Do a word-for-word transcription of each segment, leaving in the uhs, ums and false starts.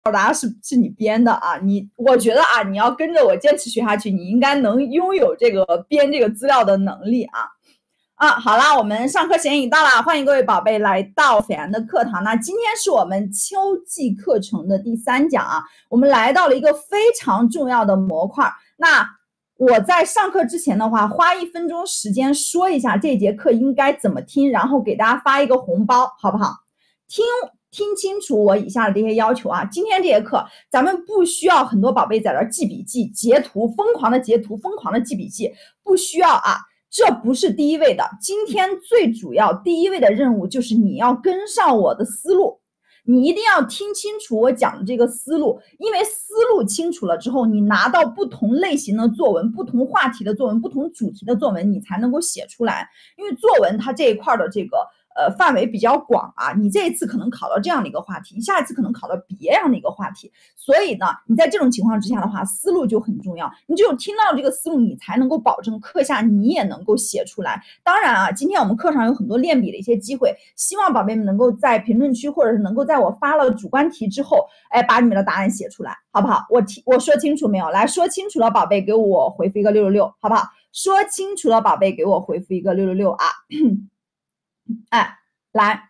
答是是你编的啊，你我觉得啊，你要跟着我坚持学下去，你应该能拥有这个编这个资料的能力啊。啊，好啦，我们上课时间已到了，欢迎各位宝贝来到斐然的课堂。那今天是我们秋季课程的第三讲啊，我们来到了一个非常重要的模块。那我在上课之前的话，花一分钟时间说一下这节课应该怎么听，然后给大家发一个红包，好不好？听听清楚我以下的这些要求啊！今天这节课咱们不需要很多宝贝在这记笔记、截图，疯狂的截图、疯狂的记笔记，不需要啊！这不是第一位的。今天最主要第一位的任务就是你要跟上我的思路，你一定要听清楚我讲的这个思路，因为思路清楚了之后，你拿到不同类型的作文、不同话题的作文、不同主题的作文，你才能够写出来。因为作文它这一块的这个呃范围比较广啊，你这一次可能考到这样的一个话题，下一次可能考到别样的一个话题，所以呢，你在这种情况之下的话，思路就很重要。你只有听到这个思路，你才能够保证课下你也能够写出来。当然啊，今天我们课上有很多练笔的一些机会，希望宝贝们能够在评论区，或者是能够在我发了主观题之后，哎，把你们的答案写出来，好不好？我提我说清楚没有？来说清楚了，宝贝给我回复一个六六六，好不好？说清楚了，宝贝给我回复一个六六六啊！哎，来。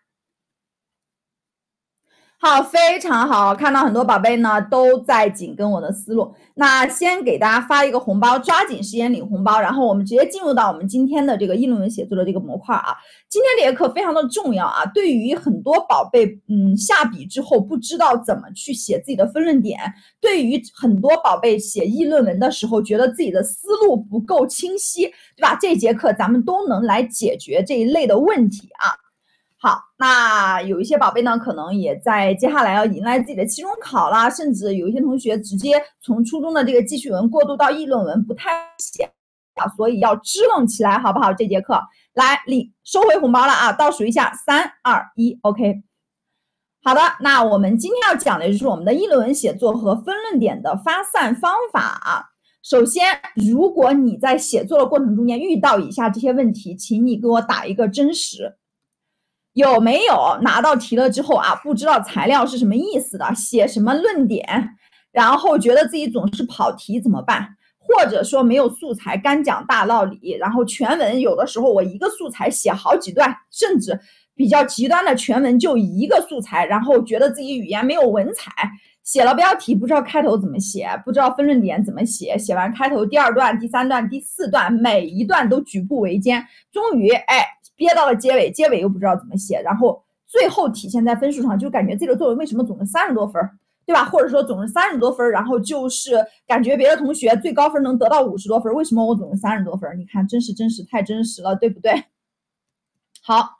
好，非常好，看到很多宝贝呢都在紧跟我的思路。那先给大家发一个红包，抓紧时间领红包，然后我们直接进入到我们今天的这个议论文写作的这个模块啊。今天这节课非常的重要啊，对于很多宝贝，嗯，下笔之后不知道怎么去写自己的分论点，对于很多宝贝写议论文的时候觉得自己的思路不够清晰，对吧？这节课咱们都能来解决这一类的问题啊。好，那有一些宝贝呢，可能也在接下来要迎来自己的期中考啦，甚至有一些同学直接从初中的这个记叙文过渡到议论文，不太写啊，所以要支棱起来，好不好？这节课来领收回红包了啊，倒数一下，三二一 ，OK。好的，那我们今天要讲的就是我们的议论文写作和分论点的发散方法啊。首先，如果你在写作的过程中间遇到以下这些问题，请你给我打一个真实。有没有拿到题了之后啊，不知道材料是什么意思的，写什么论点，然后觉得自己总是跑题怎么办？或者说没有素材，干讲大道理，然后全文有的时候我一个素材写好几段，甚至比较极端的全文就一个素材，然后觉得自己语言没有文采，写了标题不知道开头怎么写，不知道分论点怎么写，写完开头第二段、第三段、第四段，每一段都举步维艰，终于哎憋到了结尾，结尾又不知道怎么写，然后最后体现在分数上，就感觉自己的作文为什么总是三十多分，对吧？或者说总是三十多分，然后就是感觉别的同学最高分能得到五十多分，为什么我总是三十多分？你看，真实真实太真实了，对不对？好，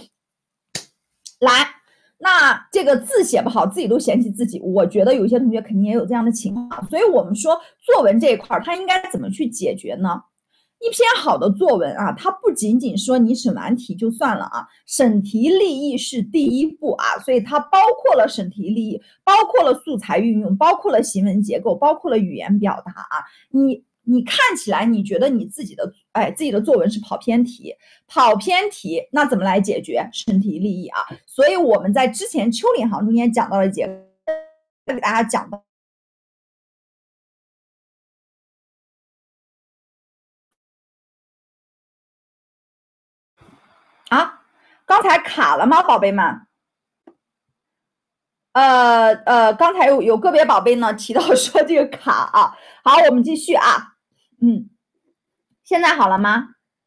来。那这个字写不好，自己都嫌弃自己，我觉得有些同学肯定也有这样的情况，所以我们说作文这一块它应该怎么去解决呢？一篇好的作文啊，它不仅仅说你审完题就算了啊，审题立意是第一步啊，所以它包括了审题立意，包括了素材运用，包括了行文结构，包括了语言表达啊。你你看起来你觉得你自己的哎自己的作文是跑偏题，跑偏题那怎么来解决？审题立意啊。所以我们在之前秋领航中间讲到了节，给大家讲到。啊，刚才卡了吗，宝贝们？呃呃，刚才有有个别宝贝呢提到说这个卡啊，好，我们继续啊，嗯，现在好了吗？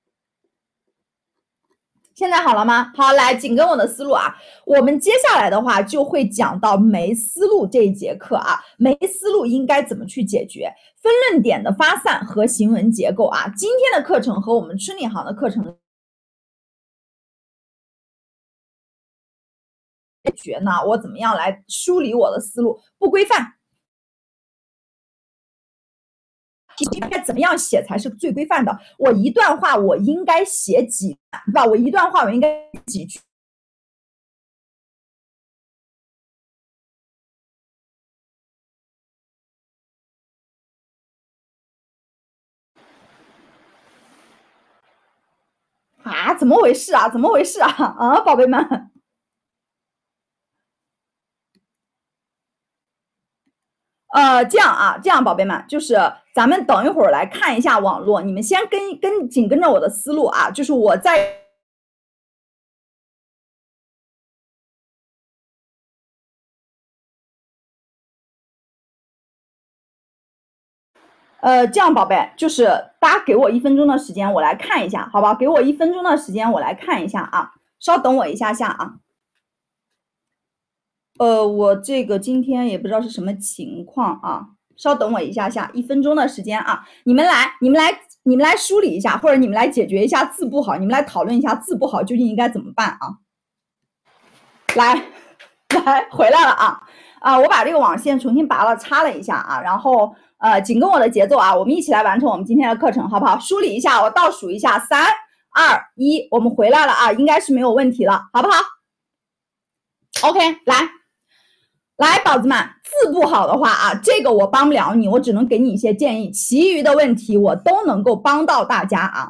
现在好了吗？好，来紧跟我的思路啊，我们接下来的话就会讲到没思路这一节课啊，没思路应该怎么去解决分论点的发散和行文结构啊。今天的课程和我们春领航的课程。解决呢？我怎么样来梳理我的思路？不规范，应该怎么样写才是最规范的？我一段话我应该写几，对吧？我一段话我应该几句。啊，怎么回事啊？怎么回事啊？啊，宝贝们。 呃，这样啊，这样宝贝们，就是咱们等一会儿来看一下网络，你们先跟跟紧跟着我的思路啊，就是我在。呃，这样宝贝，就是大家给我一分钟的时间，我来看一下，好吧？给我一分钟的时间，我来看一下啊，稍等我一下下啊。呃，我这个今天也不知道是什么情况啊，稍等我一下下，一分钟的时间啊，你们来，你们来，你们来梳理一下，或者你们来解决一下字不好，你们来讨论一下字不好究竟应该怎么办啊？来，来，回来了啊啊！我把这个网线重新拔了，插了一下啊，然后呃，紧跟我的节奏啊，我们一起来完成我们今天的课程，好不好？梳理一下，我倒数一下，三、二、一，我们回来了啊，应该是没有问题了，好不好 ？OK， 来。来，宝子们，字不好的话啊，这个我帮不了你，我只能给你一些建议，其余的问题我都能够帮到大家啊。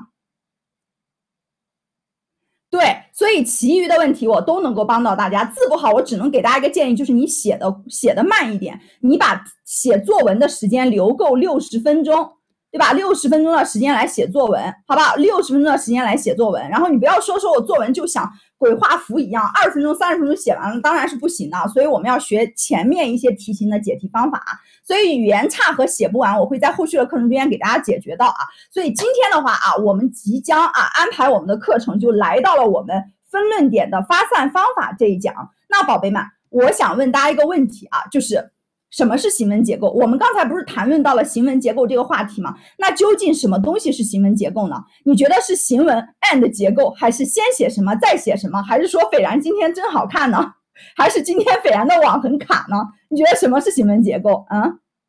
对，所以其余的问题我都能够帮到大家。字不好，我只能给大家一个建议，就是你写的写的慢一点，你把写作文的时间留够六十分钟，对吧？六十分钟的时间来写作文，好不好？六十分钟的时间来写作文，然后你不要说说我作文就想鬼画符一样，二十分钟、三十分钟写完了，当然是不行的。所以我们要学前面一些题型的解题方法。所以语言差和写不完，我会在后续的课程中间给大家解决到啊。所以今天的话啊，我们即将啊安排我们的课程就来到了我们分论点的发散方法这一讲。那宝贝们，我想问大家一个问题啊，就是什么是行文结构？我们刚才不是谈论到了行文结构这个话题吗？那究竟什么东西是行文结构呢？你觉得是行文 and 结构，还是先写什么再写什么，还是说斐然今天真好看呢？还是今天斐然的网很卡呢？你觉得什么是行文结构啊？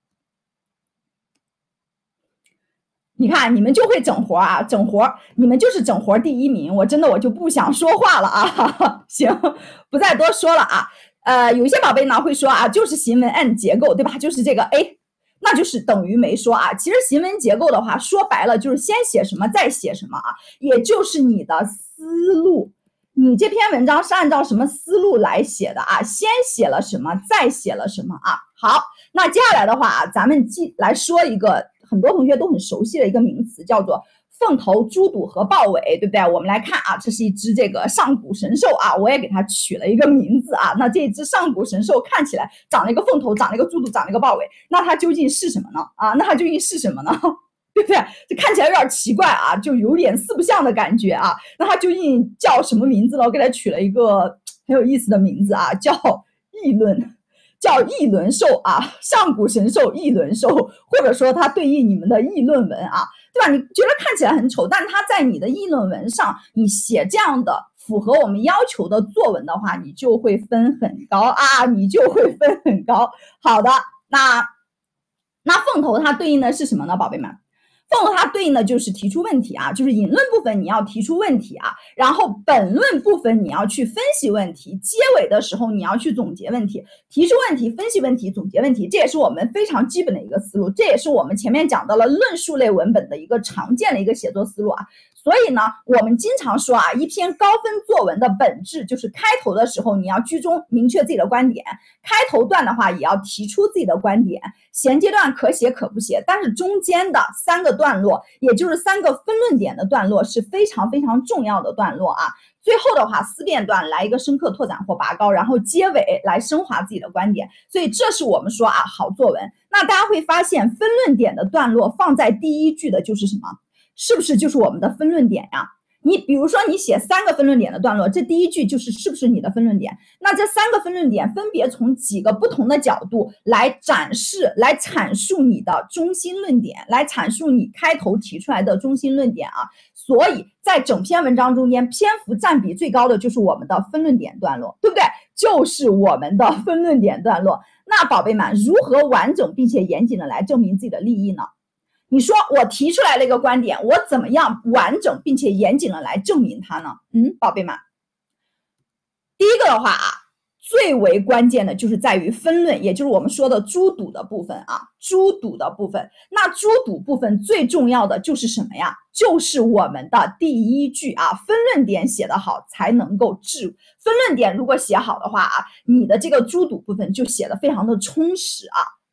你看你们就会整活啊，整活，你们就是整活第一名，我真的我就不想说话了啊。行，不再多说了啊。呃，有一些宝贝呢会说啊，就是行文 and 结构，对吧？就是这个 A， 那就是等于没说啊。其实行文结构的话，说白了就是先写什么再写什么啊，也就是你的思路。你这篇文章是按照什么思路来写的啊？先写了什么，再写了什么啊？好，那接下来的话啊，咱们继来说一个很多同学都很熟悉的一个名词，叫做凤头、猪肚和豹尾，对不对？我们来看啊，这是一只这个上古神兽啊，我也给它取了一个名字啊。那这只上古神兽看起来长了一个凤头，长了一个猪肚，长了一个豹尾，那它究竟是什么呢？啊，那它究竟是什么呢？对不对？这看起来有点奇怪啊，就有点四不像的感觉啊。那它究竟叫什么名字呢？我给它取了一个很有意思的名字啊，叫议论，叫议论兽啊，上古神兽议论兽，或者说它对应你们的议论文啊，对吧？你觉得看起来很丑，但它在你的议论文上，你写这样的符合我们要求的作文的话，你就会分很高啊，你就会分很高。好的，那那凤头它对应的是什么呢，宝贝们？凤头它对应的就是提出问题啊，就是引论部分你要提出问题啊，然后本论部分你要去分析问题，结尾的时候你要去总结问题，提出问题、分析问题、总结问题，这也是我们非常基本的一个思路，这也是我们前面讲到了论述类文本的一个常见的一个写作思路啊。所以呢，我们经常说啊，一篇高分作文的本质就是开头的时候你要居中明确自己的观点，开头段的话也要提出自己的观点，衔接段可写可不写，但是中间的三个段落，也就是三个分论点的段落是非常非常重要的段落啊。最后的话，思辨段来一个深刻拓展或拔高，然后结尾来升华自己的观点。所以这是我们说啊，好作文。那大家会发现，分论点的段落放在第一句的就是什么？是不是就是我们的分论点呀？你比如说你写三个分论点的段落，这第一句就是是不是你的分论点？那这三个分论点分别从几个不同的角度来展示、来阐述你的中心论点，来阐述你开头提出来的中心论点啊。所以在整篇文章中间，篇幅占比最高的就是我们的分论点段落，对不对？就是我们的分论点段落。那宝贝们，如何完整并且严谨的来证明自己的利益呢？你说我提出来了一个观点，我怎么样完整并且严谨的来证明它呢？嗯，宝贝们，第一个的话啊，最为关键的就是在于分论，也就是我们说的猪肚的部分啊，猪肚的部分。那猪肚部分最重要的就是什么呀？就是我们的第一句啊，分论点写得好才能够治。分论点如果写好的话啊，你的这个猪肚部分就写得非常的充实啊。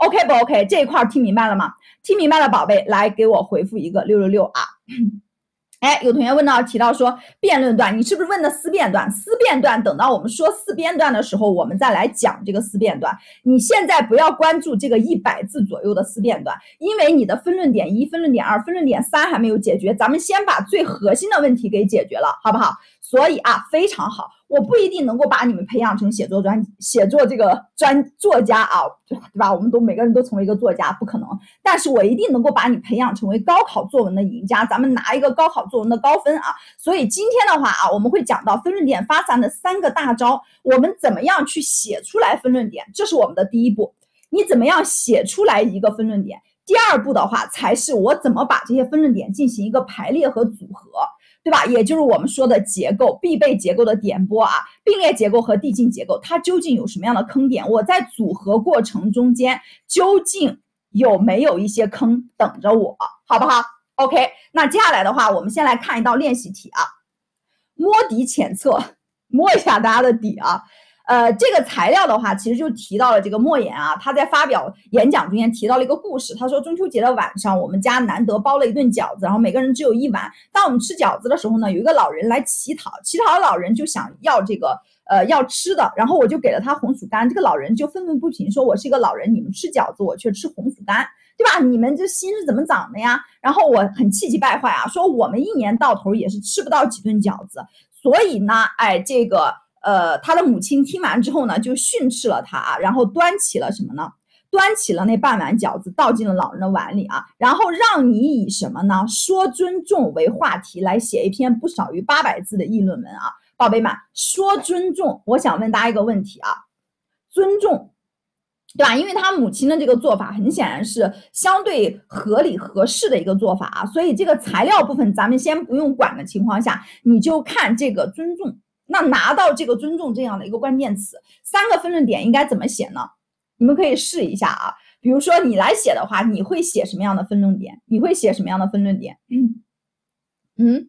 OK 不 OK？ 这一块听明白了吗？听明白了，宝贝，来给我回复一个六六六啊。哎，有同学问到提到说辩论段，你是不是问的思辨段？思辨段等到我们说思辨段的时候，我们再来讲这个思辨段。你现在不要关注这个一百字左右的思辨段，因为你的分论点一、分论点二、分论点三还没有解决，咱们先把最核心的问题给解决了，好不好？所以啊，非常好。我不一定能够把你们培养成写作专写作这个专作家啊，对吧？我们都每个人都成为一个作家，不可能。但是我一定能够把你培养成为高考作文的赢家，咱们拿一个高考作文的高分啊。所以今天的话啊，我们会讲到分论点发散的三个大招，我们怎么样去写出来分论点，这是我们的第一步。你怎么样写出来一个分论点？第二步的话，才是我怎么把这些分论点进行一个排列和组合。对吧？也就是我们说的结构，必备结构的点拨啊，并列结构和递进结构，它究竟有什么样的坑点？我在组合过程中间究竟有没有一些坑等着我，好不好 ？OK， 那接下来的话，我们先来看一道练习题啊，摸底浅测，摸一下大家的底啊。呃，这个材料的话，其实就提到了这个莫言啊，他在发表演讲中间提到了一个故事。他说中秋节的晚上，我们家难得包了一顿饺子，然后每个人只有一碗。当我们吃饺子的时候呢，有一个老人来乞讨，乞讨的老人就想要这个呃要吃的，然后我就给了他红薯干。这个老人就愤愤不平，说我是一个老人，你们吃饺子，我却吃红薯干，对吧？你们这心是怎么长的呀？然后我很气急败坏啊，说我们一年到头也是吃不到几顿饺子，所以呢，哎，这个。呃，他的母亲听完之后呢，就训斥了他啊，然后端起了什么呢？端起了那半碗饺子，倒进了老人的碗里啊，然后让你以什么呢？说尊重为话题来写一篇不少于八百字的议论文啊，宝贝们，说尊重，我想问大家一个问题啊，尊重，对吧？因为他母亲的这个做法很显然是相对合理合适的一个做法啊，所以这个材料部分咱们先不用管的情况下，你就看这个尊重。那拿到这个尊重这样的一个关键词，三个分论点应该怎么写呢？你们可以试一下啊。比如说你来写的话，你会写什么样的分论点？你会写什么样的分论点？嗯嗯。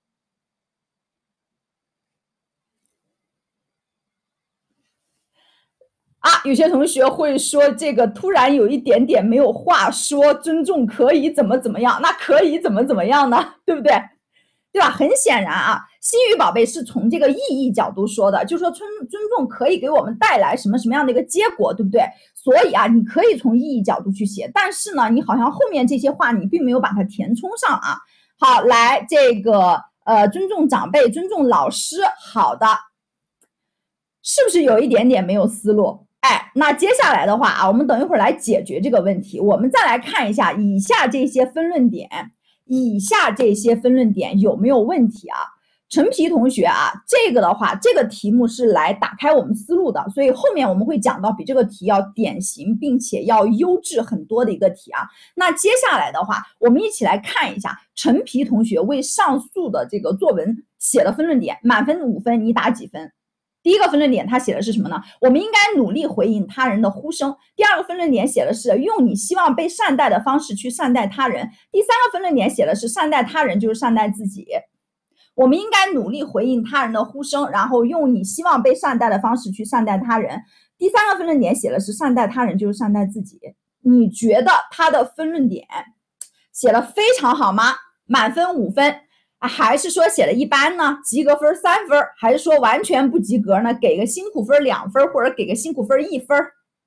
啊，有些同学会说这个突然有一点点没有话说，尊重可以怎么怎么样？那可以怎么怎么样呢？对不对？对吧？很显然啊，心语宝贝是从这个意义角度说的，就说尊尊重可以给我们带来什么什么样的一个结果，对不对？所以啊，你可以从意义角度去写，但是呢，你好像后面这些话你并没有把它填充上啊。好，来这个呃，尊重长辈，尊重老师，好的，是不是有一点点没有思路？哎，那接下来的话啊，我们等一会儿来解决这个问题，我们再来看一下以下这些分论点。以下这些分论点有没有问题啊？陈皮同学啊，这个的话，这个题目是来打开我们思路的，所以后面我们会讲到比这个题要典型并且要优质很多的一个题啊。那接下来的话，我们一起来看一下陈皮同学为上述的这个作文写的分论点，满分五分，你打几分？第一个分论点他写的是什么呢？我们应该努力回应他人的呼声。第二个分论点写的是用你希望被善待的方式去善待他人。第三个分论点写的是善待他人就是善待自己。我们应该努力回应他人的呼声，然后用你希望被善待的方式去善待他人。第三个分论点写的是善待他人就是善待自己。你觉得他的分论点写得非常好吗？满分五分。还是说写的一般呢？及格分三分，还是说完全不及格呢？给个辛苦分两分，或者给个辛苦分一分？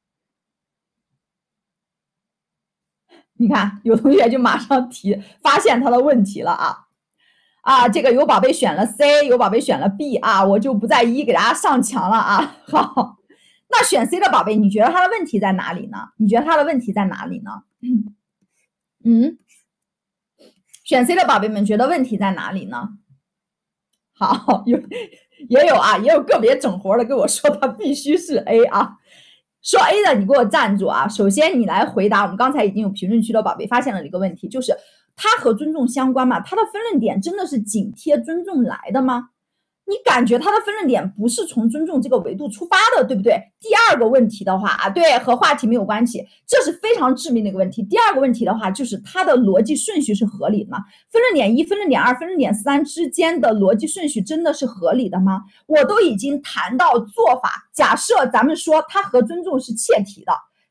你看，有同学就马上提发现他的问题了啊啊！这个有宝贝选了 C， 有宝贝选了 B 啊，我就不再一一给大家上墙了啊。好，那选 C 的宝贝，你觉得他的问题在哪里呢？你觉得他的问题在哪里呢？嗯。选 C 的宝贝们觉得问题在哪里呢？好，有也有啊，也有个别整活的跟我说他必须是 A 啊。说 A 的你给我站住啊！首先你来回答，我们刚才已经有评论区的宝贝发现了一个问题，就是它和尊重相关吗？它的分论点真的是紧贴尊重来的吗？你感觉它的分论点不是从尊重这个维度出发的，对不对？第二个问题的话啊，对，和话题没有关系，这是非常致命的一个问题。第二个问题的话，就是它的逻辑顺序是合理的吗？分论点一、分论点二、分论点三之间的逻辑顺序真的是合理的吗？我都已经谈到做法，假设咱们说它和尊重是切题的，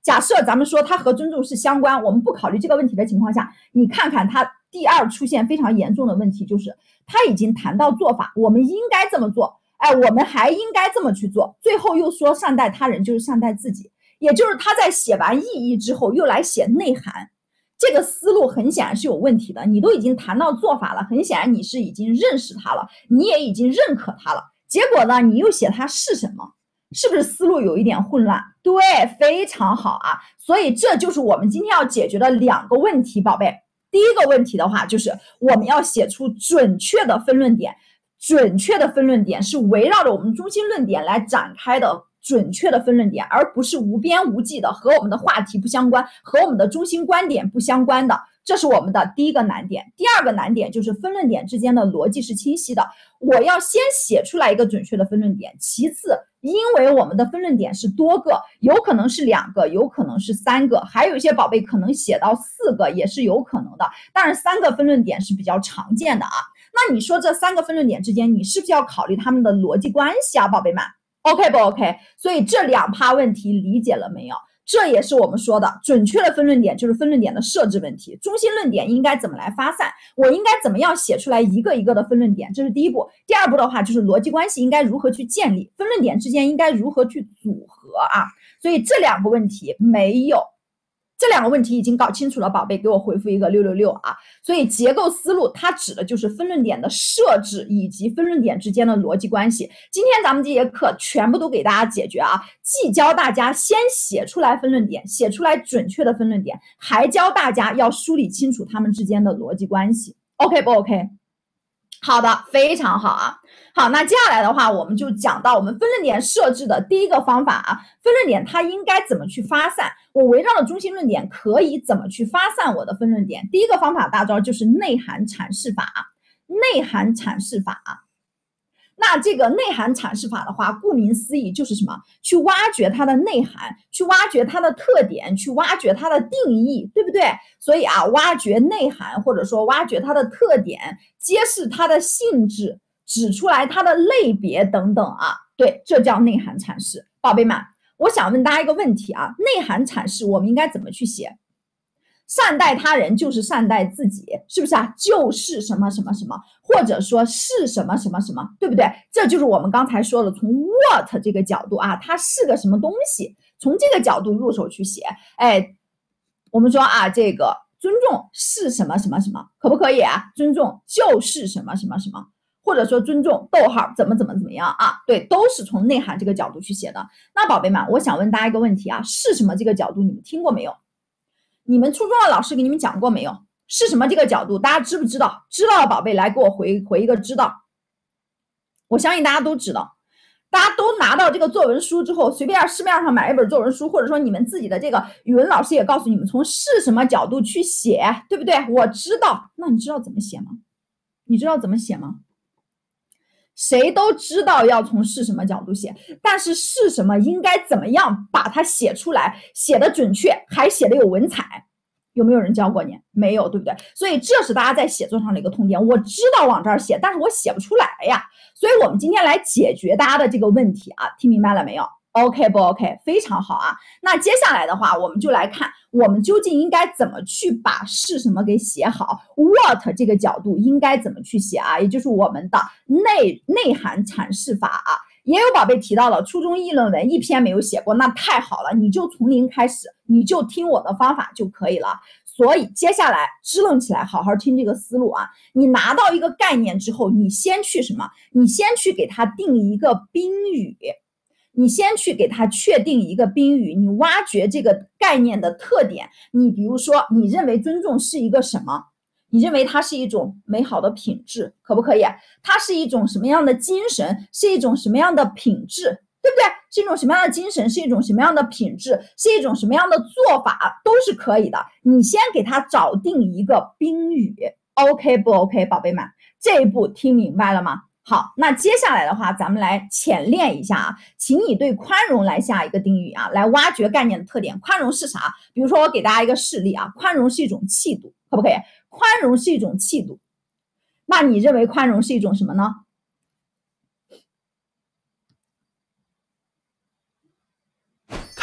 假设咱们说它和尊重是相关，我们不考虑这个问题的情况下，你看看它第二出现非常严重的问题，就是他已经谈到做法，我们应该这么做，哎，我们还应该这么去做，最后又说善待他人就是善待自己，也就是他在写完意义之后又来写内涵，这个思路很显然是有问题的。你都已经谈到做法了，很显然你是已经认识它了，你也已经认可它了，结果呢你又写它是什么，是不是思路有一点混乱？对，非常好啊。所以这就是我们今天要解决的两个问题，宝贝。第一个问题的话，就是我们要写出准确的分论点，准确的分论点是围绕着我们中心论点来展开的准确的分论点，而不是无边无际的和我们的话题不相关，和我们的中心观点不相关的。这是我们的第一个难点。第二个难点就是分论点之间的逻辑是清晰的，我要先写出来一个准确的分论点，其次因为我们的分论点是多个，有可能是两个，有可能是三个，还有一些宝贝可能写到四个也是有可能的，但是三个分论点是比较常见的啊。那你说这三个分论点之间，你是不是要考虑他们的逻辑关系啊，宝贝们 ？OK 不 OK？ 所以这两趴问题理解了没有？这也是我们说的准确的分论点，就是分论点的设置问题。中心论点应该怎么来发散？我应该怎么样写出来一个一个的分论点？这是第一步。第二步的话，就是逻辑关系应该如何去建立，分论点之间应该如何去组合啊？所以这两个问题没有。这两个问题已经搞清楚了，宝贝给我回复一个六六六啊！所以结构思路它指的就是分论点的设置以及分论点之间的逻辑关系。今天咱们这节课全部都给大家解决啊，既教大家先写出来分论点，写出来准确的分论点，还教大家要梳理清楚它们之间的逻辑关系。OK 不 OK？ 好的，非常好啊。好，那接下来的话，我们就讲到我们分论点设置的第一个方法啊，分论点它应该怎么去发散？我围绕着中心论点可以怎么去发散我的分论点？第一个方法大招就是内涵阐释法，内涵阐释法。那这个内涵阐释法的话，顾名思义就是什么？去挖掘它的内涵，去挖掘它的特点，去挖掘它的定义，对不对？所以啊，挖掘内涵或者说挖掘它的特点，揭示它的性质，指出来它的类别等等啊，对，这叫内涵阐释。宝贝们，我想问大家一个问题啊，内涵阐释我们应该怎么去写？善待他人就是善待自己，是不是啊？就是什么什么什么，或者说是什么什么什么，对不对？这就是我们刚才说的，从 what 这个角度啊，它是个什么东西，从这个角度入手去写。哎，我们说啊，这个尊重是什么什么什么，可不可以啊？尊重就是什么什么什么，或者说尊重逗号怎么怎么怎么样啊？对，都是从内涵这个角度去写的。那宝贝们，我想问大家一个问题啊，是什么这个角度你们听过没有？你们初中的老师给你们讲过没有？是什么这个角度？大家知不知道？知道的宝贝来给我回回一个知道。我相信大家都知道，大家都拿到这个作文书之后，随便市面上买一本作文书，或者说你们自己的这个语文老师也告诉你们从是什么角度去写，对不对？我知道，那你知道怎么写吗？你知道怎么写吗？谁都知道要从是什么角度写，但是是什么应该怎么样把它写出来，写的准确，还写的有文采，有没有人教过你？没有，对不对？所以这是大家在写作上的一个痛点。我知道往这儿写，但是我写不出来呀。所以我们今天来解决大家的这个问题啊，听明白了没有？OK 不 OK？ 非常好啊。那接下来的话，我们就来看我们究竟应该怎么去把是什么给写好 ，what 这个角度应该怎么去写啊？也就是我们的内内涵阐释法啊。也有宝贝提到了初中议论文一篇没有写过，那太好了，你就从零开始，你就听我的方法就可以了。所以接下来支棱起来，好好听这个思路啊！你拿到一个概念之后，你先去什么？你先去给它定一个宾语。你先去给它确定一个宾语，你挖掘这个概念的特点。你比如说，你认为尊重是一个什么？你认为它是一种美好的品质，可不可以？它是一种什么样的精神？是一种什么样的品质？对不对？是一种什么样的精神？是一种什么样的品质？是一种什么样的做法？都是可以的。你先给它找定一个宾语 ，OK 不 OK， 宝贝们？这一步听明白了吗？好，那接下来的话，咱们来浅练一下啊，请你对宽容来下一个定语啊，来挖掘概念的特点。宽容是啥？比如说我给大家一个示例啊，宽容是一种气度，可不可以？宽容是一种气度，那你认为宽容是一种什么呢？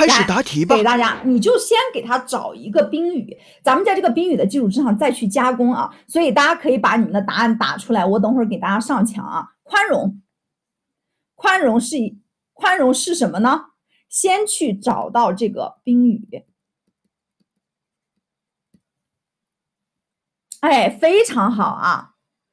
开始答题吧。 给大家，你就先给他找一个宾语，咱们在这个宾语的基础之上再去加工啊。所以大家可以把你们的答案打出来，我等会儿给大家上墙啊。宽容，宽容是宽容是什么呢？先去找到这个宾语。哎，非常好啊！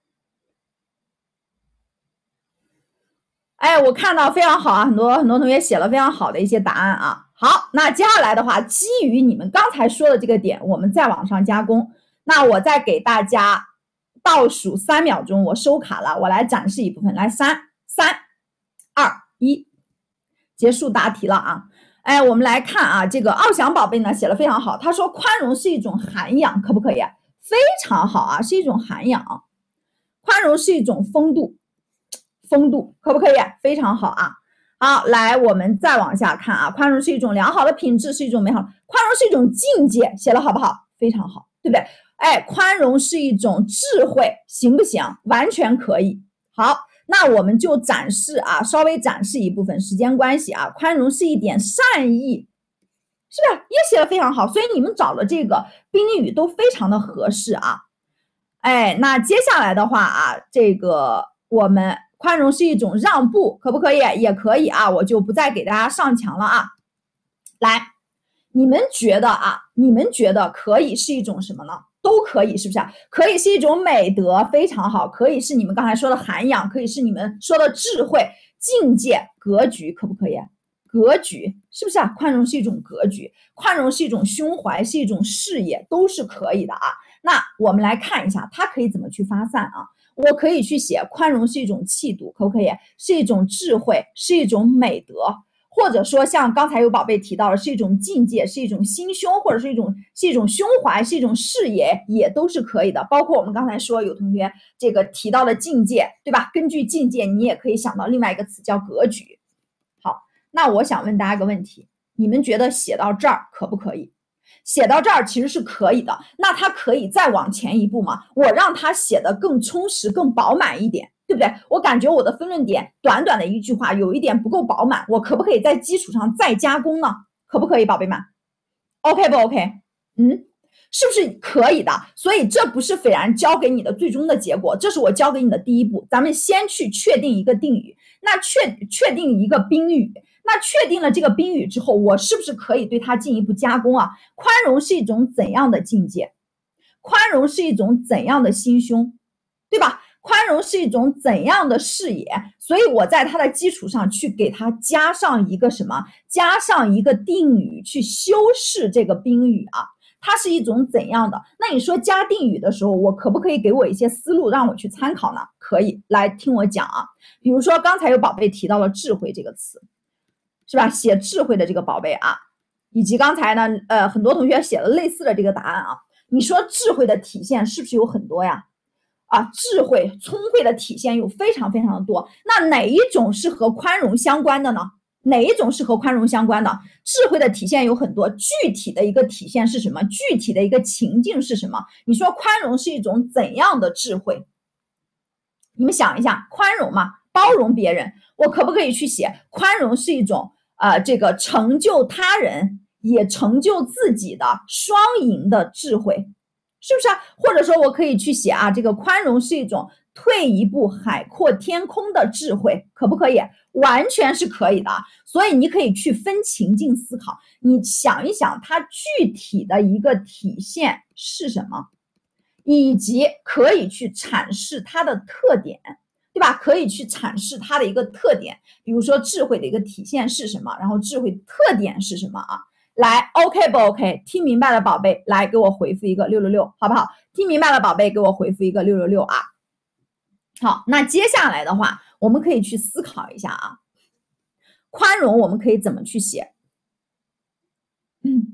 哎，我看到非常好啊，很多很多同学写了非常好的一些答案啊。好，那接下来的话，基于你们刚才说的这个点，我们再往上加工。那我再给大家倒数三秒钟，我收卡了，我来展示一部分。来，三、三、二、一，结束答题了啊。哎，我们来看啊，这个奥翔宝贝呢写的非常好，他说宽容是一种涵养，可不可以？非常好啊，是一种涵养。宽容是一种风度，风度可不可以？非常好啊。好，来，我们再往下看啊。宽容是一种良好的品质，是一种美好。宽容是一种境界，写的好不好？非常好，对不对？哎，宽容是一种智慧，行不行？完全可以。好，那我们就展示啊，稍微展示一部分，时间关系啊。宽容是一点善意，是不是也写的非常好？所以你们找的这个宾语都非常的合适啊。哎，那接下来的话啊，这个我们宽容是一种让步，可不可以？也可以啊，我就不再给大家上墙了啊。来，你们觉得啊，你们觉得可以是一种什么呢？都可以，是不是？可以是一种美德，非常好。可以是你们刚才说的涵养，可以是你们说的智慧、境界、格局，可不可以？格局是不是啊？宽容是一种格局，宽容是一种胸怀，是一种视野，都是可以的啊。那我们来看一下，它可以怎么去发散啊？我可以去写宽容是一种气度，可不可以？是一种智慧，是一种美德，或者说像刚才有宝贝提到的，是一种境界，是一种心胸，或者是一种是一种胸怀，是一种视野，也都是可以的。包括我们刚才说有同学这个提到的境界，对吧？根据境界，你也可以想到另外一个词叫格局。好，那我想问大家一个问题，你们觉得写到这儿可不可以？写到这儿其实是可以的，那它可以再往前一步吗？我让它写得更充实、更饱满一点，对不对？我感觉我的分论点短短的一句话有一点不够饱满，我可不可以在基础上再加工呢？可不可以，宝贝们 ？OK 不 OK？ 嗯，是不是可以的？所以这不是斐然教给你的最终的结果，这是我教给你的第一步。咱们先去确定一个定语，那确确定一个宾语。那确定了这个宾语之后，我是不是可以对它进一步加工啊？宽容是一种怎样的境界？宽容是一种怎样的心胸，对吧？宽容是一种怎样的视野？所以我在它的基础上去给它加上一个什么？加上一个定语去修饰这个宾语啊。它是一种怎样的？那你说加定语的时候，我可不可以给我一些思路让我去参考呢？可以，来听我讲啊。比如说刚才有宝贝提到了智慧这个词。是吧？写智慧的这个宝贝啊，以及刚才呢，呃，很多同学写了类似的这个答案啊。你说智慧的体现是不是有很多呀？啊，智慧、聪慧的体现有非常非常的多。那哪一种是和宽容相关的呢？哪一种是和宽容相关的？智慧的体现有很多，具体的一个体现是什么？具体的一个情境是什么？你说宽容是一种怎样的智慧？你们想一下，宽容嘛，包容别人，我可不可以去写宽容是一种？啊、呃，这个成就他人也成就自己的双赢的智慧，是不是啊？或者说我可以去写啊，这个宽容是一种退一步海阔天空的智慧，可不可以？完全是可以的。所以你可以去分情境思考，你想一想它具体的一个体现是什么，以及可以去阐释它的特点。对吧？可以去阐释它的一个特点，比如说智慧的一个体现是什么，然后智慧特点是什么啊？来 ，OK 不 OK？ 听明白了，宝贝，来给我回复一个六六六，好不好？听明白了，宝贝，给我回复一个六六六啊。好，那接下来的话，我们可以去思考一下啊，宽容我们可以怎么去写？嗯，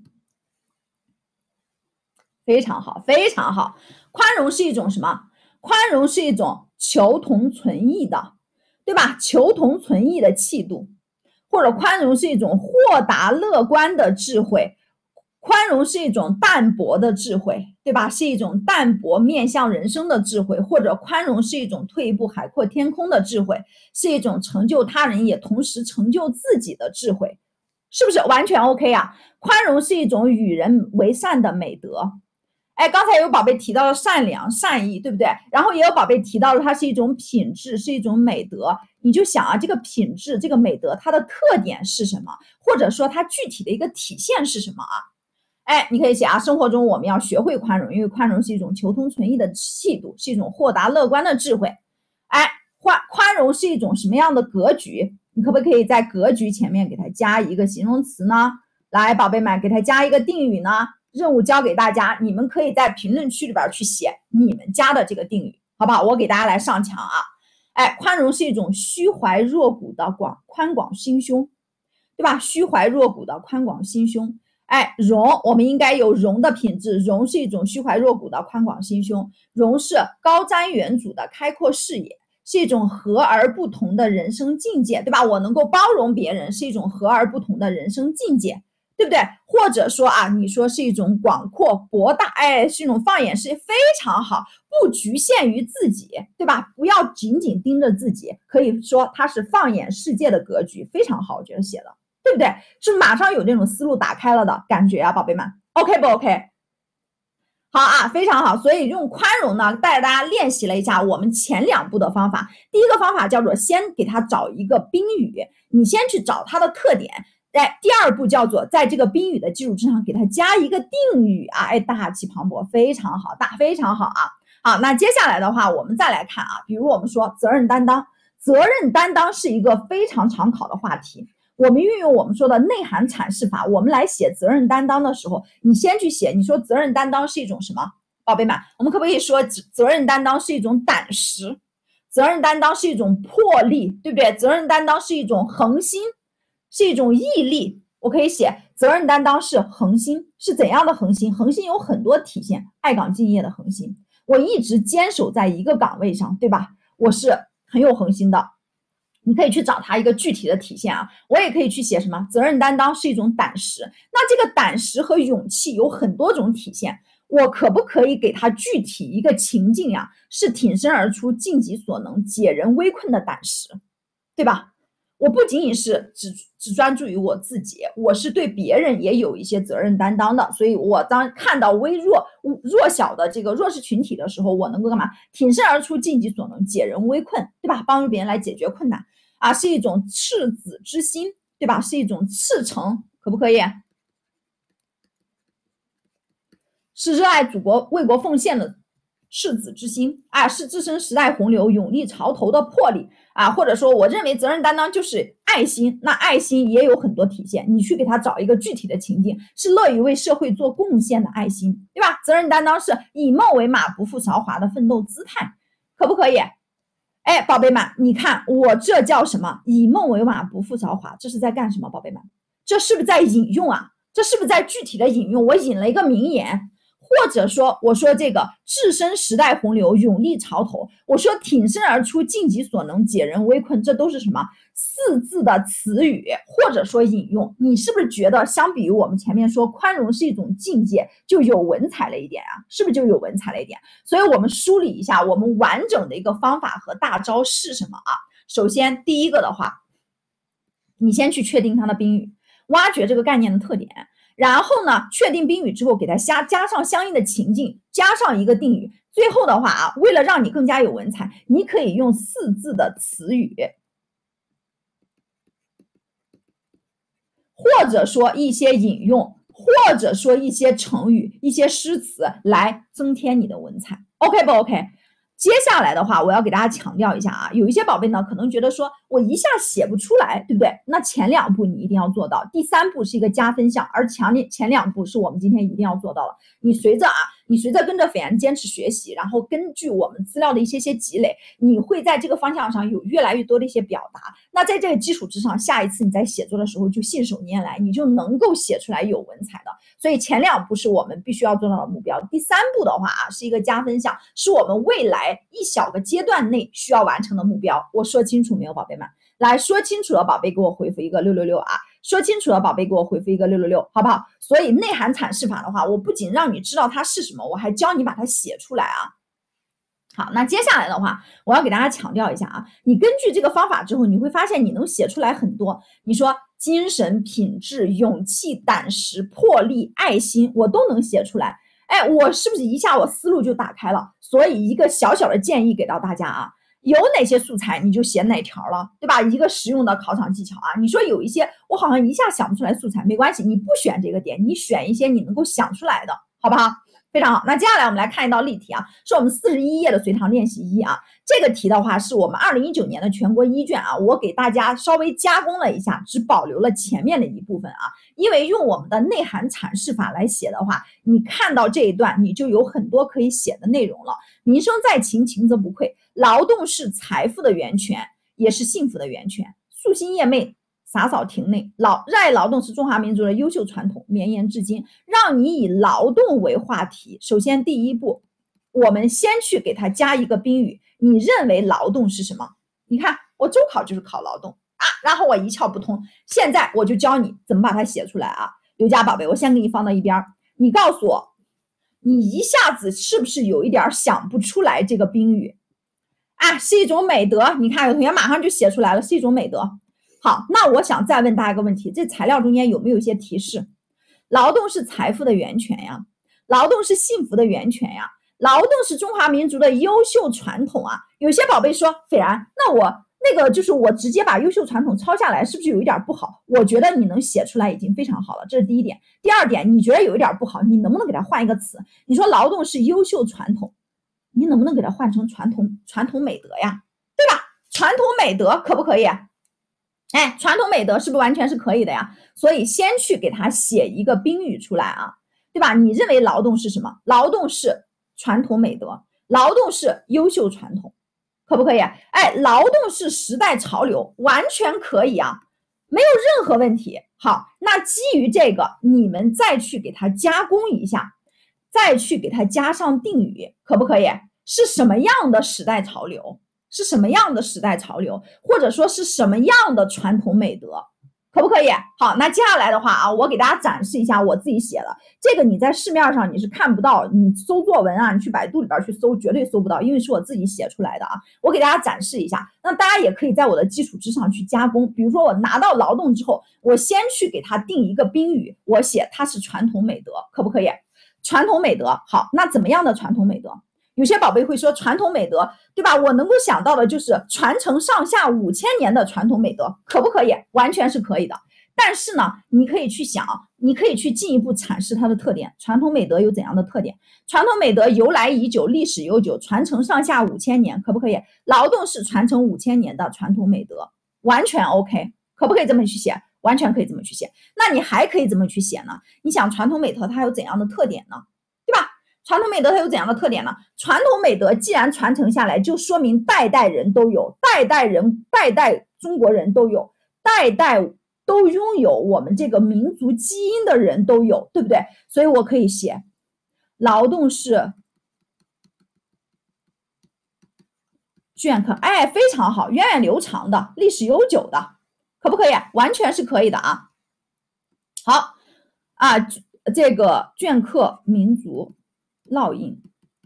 非常好，非常好。宽容是一种什么？宽容是一种求同存异的，对吧？求同存异的气度，或者宽容是一种豁达乐观的智慧，宽容是一种淡泊的智慧，对吧？是一种淡泊面向人生的智慧，或者宽容是一种退一步海阔天空的智慧，是一种成就他人也同时成就自己的智慧， 是不是完全 OK 啊？宽容是一种与人为善的美德。哎，刚才有宝贝提到了善良、善意，对不对？然后也有宝贝提到了它是一种品质，是一种美德。你就想啊，这个品质、这个美德，它的特点是什么？或者说它具体的一个体现是什么啊？哎，你可以写啊，生活中我们要学会宽容，因为宽容是一种求同存异的气度，是一种豁达乐观的智慧。哎，宽宽容是一种什么样的格局？你可不可以在格局前面给它加一个形容词呢？来，宝贝们，给它加一个定语呢？任务交给大家，你们可以在评论区里边去写你们家的这个定语，好不好？我给大家来上墙啊！哎，宽容是一种虚怀若谷的广宽广心胸，对吧？虚怀若谷的宽广心胸。哎，容我们应该有容的品质，容是一种虚怀若谷的宽广心胸，容是高瞻远瞩的开阔视野，是一种和而不同的人生境界，对吧？我能够包容别人，是一种和而不同的人生境界。对不对？或者说啊，你说是一种广阔博大，哎，是一种放眼视野非常好，不局限于自己，对吧？不要仅仅盯着自己，可以说它是放眼世界的格局，非常好，我觉得写的，对不对？是马上有这种思路打开了的感觉啊，宝贝们 ，OK 不 OK？ 好啊，非常好。所以用宽容呢，带着大家练习了一下我们前两步的方法。第一个方法叫做先给它找一个宾语，你先去找它的特点。哎，第二步叫做在这个宾语的基础之上给它加一个定语啊，哎，大气磅礴，非常好，大非常好啊。好，那接下来的话，我们再来看啊，比如我们说责任担当，责任担当是一个非常常考的话题。我们运用我们说的内涵阐释法，我们来写责任担当的时候，你先去写，你说责任担当是一种什么？宝贝们，我们可不可以说责任担当是一种胆识？责任担当是一种魄力，对不对？责任担当是一种恒心。是一种毅力，我可以写责任担当是恒心，是怎样的恒心？恒心有很多体现，爱岗敬业的恒心，我一直坚守在一个岗位上，对吧？我是很有恒心的。你可以去找它一个具体的体现啊，我也可以去写什么？责任担当是一种胆识，那这个胆识和勇气有很多种体现，我可不可以给它具体一个情境呀？是挺身而出、尽己所能、解人危困的胆识，对吧？我不仅仅是只只专注于我自己，我是对别人也有一些责任担当的。所以我当看到微弱弱小的这个弱势群体的时候，我能够干嘛？挺身而出，尽己所能，解人危困，对吧？帮助别人来解决困难啊，是一种赤子之心，对吧？是一种赤诚，可不可以？是热爱祖国、为国奉献的赤子之心啊，是置身时代洪流、勇立潮头的魄力啊，或者说，我认为责任担当就是爱心，那爱心也有很多体现，你去给他找一个具体的情境，是乐于为社会做贡献的爱心，对吧？责任担当是以梦为马、不负韶华的奋斗姿态，可不可以？哎，宝贝们，你看我这叫什么？以梦为马，不负韶华，这是在干什么？宝贝们，这是不是在引用啊？这是不是在具体的引用？我引了一个名言。或者说我说这个置身时代洪流，勇立潮头，我说挺身而出，尽己所能，解人危困，这都是什么四字的词语，或者说引用。你是不是觉得相比于我们前面说宽容是一种境界，就有文采了一点啊？是不是就有文采了一点？所以我们梳理一下我们完整的一个方法和大招是什么啊？首先第一个的话，你先去确定它的宾语，挖掘这个概念的特点，然后呢，确定宾语之后，给它加加上相应的情境，加上一个定语。最后的话啊，为了让你更加有文采，你可以用四字的词语，或者说一些引用，或者说一些成语、一些诗词来增添你的文采。OK 不 OK？接下来的话，我要给大家强调一下啊，有一些宝贝呢，可能觉得说我一下写不出来，对不对？那前两步你一定要做到，第三步是一个加分项，而前前两步是我们今天一定要做到了。你随着啊，你随着跟着斐然坚持学习，然后根据我们资料的一些些积累，你会在这个方向上有越来越多的一些表达。那在这个基础之上，下一次你在写作的时候就信手拈来，你就能够写出来有文采的。所以前两步是我们必须要做到的目标，第三步的话啊，是一个加分项，是我们未来一小个阶段内需要完成的目标。我说清楚没有，宝贝们？来说清楚了，宝贝给我回复一个六六六啊！说清楚了，宝贝给我回复一个六六六，好不好？所以内涵阐释法的话，我不仅让你知道它是什么，我还教你把它写出来啊。 好，那接下来的话，我要给大家强调一下啊，你根据这个方法之后，你会发现你能写出来很多。你说精神、品质、勇气、胆识、魄力、爱心，我都能写出来。哎，我是不是一下我思路就打开了？所以一个小小的建议给到大家啊，有哪些素材你就写哪条了，对吧？一个实用的考场技巧啊。你说有一些我好像一下想不出来素材，没关系，你不选这个点，你选一些你能够想出来的，好不好？非常好，那接下来我们来看一道例题啊，是我们四十一页的随堂练习一啊。这个题的话是我们二零一九年的全国一卷啊，我给大家稍微加工了一下，只保留了前面的一部分啊。因为用我们的内涵阐释法来写的话，你看到这一段你就有很多可以写的内容了。民生在勤，勤则不愧。劳动是财富的源泉，也是幸福的源泉。夙兴夜寐，洒扫庭内，劳热爱劳动是中华民族的优秀传统，绵延至今。让你以劳动为话题，首先第一步，我们先去给它加一个宾语。你认为劳动是什么？你看我周考就是考劳动啊，然后我一窍不通。现在我就教你怎么把它写出来啊。刘佳宝贝，我先给你放到一边，你告诉我，你一下子是不是有一点想不出来这个宾语？啊，是一种美德。你看有同学马上就写出来了，是一种美德。好，那我想再问大家一个问题，这材料中间有没有一些提示？劳动是财富的源泉呀，劳动是幸福的源泉呀，劳动是中华民族的优秀传统啊。有些宝贝说，斐然，那我那个就是我直接把优秀传统抄下来，是不是有一点不好？我觉得你能写出来已经非常好了，这是第一点。第二点，你觉得有一点不好，你能不能给它换一个词？你说劳动是优秀传统，你能不能给它换成传统传统美德呀？对吧？传统美德可不可以？哎，传统美德是不是完全是可以的呀？所以先去给它写一个宾语出来啊，对吧？你认为劳动是什么？劳动是传统美德，劳动是优秀传统，可不可以？哎，劳动是时代潮流，完全可以啊，没有任何问题。好，那基于这个，你们再去给它加工一下，再去给它加上定语，可不可以？是什么样的时代潮流？是什么样的时代潮流，或者说是什么样的传统美德，可不可以？好，那接下来的话啊，我给大家展示一下我自己写的这个，你在市面上你是看不到，你搜作文啊，你去百度里边去搜，绝对搜不到，因为是我自己写出来的啊。我给大家展示一下，那大家也可以在我的基础之上去加工。比如说我拿到劳动之后，我先去给它定一个宾语，我写它是传统美德，可不可以？传统美德，好，那怎么样的传统美德？有些宝贝会说传统美德，对吧？我能够想到的就是传承上下五千年的传统美德，可不可以？完全是可以的。但是呢，你可以去想，你可以去进一步阐释它的特点。传统美德有怎样的特点？传统美德由来已久，历史悠久，传承上下五千年，可不可以？劳动是传承五千年的传统美德，完全 OK， 可不可以这么去写？完全可以这么去写。那你还可以怎么去写呢？你想传统美德它有怎样的特点呢？对吧？传统美德它有怎样的特点呢？传统美德既然传承下来，就说明代代人都有，代代人代代中国人都有，代代都拥有我们这个民族基因的人都有，对不对？所以我可以写劳动是镌刻，哎，非常好，源远流长的，历史悠久的，可不可以？完全是可以的啊。好啊，这个镌刻民族烙印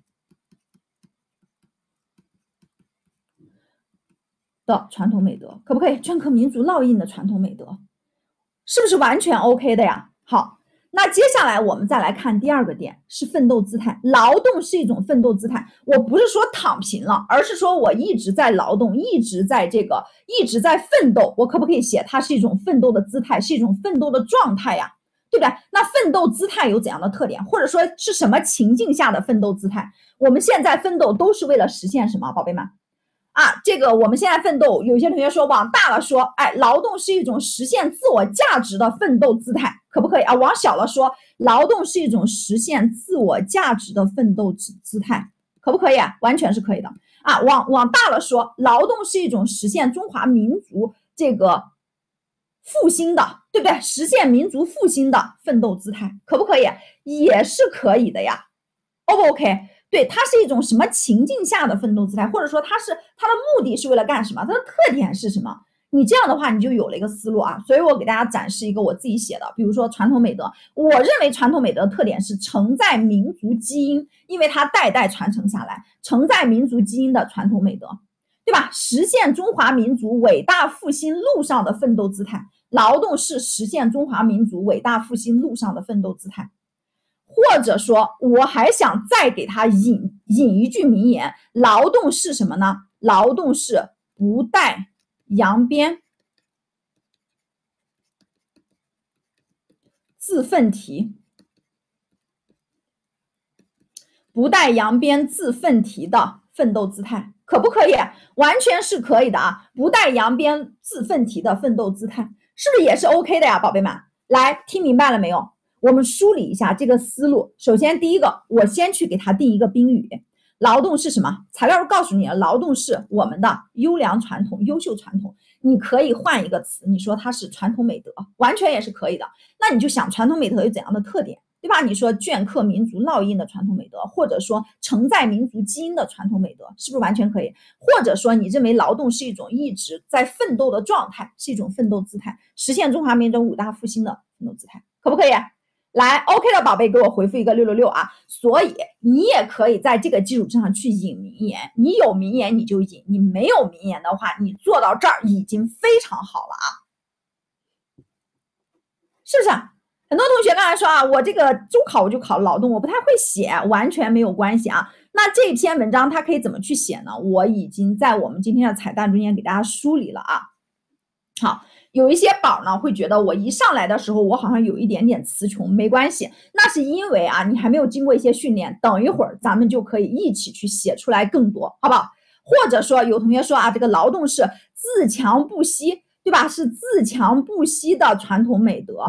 的传统美德，可不可以？镌刻民族烙印的传统美德，是不是完全 OK 的呀？好，那接下来我们再来看第二个点，是奋斗姿态。劳动是一种奋斗姿态，我不是说躺平了，而是说我一直在劳动，一直在这个，一直在奋斗。我可不可以写它是一种奋斗的姿态，是一种奋斗的状态呀？对不对？那奋斗姿态有怎样的特点，或者说是什么情境下的奋斗姿态？我们现在奋斗都是为了实现什么，宝贝们？啊，这个我们现在奋斗，有些同学说往大了说，哎，劳动是一种实现自我价值的奋斗姿态，可不可以啊？往小了说，劳动是一种实现自我价值的奋斗姿姿态，可不可以啊？完全是可以的啊。往往大了说，劳动是一种实现中华民族这个复兴的，对不对？实现民族复兴的奋斗姿态，可不可以？也是可以的呀。O 不 OK？ 对，它是一种什么情境下的奋斗姿态，或者说它是它的目的是为了干什么？它的特点是什么？ 你这样的话，你就有了一个思路啊。所以我给大家展示一个我自己写的，比如说传统美德，我认为传统美德的特点是承载民族基因，因为它代代传承下来，承载民族基因的传统美德，对吧？实现中华民族伟大复兴路上的奋斗姿态，劳动是实现中华民族伟大复兴路上的奋斗姿态。或者说，我还想再给他引引一句名言：劳动是什么呢？劳动是不带扬鞭自奋蹄，不带扬鞭自奋蹄的奋斗姿态，可不可以？完全是可以的啊！不带扬鞭自奋蹄的奋斗姿态，是不是也是 OK 的呀，宝贝们？来，听明白了没有？我们梳理一下这个思路。首先，第一个，我先去给它定一个宾语。劳动是什么？材料告诉你了，劳动是我们的优良传统、优秀传统。你可以换一个词，你说它是传统美德，完全也是可以的。那你就想传统美德有怎样的特点，对吧？你说镌刻民族烙印的传统美德，或者说承载民族基因的传统美德，是不是完全可以？或者说你认为劳动是一种一直在奋斗的状态，是一种奋斗姿态，实现中华民族伟大复兴的奋斗姿态，可不可以？来 ，OK 的宝贝，给我回复一个六六六啊！所以你也可以在这个基础之上去引名言，你有名言你就引，你没有名言的话，你做到这儿已经非常好了啊，是不是？很多同学刚才说啊，我这个周考我就考劳动，我不太会写，完全没有关系啊。那这篇文章它可以怎么去写呢？我已经在我们今天的彩蛋中间给大家梳理了啊。好。有一些宝呢会觉得我一上来的时候我好像有一点点词穷，没关系，那是因为啊你还没有经过一些训练，等一会儿咱们就可以一起去写出来更多，好不好？或者说有同学说啊，这个劳动是自强不息，对吧？是自强不息的传统美德。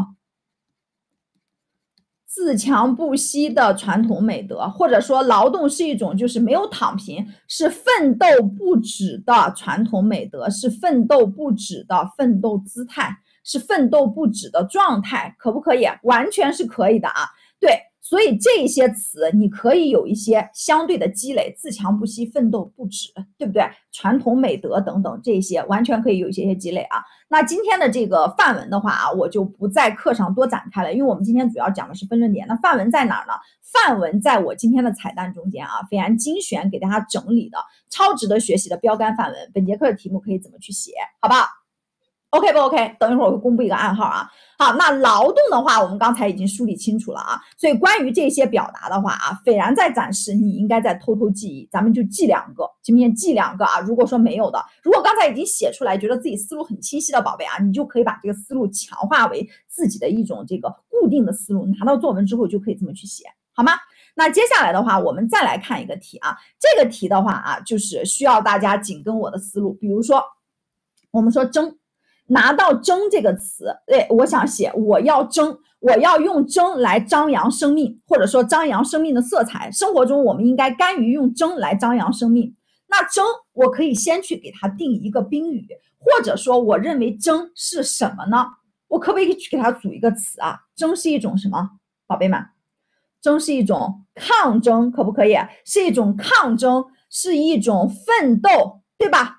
自强不息的传统美德，或者说劳动是一种就是没有躺平，是奋斗不止的传统美德，是奋斗不止的奋斗姿态，是奋斗不止的状态，可不可以？完全是可以的啊。对，所以这些词你可以有一些相对的积累，自强不息、奋斗不止，对不对？传统美德等等这些完全可以有一些些积累啊。那今天的这个范文的话啊，我就不在课上多展开了，因为我们今天主要讲的是分论点。那范文在哪儿呢？范文在我今天的彩蛋中间啊，斐然精选给大家整理的超值得学习的标杆范文。本节课的题目可以怎么去写，好不好？OK 不 OK？ 等一会儿我会公布一个暗号啊。好，那劳动的话，我们刚才已经梳理清楚了啊。所以关于这些表达的话啊，斐然在展示，你应该在偷偷记忆，咱们就记两个，今天记两个啊。如果说没有的，如果刚才已经写出来，觉得自己思路很清晰的宝贝啊，你就可以把这个思路强化为自己的一种这个固定的思路，拿到作文之后就可以这么去写，好吗？那接下来的话，我们再来看一个题啊。这个题的话啊，就是需要大家紧跟我的思路，比如说我们说争。拿到争这个词，对，我想写我要争，我要用争来张扬生命，或者说张扬生命的色彩。生活中我们应该甘于用争来张扬生命。那争我可以先去给它定一个宾语，或者说我认为争是什么呢？我可不可以去给它组一个词啊？争是一种什么，宝贝们？争是一种抗争，可不可以？是一种抗争，是一种奋斗，对吧？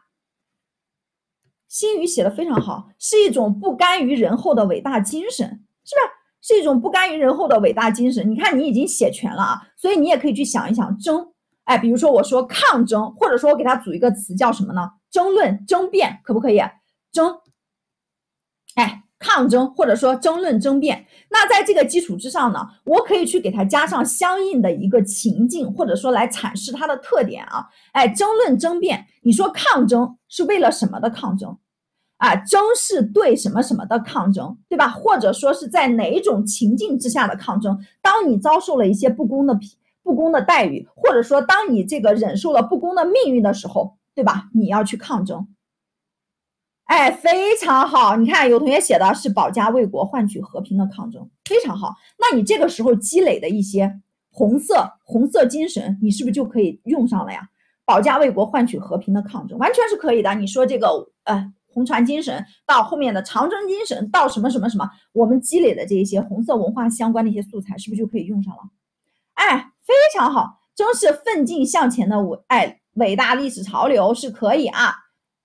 新语写的非常好，是一种不甘于人后的伟大精神，是不是？是一种不甘于人后的伟大精神。你看，你已经写全了啊，所以你也可以去想一想争。哎，比如说我说抗争，或者说我给它组一个词叫什么呢？争论、争辩，可不可以？争，哎，抗争或者说争论、争辩。那在这个基础之上呢，我可以去给它加上相应的一个情境，或者说来阐释它的特点啊。哎，争论、争辩，你说抗争是为了什么的抗争？啊，争是对什么什么的抗争，对吧？或者说是在哪一种情境之下的抗争？当你遭受了一些不公的不公的待遇，或者说当你这个忍受了不公的命运的时候，对吧？你要去抗争。哎，非常好！你看，有同学写的是保家卫国、换取和平的抗争，非常好。那你这个时候积累的一些红色红色精神，你是不是就可以用上了呀？保家卫国、换取和平的抗争，完全是可以的。你说这个，呃。红船精神到后面的长征精神到什么什么什么，我们积累的这一些红色文化相关的一些素材，是不是就可以用上了？哎，非常好，真是奋进向前的伟哎伟大历史潮流是可以啊，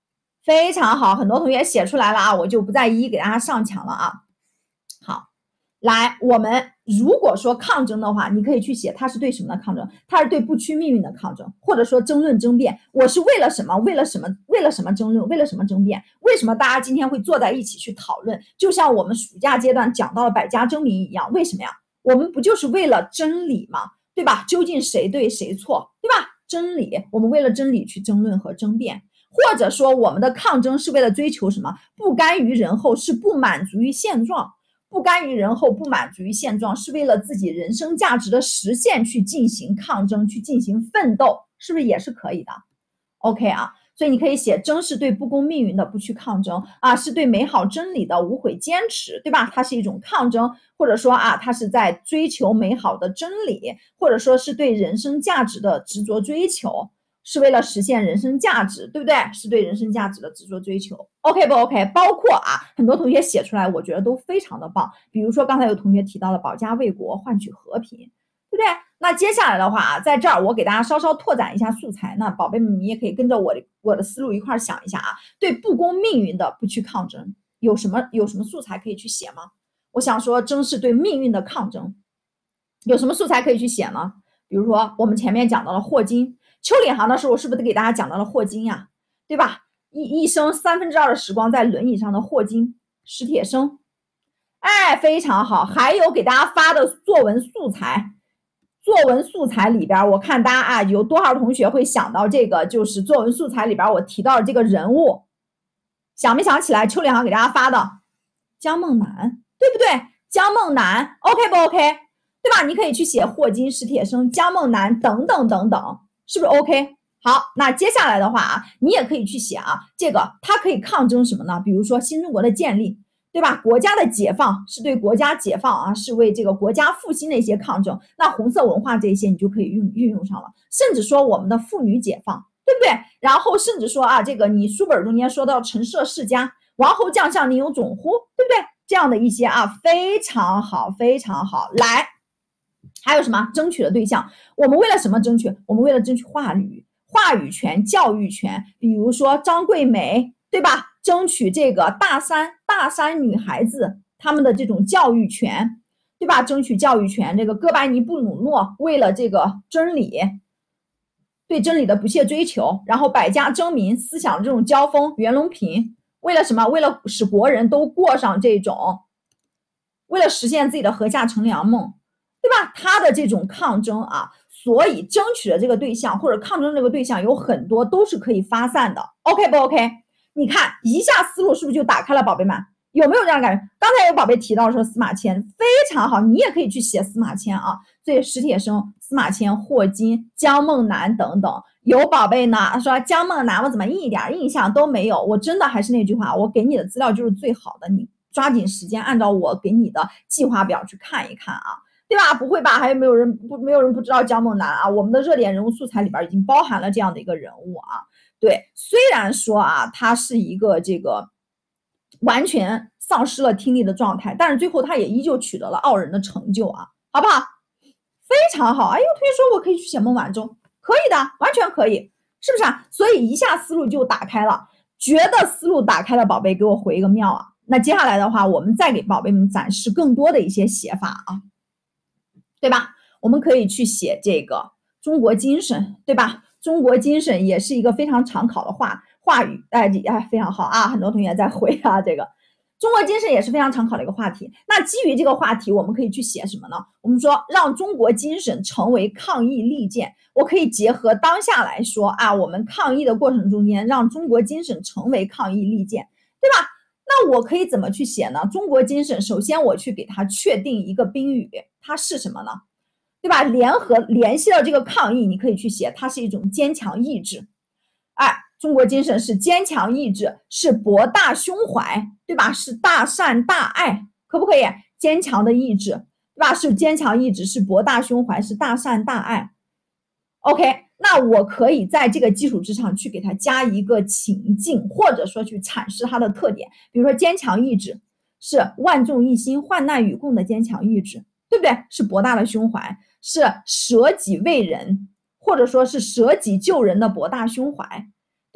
非常好，很多同学写出来了啊，我就不再一一给大家上墙了啊。好，来，我们如果说抗争的话，你可以去写它是对什么的抗争？它是对不屈命运的抗争，或者说争论争辩。我是为了什么？为了什么？为了什么争论？为了什么争辩？为什么大家今天会坐在一起去讨论？就像我们暑假阶段讲到了百家争鸣一样，为什么呀？我们不就是为了真理吗？对吧？究竟谁对谁错，对吧？真理，我们为了真理去争论和争辩。或者说我们的抗争是为了追求什么？不甘于人后，是不满足于现状。不甘于人后，不满足于现状，是为了自己人生价值的实现去进行抗争，去进行奋斗，是不是也是可以的 ？OK 啊，所以你可以写争是对不公命运的不去抗争啊，是对美好真理的无悔坚持，对吧？它是一种抗争，或者说啊，它是在追求美好的真理，或者说是对人生价值的执着追求。是为了实现人生价值，对不对？是对人生价值的执着追求 ，OK 不 OK？包括啊，很多同学写出来，我觉得都非常的棒。比如说刚才有同学提到了保家卫国，换取和平，对不对？那接下来的话啊，在这儿我给大家稍稍拓展一下素材，那宝贝们你也可以跟着我的我的思路一块想一下啊，对不公命运的不去抗争，有什么有什么素材可以去写吗？我想说，争是对命运的抗争，有什么素材可以去写呢？比如说我们前面讲到了霍金。秋领航的时候，是不是给大家讲到了霍金呀？对吧？一一生三分之二的时光在轮椅上的霍金，史铁生，哎，非常好。还有给大家发的作文素材，作文素材里边，我看大家啊，有多少同学会想到这个？就是作文素材里边我提到的这个人物，想没想起来？秋领航给大家发的江梦楠，对不对？江梦楠 ，OK 不 OK？对吧？你可以去写霍金、史铁生、江梦楠等等等等。是不是 OK？ 好，那接下来的话啊，你也可以去写啊，这个它可以抗争什么呢？比如说新中国的建立，对吧？国家的解放是对国家解放啊，是为这个国家复兴的一些抗争。那红色文化这些你就可以运运用上了，甚至说我们的妇女解放，对不对？然后甚至说啊，这个你书本中间说到陈涉世家，王侯将相宁有种乎，对不对？这样的一些啊，非常好，非常好，来。还有什么争取的对象？我们为了什么争取？我们为了争取话语、话语权、教育权。比如说张桂梅，对吧？争取这个大三大三女孩子她们的这种教育权，对吧？争取教育权。这个哥白尼、布鲁诺为了这个真理，对真理的不懈追求，然后百家争鸣、思想这种交锋。袁隆平为了什么？为了使国人都过上这种，为了实现自己的禾下乘凉梦。对吧？他的这种抗争啊，所以争取的这个对象或者抗争这个对象有很多都是可以发散的 ，OK 不 OK？ 你看一下思路是不是就打开了，宝贝们有没有这样的感觉？刚才有宝贝提到说司马迁非常好，你也可以去写司马迁啊。所以史铁生、司马迁、霍金、江梦楠等等，有宝贝呢说江梦楠我怎么一点印象都没有？我真的还是那句话，我给你的资料就是最好的，你抓紧时间按照我给你的计划表去看一看啊。对吧？不会吧？还有没有人不没有人不知道江梦楠啊？我们的热点人物素材里边已经包含了这样的一个人物啊。对，虽然说啊，他是一个这个完全丧失了听力的状态，但是最后他也依旧取得了傲人的成就啊，好不好？非常好。哎，有同学说我可以去写孟晚舟，可以的，完全可以，是不是啊？所以一下思路就打开了，觉得思路打开了，宝贝给我回一个妙啊。那接下来的话，我们再给宝贝们展示更多的一些写法啊。对吧？我们可以去写这个中国精神，对吧？中国精神也是一个非常常考的话话语，哎哎，非常好啊！很多同学在回啊，这个中国精神也是非常常考的一个话题。那基于这个话题，我们可以去写什么呢？我们说让中国精神成为抗疫利剑。我可以结合当下来说啊，我们抗疫的过程中间，让中国精神成为抗疫利剑，对吧？那我可以怎么去写呢？中国精神，首先我去给它确定一个宾语，它是什么呢？对吧？联合联系到这个抗疫，你可以去写，它是一种坚强意志。哎，中国精神是坚强意志，是博大胸怀，对吧？是大善大爱，可不可以？坚强的意志，对吧？是坚强意志，是博大胸怀，是大善大爱。OK。那我可以在这个基础之上去给它加一个情境，或者说去阐释它的特点。比如说坚强意志是万众一心、患难与共的坚强意志，对不对？是博大的胸怀，是舍己为人，或者说是舍己救人的博大胸怀，对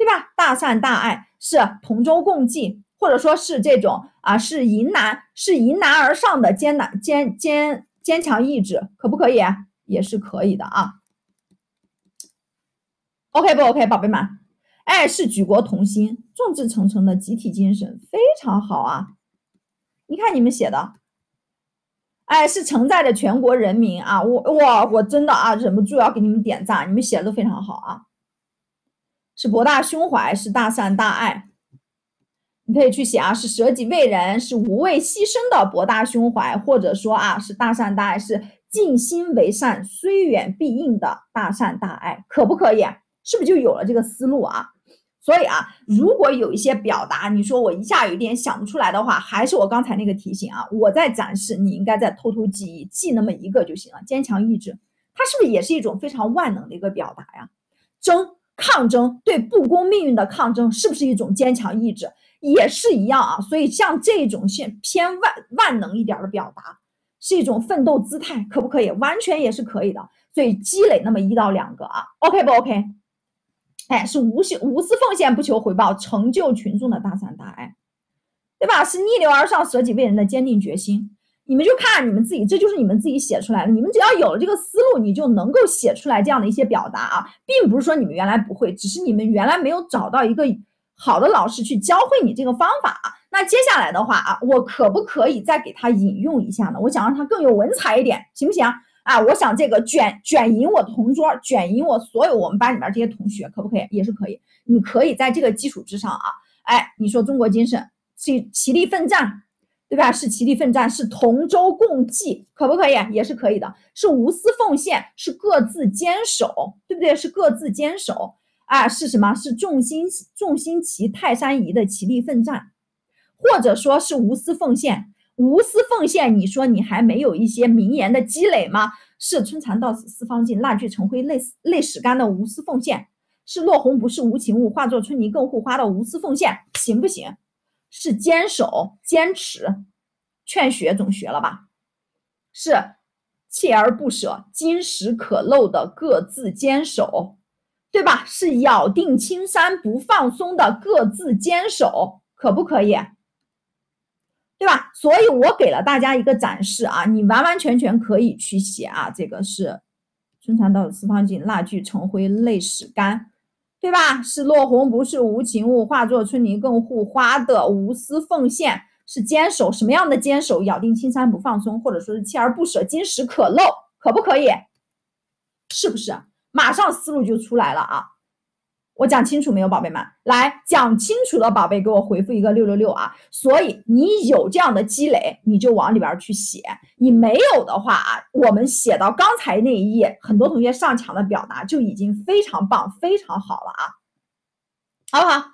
对吧？大善大爱是同舟共济，或者说是这种啊，是迎难是迎难而上的艰难坚坚坚强意志，可不可以？也是可以的啊。OK 不 OK， 宝贝们？哎，是举国同心、众志成城的集体精神，非常好啊！你看你们写的，哎，是承载着全国人民啊！我我我真的啊，忍不住要给你们点赞，你们写的都非常好啊！是博大胸怀，是大善大爱。你可以去写啊，是舍己为人，是无畏牺牲的博大胸怀，或者说啊，是大善大爱，是尽心为善，虽远必应的大善大爱，可不可以？是不是就有了这个思路啊？所以啊，如果有一些表达，你说我一下有点想不出来的话，还是我刚才那个提醒啊，我在展示，你应该在偷偷记忆，记那么一个就行了。坚强意志，它是不是也是一种非常万能的一个表达呀？争抗争，对不公命运的抗争，是不是一种坚强意志？也是一样啊。所以像这种偏万万能一点的表达，是一种奋斗姿态，可不可以？完全也是可以的。所以积累那么一到两个啊 ，OK 不 OK？哎，是无私无私奉献不求回报，成就群众的大善大爱，对吧？是逆流而上、舍己为人的坚定决心。你们就看你们自己，这就是你们自己写出来的。你们只要有了这个思路，你就能够写出来这样的一些表达啊，并不是说你们原来不会，只是你们原来没有找到一个好的老师去教会你这个方法啊。那接下来的话啊，我可不可以再给他引用一下呢？我想让他更有文采一点，行不行？啊，我想这个卷卷赢我同桌，卷赢我所有我们班里面这些同学，可不可以？也是可以。你可以在这个基础之上啊，哎，你说中国精神是齐力奋战，对吧？是齐力奋战，是同舟共济，可不可以？也是可以的。是无私奉献，是各自坚守，对不对？是各自坚守啊，是什么？是众星众星齐泰山移的齐力奋战，或者说是无私奉献。无私奉献，你说你还没有一些名言的积累吗？是春蚕到死丝方尽，蜡炬成灰泪泪始干的无私奉献，是落红不是无情物，化作春泥更护花的无私奉献，行不行？是坚守坚持，劝学总学了吧？是锲而不舍，金石可镂的各自坚守，对吧？是咬定青山不放松的各自坚守，可不可以？对吧？所以我给了大家一个展示啊，你完完全全可以去写啊。这个是春蚕到死丝方尽，蜡炬成灰泪始干，对吧？是落红不是无情物，化作春泥更护花的无私奉献，是坚守什么样的坚守？咬定青山不放松，或者说是锲而不舍，金石可镂，可不可以？是不是？马上思路就出来了啊！我讲清楚没有，宝贝们？来，讲清楚的宝贝给我回复一个六六六啊！所以你有这样的积累，你就往里边去写；你没有的话啊，我们写到刚才那一页，很多同学上墙的表达就已经非常棒、非常好了啊，好不好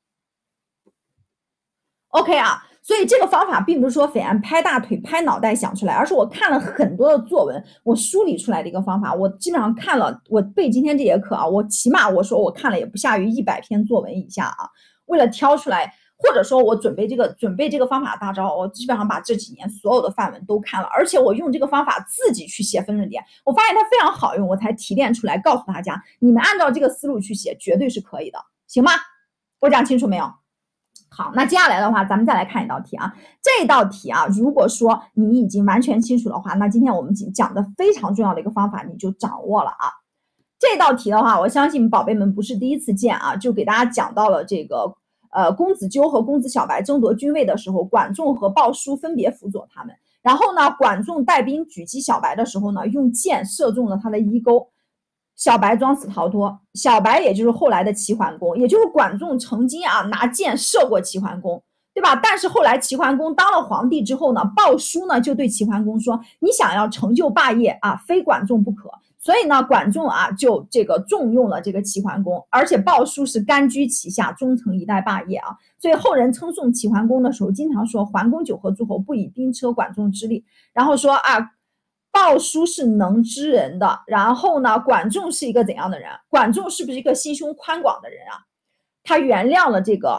？OK 啊。所以这个方法并不是说斐然拍大腿、拍脑袋想出来，而是我看了很多的作文，我梳理出来的一个方法。我基本上看了，我备今天这节课啊，我起码我说我看了也不下于一百篇作文以下啊。为了挑出来，或者说我准备这个准备这个方法大招，我基本上把这几年所有的范文都看了，而且我用这个方法自己去写分论点，我发现它非常好用，我才提炼出来告诉大家，你们按照这个思路去写，绝对是可以的，行吗？我讲清楚没有？好，那接下来的话，咱们再来看一道题啊。这道题啊，如果说你已经完全清楚的话，那今天我们讲的非常重要的一个方法，你就掌握了啊。这道题的话，我相信宝贝们不是第一次见啊，就给大家讲到了这个呃公子纠和公子小白争夺君位的时候，管仲和鲍叔分别辅佐他们。然后呢，管仲带兵狙击小白的时候呢，用箭射中了他的衣钩。小白装死逃脱，小白也就是后来的齐桓公，也就是管仲曾经啊拿箭射过齐桓公，对吧？但是后来齐桓公当了皇帝之后呢，鲍叔呢就对齐桓公说：“你想要成就霸业啊，非管仲不可。”所以呢，管仲啊就这个重用了这个齐桓公，而且鲍叔是甘居其下，终成一代霸业啊。所以后人称颂齐桓公的时候，经常说：“桓公九合诸侯，不以兵车管仲之力。”然后说啊。鲍叔是能知人的，然后呢，管仲是一个怎样的人？管仲是不是一个心胸宽广的人啊？他原谅了这个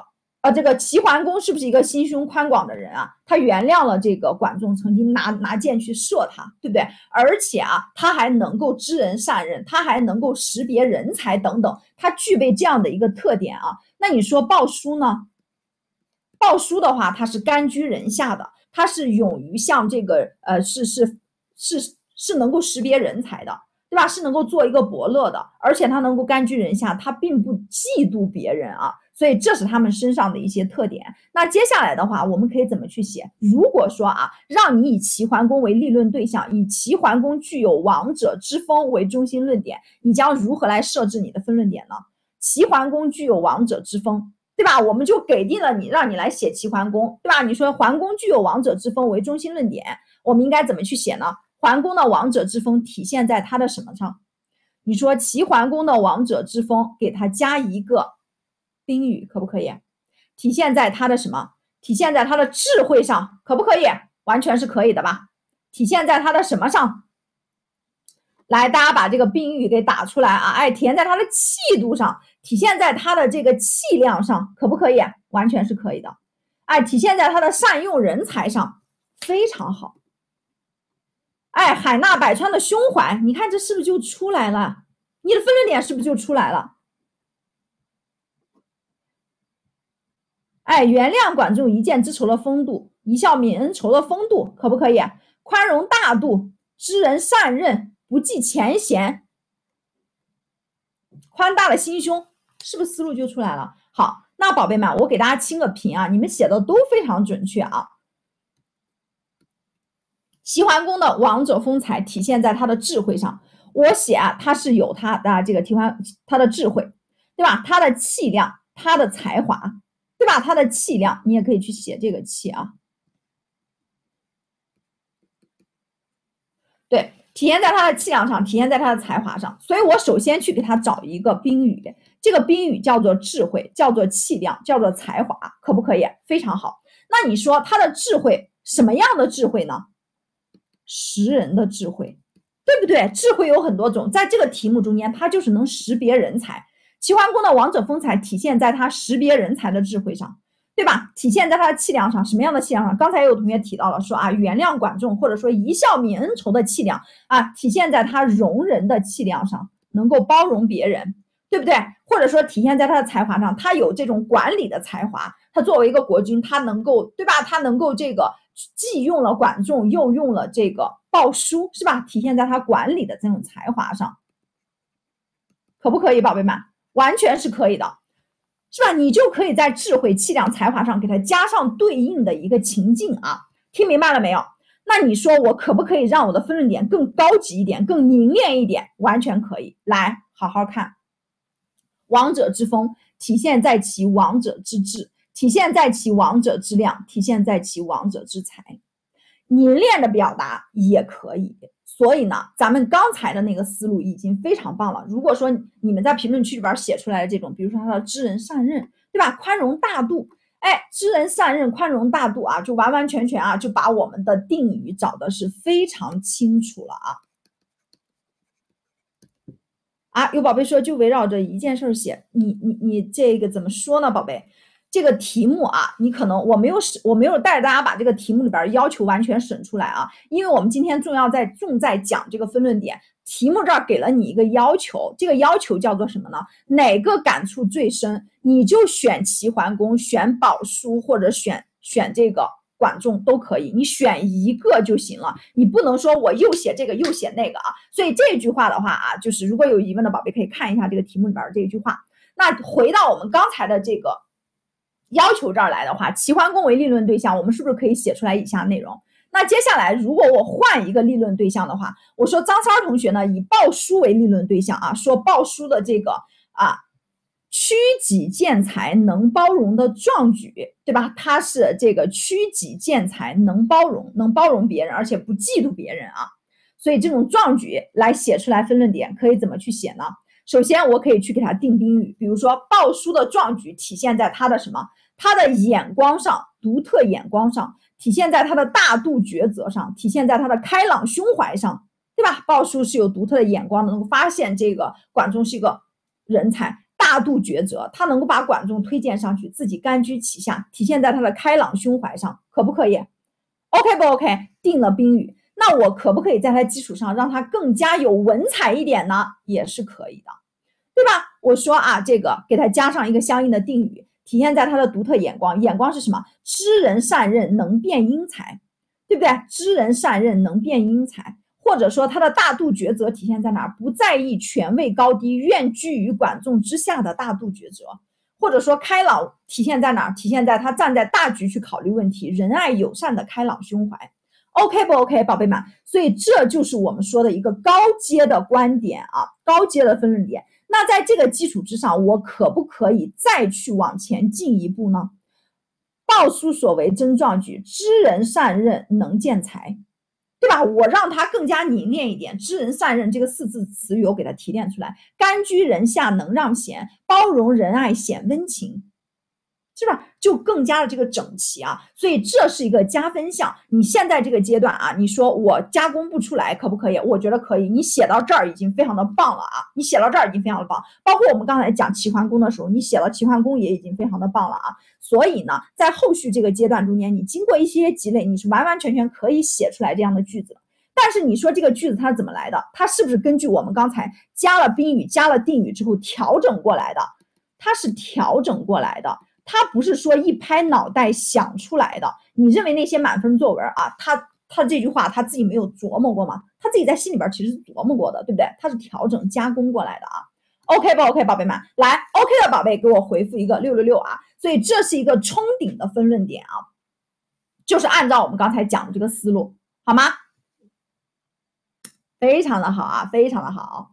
呃，这个齐桓公是不是一个心胸宽广的人啊？他原谅了这个管仲曾经拿拿箭去射他，对不对？而且啊，他还能够知人善任，他还能够识别人才等等，他具备这样的一个特点啊。那你说鲍叔呢？鲍叔的话，他是甘居人下的，他是勇于向这个呃，是是是是能够识别人才的，对吧？是能够做一个伯乐的，而且他能够甘居人下，他并不嫉妒别人啊。所以这是他们身上的一些特点。那接下来的话，我们可以怎么去写？如果说啊，让你以齐桓公为立论对象，以齐桓公具有王者之风为中心论点，你将如何来设置你的分论点呢？齐桓公具有王者之风，对吧？我们就给定了你，让你来写齐桓公，对吧？你说桓公具有王者之风为中心论点，我们应该怎么去写呢？桓公的王者之风体现在他的什么上？你说齐桓公的王者之风，给他加一个宾语，可不可以？体现在他的什么？体现在他的智慧上，可不可以？完全是可以的吧？体现在他的什么上？来，大家把这个宾语给打出来啊！哎，体现在他的气度上，体现在他的这个气量上，可不可以？完全是可以的。哎，体现在他的善用人才上，非常好。哎，海纳百川的胸怀，你看这是不是就出来了？你的分论点是不是就出来了？哎，原谅管仲一箭之仇的风度，一笑泯恩仇的风度，可不可以？宽容大度，知人善任，不计前嫌，宽大的心胸，是不是思路就出来了？好，那宝贝们，我给大家清个屏啊，你们写的都非常准确啊。齐桓公的王者风采体现在他的智慧上，我写啊，他是有他的这个提桓他的智慧，对吧？他的气量，他的才华，对吧？他的气量，你也可以去写这个气啊。对，体现在他的气量上，体现在他的才华上。所以我首先去给他找一个宾语，这个宾语叫做智慧，叫做气量，叫做才华，可不可以？非常好。那你说他的智慧什么样的智慧呢？识人的智慧，对不对？智慧有很多种，在这个题目中间，他就是能识别人才。齐桓公的王者风采体现在他识别人才的智慧上，对吧？体现在他的气量上，什么样的气量上？刚才也有同学提到了，说啊，原谅管仲，或者说一笑泯恩仇的气量啊，体现在他容人的气量上，能够包容别人，对不对？或者说体现在他的才华上，他有这种管理的才华，他作为一个国君，他能够，对吧？他能够这个既用了管仲，又用了这个鲍叔，是吧？体现在他管理的这种才华上，可不可以，宝贝们？完全是可以的，是吧？你就可以在智慧、气量、才华上给它加上对应的一个情境啊，听明白了没有？那你说我可不可以让我的分论点更高级一点、更凝练一点？完全可以。来，好好看，王者之风体现在其王者之智，体现在其王者之量，体现在其王者之才。凝练的表达也可以。所以呢，咱们刚才的那个思路已经非常棒了。如果说你们在评论区里边写出来的这种，比如说他的知人善任，对吧？宽容大度，哎，知人善任、宽容大度啊，就完完全全啊，就把我们的定语找的是非常清楚了啊。啊，有宝贝说就围绕着一件事写，你你你这个怎么说呢，宝贝？这个题目啊，你可能我没有我没有带着大家把这个题目里边要求完全审出来啊，因为我们今天重要在重在讲这个分论点，题目这儿给了你一个要求，这个要求叫做什么呢？哪个感触最深，你就选齐桓公，选鲍叔或者选选这个管仲都可以，你选一个就行了，你不能说我又写这个又写那个啊。所以这句话的话啊，就是如果有疑问的宝贝可以看一下这个题目里边这一句话。那回到我们刚才的这个要求这儿来的话，齐桓公为立论对象，我们是不是可以写出来以下内容？那接下来如果我换一个立论对象的话，我说张三同学呢以鲍叔为立论对象啊，说鲍叔的这个啊屈己见才能包容的壮举，对吧？他是这个屈己见才能包容，能包容别人，而且不嫉妒别人啊。所以这种壮举来写出来分论点，可以怎么去写呢？首先我可以去给他定宾语，比如说鲍叔的壮举体现在他的什么？他的眼光上，独特眼光上，体现在他的大度抉择上，体现在他的开朗胸怀上，对吧？鲍叔是有独特的眼光的，能够发现这个管仲是一个人才， 大度抉择，他能够把管仲推荐上去，自己甘居其下，体现在他的开朗胸怀上，可不可以 ？OK 不 OK？ 定了宾语，那我可不可以在他基础上让他更加有文采一点呢？也是可以的，对吧？我说啊，这个给他加上一个相应的定语，体现在他的独特眼光。眼光是什么？知人善任，能辨英才，对不对？知人善任，能辨英才。或者说他的大度抉择体现在哪儿？不在意权位高低，愿居于管仲之下的大度抉择。或者说开朗体现在哪儿？体现在他站在大局去考虑问题，仁爱友善的开朗胸怀。OK 不 OK， 宝贝们？所以这就是我们说的一个高阶的观点啊，高阶的分论点。那在这个基础之上，我可不可以再去往前进一步呢？鲍叔所为真壮举，知人善任，能见才。对吧？我让他更加凝练一点，知人善任这个四字词语我给他提炼出来，甘居人下能让贤，包容仁爱显温情，是吧？就更加的这个整齐啊，所以这是一个加分项。你现在这个阶段啊，你说我加工不出来可不可以？我觉得可以。你写到这儿已经非常的棒了啊，你写到这儿已经非常的棒。包括我们刚才讲齐桓公的时候，你写了齐桓公也已经非常的棒了啊。所以呢，在后续这个阶段中间，你经过一些积累，你是完完全全可以写出来这样的句子。但是你说这个句子它是怎么来的？它是不是根据我们刚才加了宾语、加了定语之后调整过来的？它是调整过来的。他不是说一拍脑袋想出来的。你认为那些满分作文啊，他他这句话他自己没有琢磨过吗？他自己在心里边其实是琢磨过的，对不对？他是调整加工过来的啊。OK 不 OK， 宝贝们，来 OK 的宝贝给我回复一个六六六啊。所以这是一个冲顶的分论点啊，就是按照我们刚才讲的这个思路，好吗？非常的好啊，非常的好。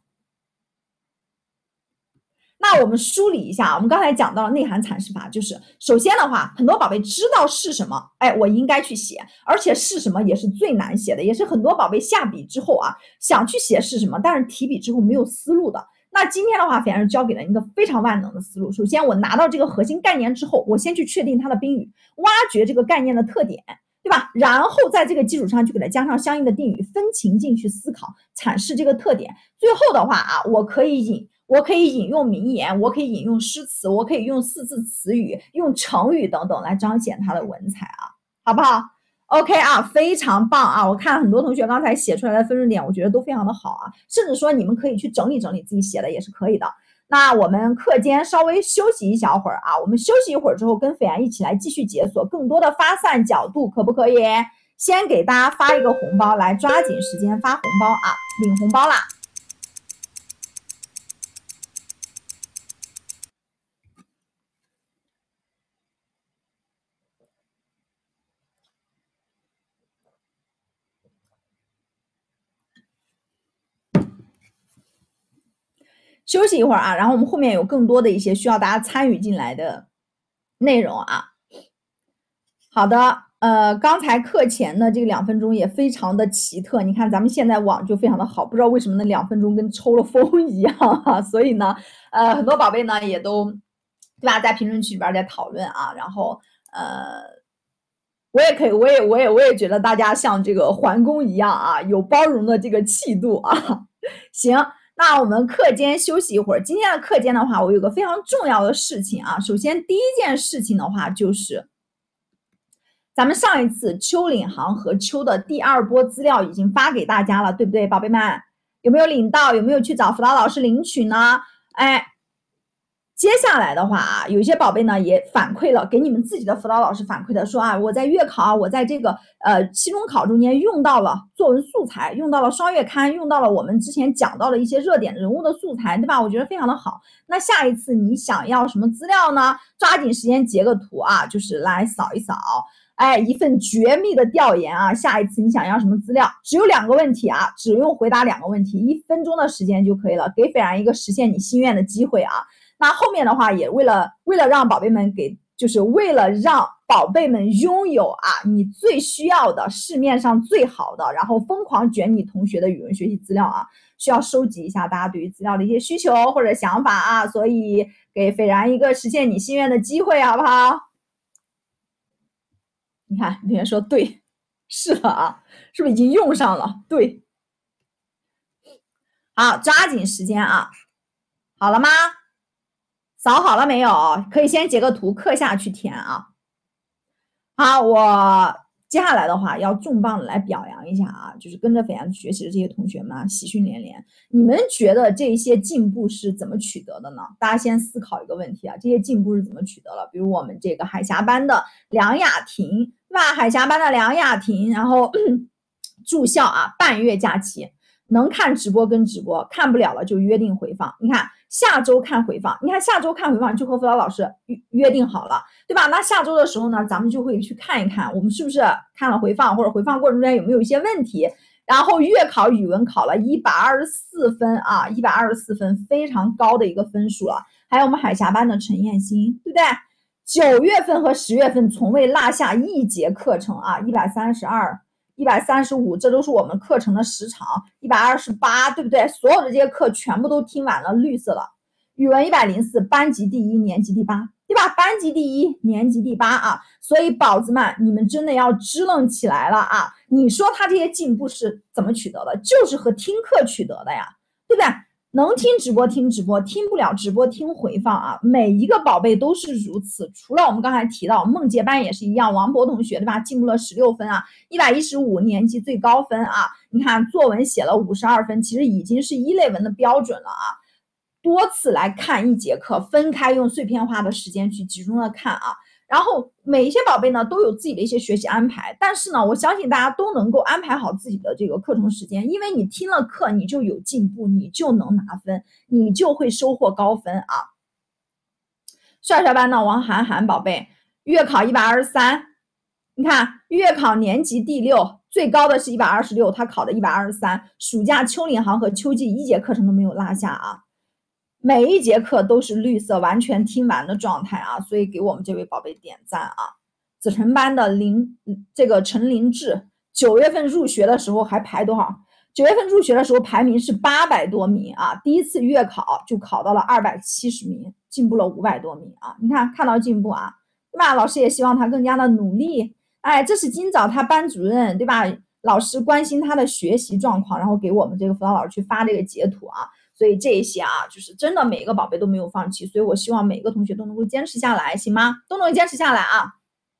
那我们梳理一下，我们刚才讲到了内涵阐释法，就是首先的话，很多宝贝知道是什么，哎，我应该去写，而且是什么也是最难写的，也是很多宝贝下笔之后啊，想去写是什么，但是提笔之后没有思路的。那今天的话，斐然教给了一个非常万能的思路。首先，我拿到这个核心概念之后，我先去确定它的宾语，挖掘这个概念的特点，对吧？然后在这个基础上去给它加上相应的定语，分情境去思考阐释这个特点。最后的话啊，我可以引。我可以引用名言，我可以引用诗词，我可以用四字词语、用成语等等来彰显它的文采啊，好不好 ？OK 啊，非常棒啊！我看很多同学刚才写出来的分数点，我觉得都非常的好啊，甚至说你们可以去整理整理自己写的也是可以的。那我们课间稍微休息一小会儿啊，我们休息一会儿之后，跟斐然一起来继续解锁更多的发散角度，可不可以？先给大家发一个红包，来抓紧时间发红包啊，领红包啦！休息一会儿啊，然后我们后面有更多的一些需要大家参与进来的内容啊。好的，呃，刚才课前的这个两分钟也非常的奇特，你看咱们现在网就非常的好，不知道为什么那两分钟跟抽了风一样啊。所以呢，呃，很多宝贝呢也都对吧，在评论区里边在讨论啊，然后呃，我也可以，我也我也我也觉得大家像这个桓公一样啊，有包容的这个气度啊。行。那我们课间休息一会儿。今天的课间的话，我有个非常重要的事情啊。首先，第一件事情的话，就是咱们上一次秋领航和秋的第二波资料已经发给大家了，对不对，宝贝们？有没有领到？有没有去找辅导老师领取呢？哎。接下来的话啊，有一些宝贝呢也反馈了，给你们自己的辅导老师反馈的，说啊，我在月考，我在这个呃期中考中间用到了作文素材，用到了双月刊，用到了我们之前讲到的一些热点人物的素材，对吧？我觉得非常的好。那下一次你想要什么资料呢？抓紧时间截个图啊，就是来扫一扫，哎，一份绝密的调研啊。下一次你想要什么资料？只有两个问题啊，只用回答两个问题，一分钟的时间就可以了，给斐然一个实现你心愿的机会啊。那后面的话也为了为了让宝贝们给，就是为了让宝贝们拥有啊你最需要的市面上最好的，然后疯狂卷你同学的语文学习资料啊，需要收集一下大家对于资料的一些需求或者想法啊，所以给斐然一个实现你心愿的机会，好不好？你看同学说对，是的啊，是不是已经用上了？对，好，抓紧时间啊，好了吗？ 扫好了没有？可以先截个图刻下去填啊。好，我接下来的话要重磅的来表扬一下啊，就是跟着斐然学习的这些同学们啊，喜讯连连。你们觉得这些进步是怎么取得的呢？大家先思考一个问题啊，这些进步是怎么取得了？比如我们这个海峡班的梁雅婷，对吧？海峡班的梁雅婷，然后住校啊，半月假期。能看直播跟直播，看不了了就约定回放。你看下周看回放，你看下周看回放就和辅导老师约定好了，对吧？那下周的时候呢，咱们就会去看一看，我们是不是看了回放，或者回放过程中间有没有一些问题。然后月考语文考了一百二十四分啊，一百二十四分，非常高的一个分数了。还有我们海峡班的陈燕欣，对不对？九月份和十月份从未落下一节课程啊，一百三十二。一百三十五，这都是我们课程的时长。一百二十八，对不对？所有的这些课全部都听完了，绿色了。语文一百零四，班级第一，年级第八，对吧？班级第一，年级第八啊！所以宝子们，你们真的要支棱起来了啊！你说他这些进步是怎么取得的？就是和听课取得的呀，对不对？能听直播听直播，听不了直播听回放啊！每一个宝贝都是如此，除了我们刚才提到梦洁班也是一样，王博同学对吧？进步了十六分啊，一百一十五年级最高分啊！你看作文写了五十二分，其实已经是一类文的标准了啊！多次来看一节课，分开用碎片化的时间去集中的看啊！然后每一些宝贝呢都有自己的一些学习安排，但是呢，我相信大家都能够安排好自己的这个课程时间，因为你听了课，你就有进步，你就能拿分，你就会收获高分啊。帅帅班的王涵涵宝贝，月考一百二十三，你看月考年级第六，最高的是一百二十六，他考的一百二十三，暑假秋领航和秋季一节课程都没有落下啊。每一节课都是绿色，完全听完的状态啊，所以给我们这位宝贝点赞啊！子晨班的林这个陈林志，九月份入学的时候还排多少？九月份入学的时候排名是八百多名啊，第一次月考就考到了二百七十名，进步了五百多名啊！你看看到进步啊，对吧？老师也希望他更加的努力。哎，这是今早他班主任对吧？老师关心他的学习状况，然后给我们这个辅导老师去发这个截图啊。所以这些啊，就是真的每一个宝贝都没有放弃，所以我希望每个同学都能够坚持下来，行吗？都能够坚持下来啊！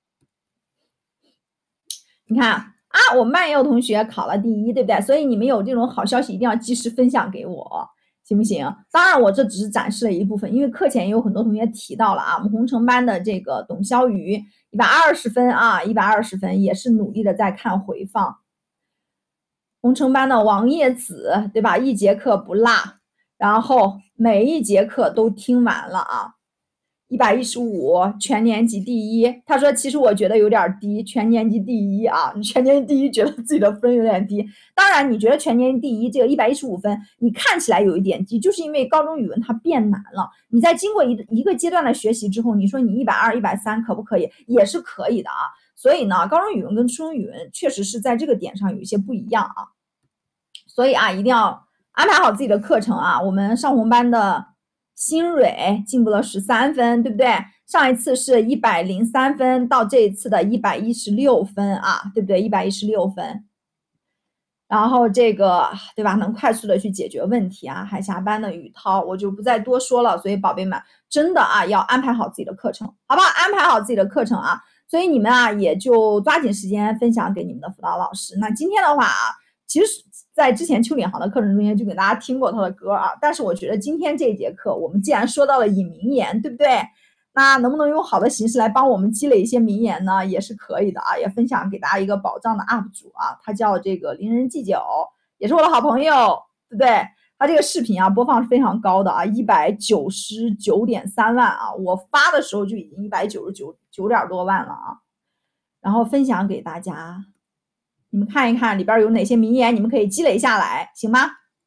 你看啊，我们班也有同学考了第一，对不对？所以你们有这种好消息一定要及时分享给我，行不行？当然，我这只是展示了一部分，因为课前也有很多同学提到了啊，我们红城班的这个董潇雨一百二十分啊，一百二十分也是努力的在看回放。红城班的王叶子，对吧？一节课不落。然后每一节课都听完了啊，一百一十五，全年级第一。他说：“其实我觉得有点低，全年级第一啊，你全年级第一觉得自己的分有点低。当然，你觉得全年级第一这个一百一十五分，你看起来有一点低，就是因为高中语文它变难了。你在经过一一个阶段的学习之后，你说你一百二、一百三可不可以？也是可以的啊。所以呢，高中语文跟初中语文确实是在这个点上有一些不一样啊。所以啊，一定要。”安排好自己的课程啊！我们上红班的新蕊进步了十三分，对不对？上一次是一百零三分，到这一次的一百一十六分啊，对不对？一百一十六分。然后这个对吧？能快速的去解决问题啊！海峡班的宇涛，我就不再多说了。所以宝贝们，真的啊，要安排好自己的课程，好不好？安排好自己的课程啊！所以你们啊，也就抓紧时间分享给你们的辅导老师。那今天的话啊，其实。在之前秋领航的课程中间就给大家听过他的歌啊，但是我觉得今天这一节课我们既然说到了引名言，对不对？那能不能用好的形式来帮我们积累一些名言呢？也是可以的啊，也分享给大家一个宝藏的 U P 主啊，他叫这个邻人祭酒，也是我的好朋友，对不对？他这个视频啊播放是非常高的啊，一百九十九点三万啊，我发的时候就已经一百九十九九点多万了啊，然后分享给大家。你们看一看里边有哪些名言，你们可以积累下来，行吗？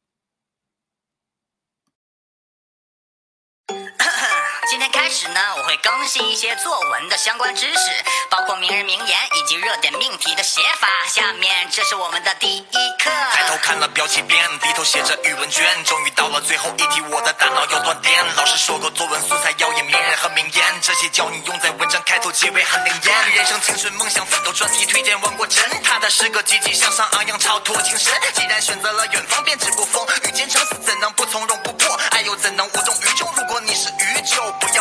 今天开始呢，我会更新一些作文的相关知识，包括名人名言以及热点命题的写法。下面这是我们的第一课。 抬头看了标题篇，低头写着语文卷，终于到了最后一题，我的大脑要断电。老师说过，作文素材要以名人和名言，这些教你用在文章开头，结尾很灵验。人生、青春、梦想、奋斗专题推荐王国珍，他的诗歌积极向上，昂扬超脱精神。既然选择了远方，便志不锋，遇见生死怎能不从容不迫？爱又怎能无动于衷？如果你是宇宙，不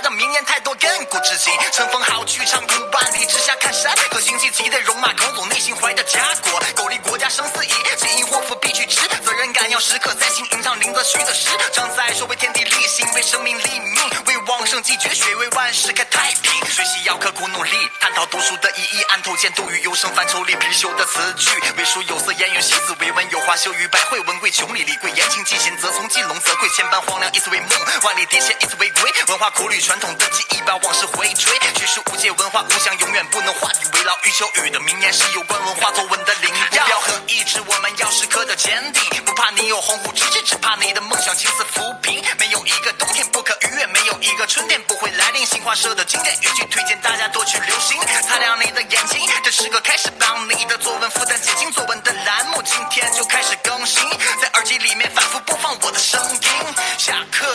的名言太多，亘古至今。乘风好去，长途万里，直下看山，和星期几的戎马，耿总内心怀的家国。苟利国家生死以，金银祸福必去吃，责任感要时刻在心，吟唱林则徐的诗。常在说为天地立心，为生命立命，为往圣继绝学，为万世开太平。学习要刻苦努力，探讨读书的意义，按头见杜宇有声范畴里貔貅的词句，为书有色，言语习字，为文有话，秀于百会，文贵穷理，理贵言情，记心则从，记龙则贵，千般荒凉以此为梦，万里叠仙以此为归，文化苦旅传统的记忆，把往事回追，学术无界，文化无相，永远不能化底为牢。余秋雨的名言是有关文化作文的领域，目标和意志我们要时刻的坚定，不怕你有鸿鹄之志，只怕你的梦想青丝浮萍。没有一个冬天不可逾越，没有一个春天不会来临。新华社的经典语句推荐大家多去留心，擦亮你的眼睛，这是个开始，帮你的作文负担减轻。作文的栏目今天就开始更新，在耳机里面反复播放我的声音。下课。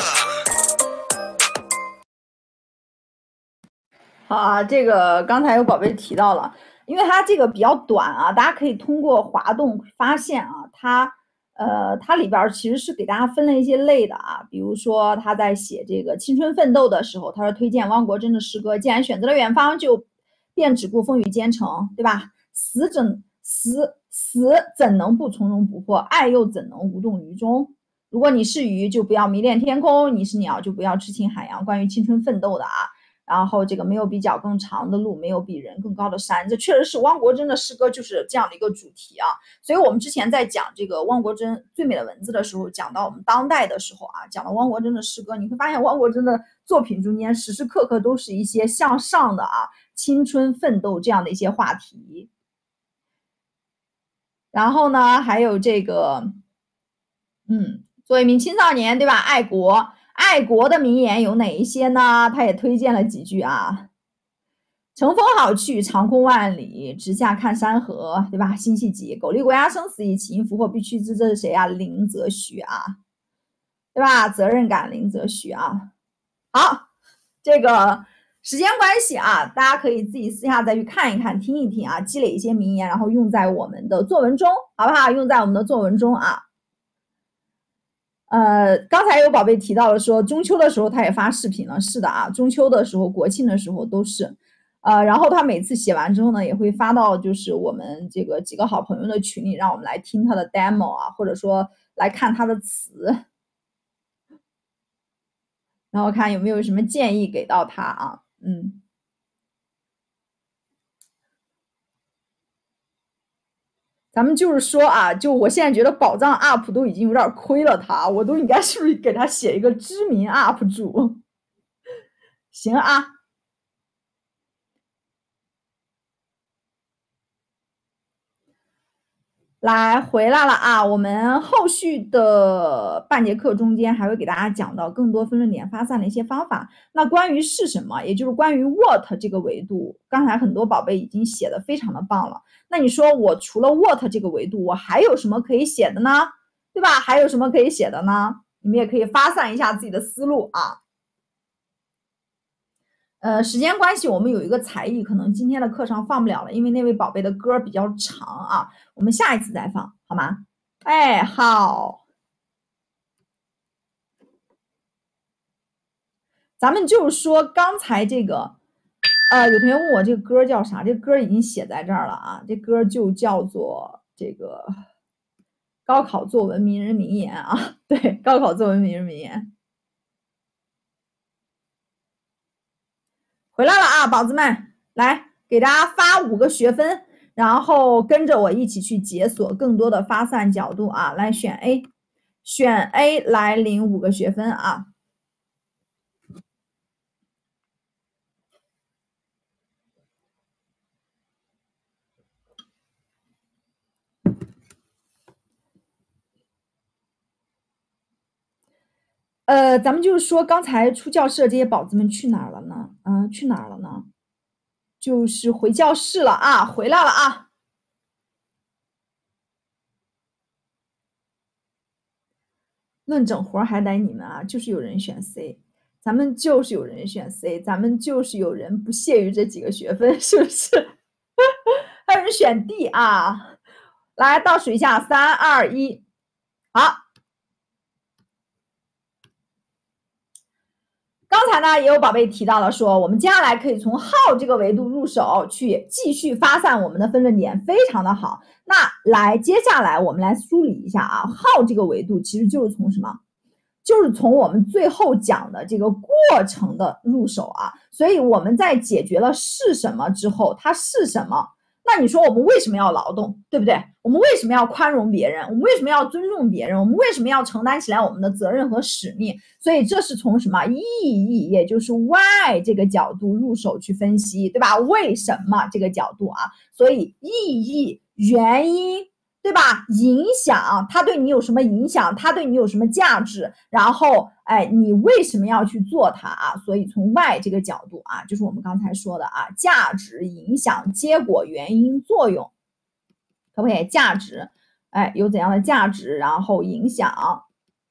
好啊，这个刚才有宝贝提到了，因为它这个比较短啊，大家可以通过滑动发现啊，它呃它里边其实是给大家分了一些类的啊，比如说他在写这个青春奋斗的时候，他说推荐汪国真的诗歌，既然选择了远方，就便只顾风雨兼程，对吧？死怎死死怎能不从容不迫？爱又怎能无动于衷？如果你是鱼，就不要迷恋天空；你是鸟，就不要痴情海洋。关于青春奋斗的啊。然后这个没有比脚更长的路，没有比人更高的山，这确实是汪国真的诗歌就是这样的一个主题啊。所以我们之前在讲这个汪国真最美的文字的时候，讲到我们当代的时候啊，讲到汪国真的诗歌，你会发现汪国真的作品中间时时刻刻都是一些向上的啊，青春奋斗这样的一些话题。然后呢，还有这个，嗯，作为一名青少年，对吧？爱国。爱国的名言有哪一些呢？他也推荐了几句啊。乘风好去，长空万里，直下看山河，对吧？辛弃疾，苟利国家生死以，起因福祸必趋之，这是谁啊？林则徐啊，对吧？责任感，林则徐啊。好，这个时间关系啊，大家可以自己私下再去看一看，听一听啊，积累一些名言，然后用在我们的作文中，好不好？用在我们的作文中啊。呃，刚才有宝贝提到了说中秋的时候他也发视频了，是的啊，中秋的时候、国庆的时候都是，呃，然后他每次写完之后呢，也会发到就是我们这个几个好朋友的群里，让我们来听他的 demo 啊，或者说来看他的词，然后看有没有什么建议给到他啊，嗯。咱们就是说啊，就我现在觉得宝藏 U P 都已经有点亏了他，我都应该是不是给他写一个知名 U P 主？行啊。来回来了啊！我们后续的半节课中间还会给大家讲到更多分论点发散的一些方法。那关于是什么，也就是关于 what 这个维度，刚才很多宝贝已经写的非常的棒了。那你说我除了 what 这个维度，我还有什么可以写的呢？对吧？还有什么可以写的呢？你们也可以发散一下自己的思路啊。呃，时间关系，我们有一个才艺，可能今天的课上放不了了，因为那位宝贝的歌比较长啊，我们下一次再放，好吗？哎，好，咱们就是说刚才这个，呃，有同学问我这个歌叫啥？这歌已经写在这儿了啊，这歌就叫做这个高考作文名人名言啊，对，高考作文名人名言。回来了啊，宝子们，来给大家发五个学分，然后跟着我一起去解锁更多的发散角度啊，来选 A， 选 A 来领五个学分啊。呃，咱们就是说，刚才出教室的这些宝子们去哪儿了呢？啊、呃，去哪儿了呢？就是回教室了啊，回来了啊。论整活还得你们啊，就是有人选 C， 咱们就是有人选 C， 咱们就是有人不屑于这几个学分，是不是？还有人选 D 啊？来倒数一下，三二一，好。 刚才呢，也有宝贝提到了说，我们接下来可以从号这个维度入手，去继续发散我们的分论点，非常的好。那来，接下来我们来梳理一下啊，号这个维度其实就是从什么？就是从我们最后讲的这个过程的入手啊。所以我们在解决了是什么之后，它是什么？那你说我们为什么要劳动，对不对？我们为什么要宽容别人？我们为什么要尊重别人？我们为什么要承担起来我们的责任和使命？所以这是从什么意义，也就是 why 这个角度入手去分析，对吧？为什么这个角度啊？所以意义、原因，对吧？影响，它对你有什么影响？它对你有什么价值？然后，哎，你为什么要去做它啊？所以从 why 这个角度啊，就是我们刚才说的啊，价值、影响、结果、原因、作用，可不可以？价值，哎，有怎样的价值？然后影响，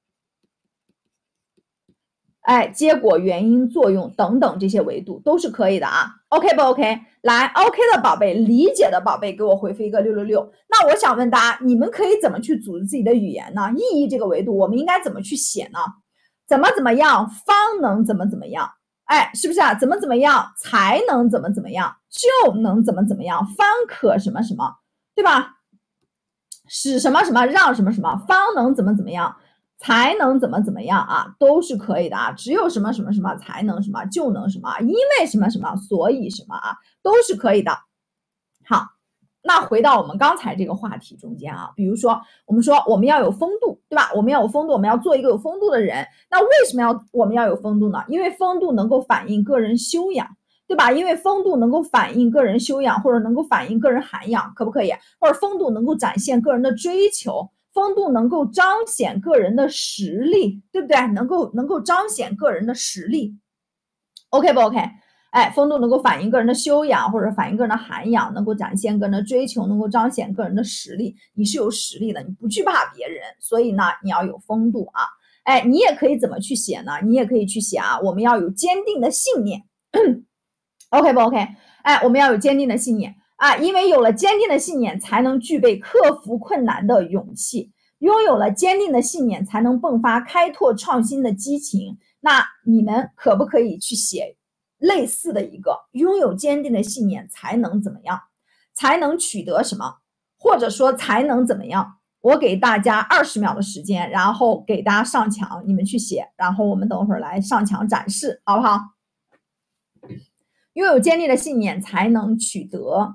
哎，结果、原因、作用等等这些维度都是可以的啊。OK 不 OK？ 来 ，OK 的宝贝，理解的宝贝，给我回复一个六六六。那我想问大家，你们可以怎么去组织自己的语言呢？意义这个维度，我们应该怎么去写呢？怎么怎么样方能怎么怎么样？哎，是不是啊？怎么怎么样才能怎么怎么样，就能怎么怎么样，方可什么什么，对吧？使什么什么，让什么什么，方能怎么怎么样，才能怎么怎么样啊，都是可以的啊。只有什么什么什么才能什么，就能什么，因为什么什么，所以什么啊，都是可以的。好，那回到我们刚才这个话题中间啊，比如说我们说我们要有风度，对吧？我们要有风度，我们要做一个有风度的人。那为什么要我们要有风度呢？因为风度能够反映个人修养，对吧？因为风度能够反映个人修养，或者能够反映个人涵养，可不可以？或者风度能够展现个人的追求，风度能够彰显个人的实力，对不对？能够能够彰显个人的实力 ，OK 不 OK？ 哎，风度能够反映个人的修养，或者反映个人的涵养，能够展现个人的追求，能够彰显个人的实力。你是有实力的，你不惧怕别人，所以呢，你要有风度啊。哎，你也可以怎么去写呢？你也可以去写啊，我们要有坚定的信念。OK 不 OK？ 哎，我们要有坚定的信念啊，因为有了坚定的信念，才能具备克服困难的勇气。拥有了坚定的信念，才能迸发开拓创新的激情。那你们可不可以去写类似的一个？拥有坚定的信念，才能怎么样？才能取得什么？或者说才能怎么样？我给大家二十秒的时间，然后给大家上墙，你们去写，然后我们等会儿来上墙展示，好不好？拥有坚定的信念，才能取得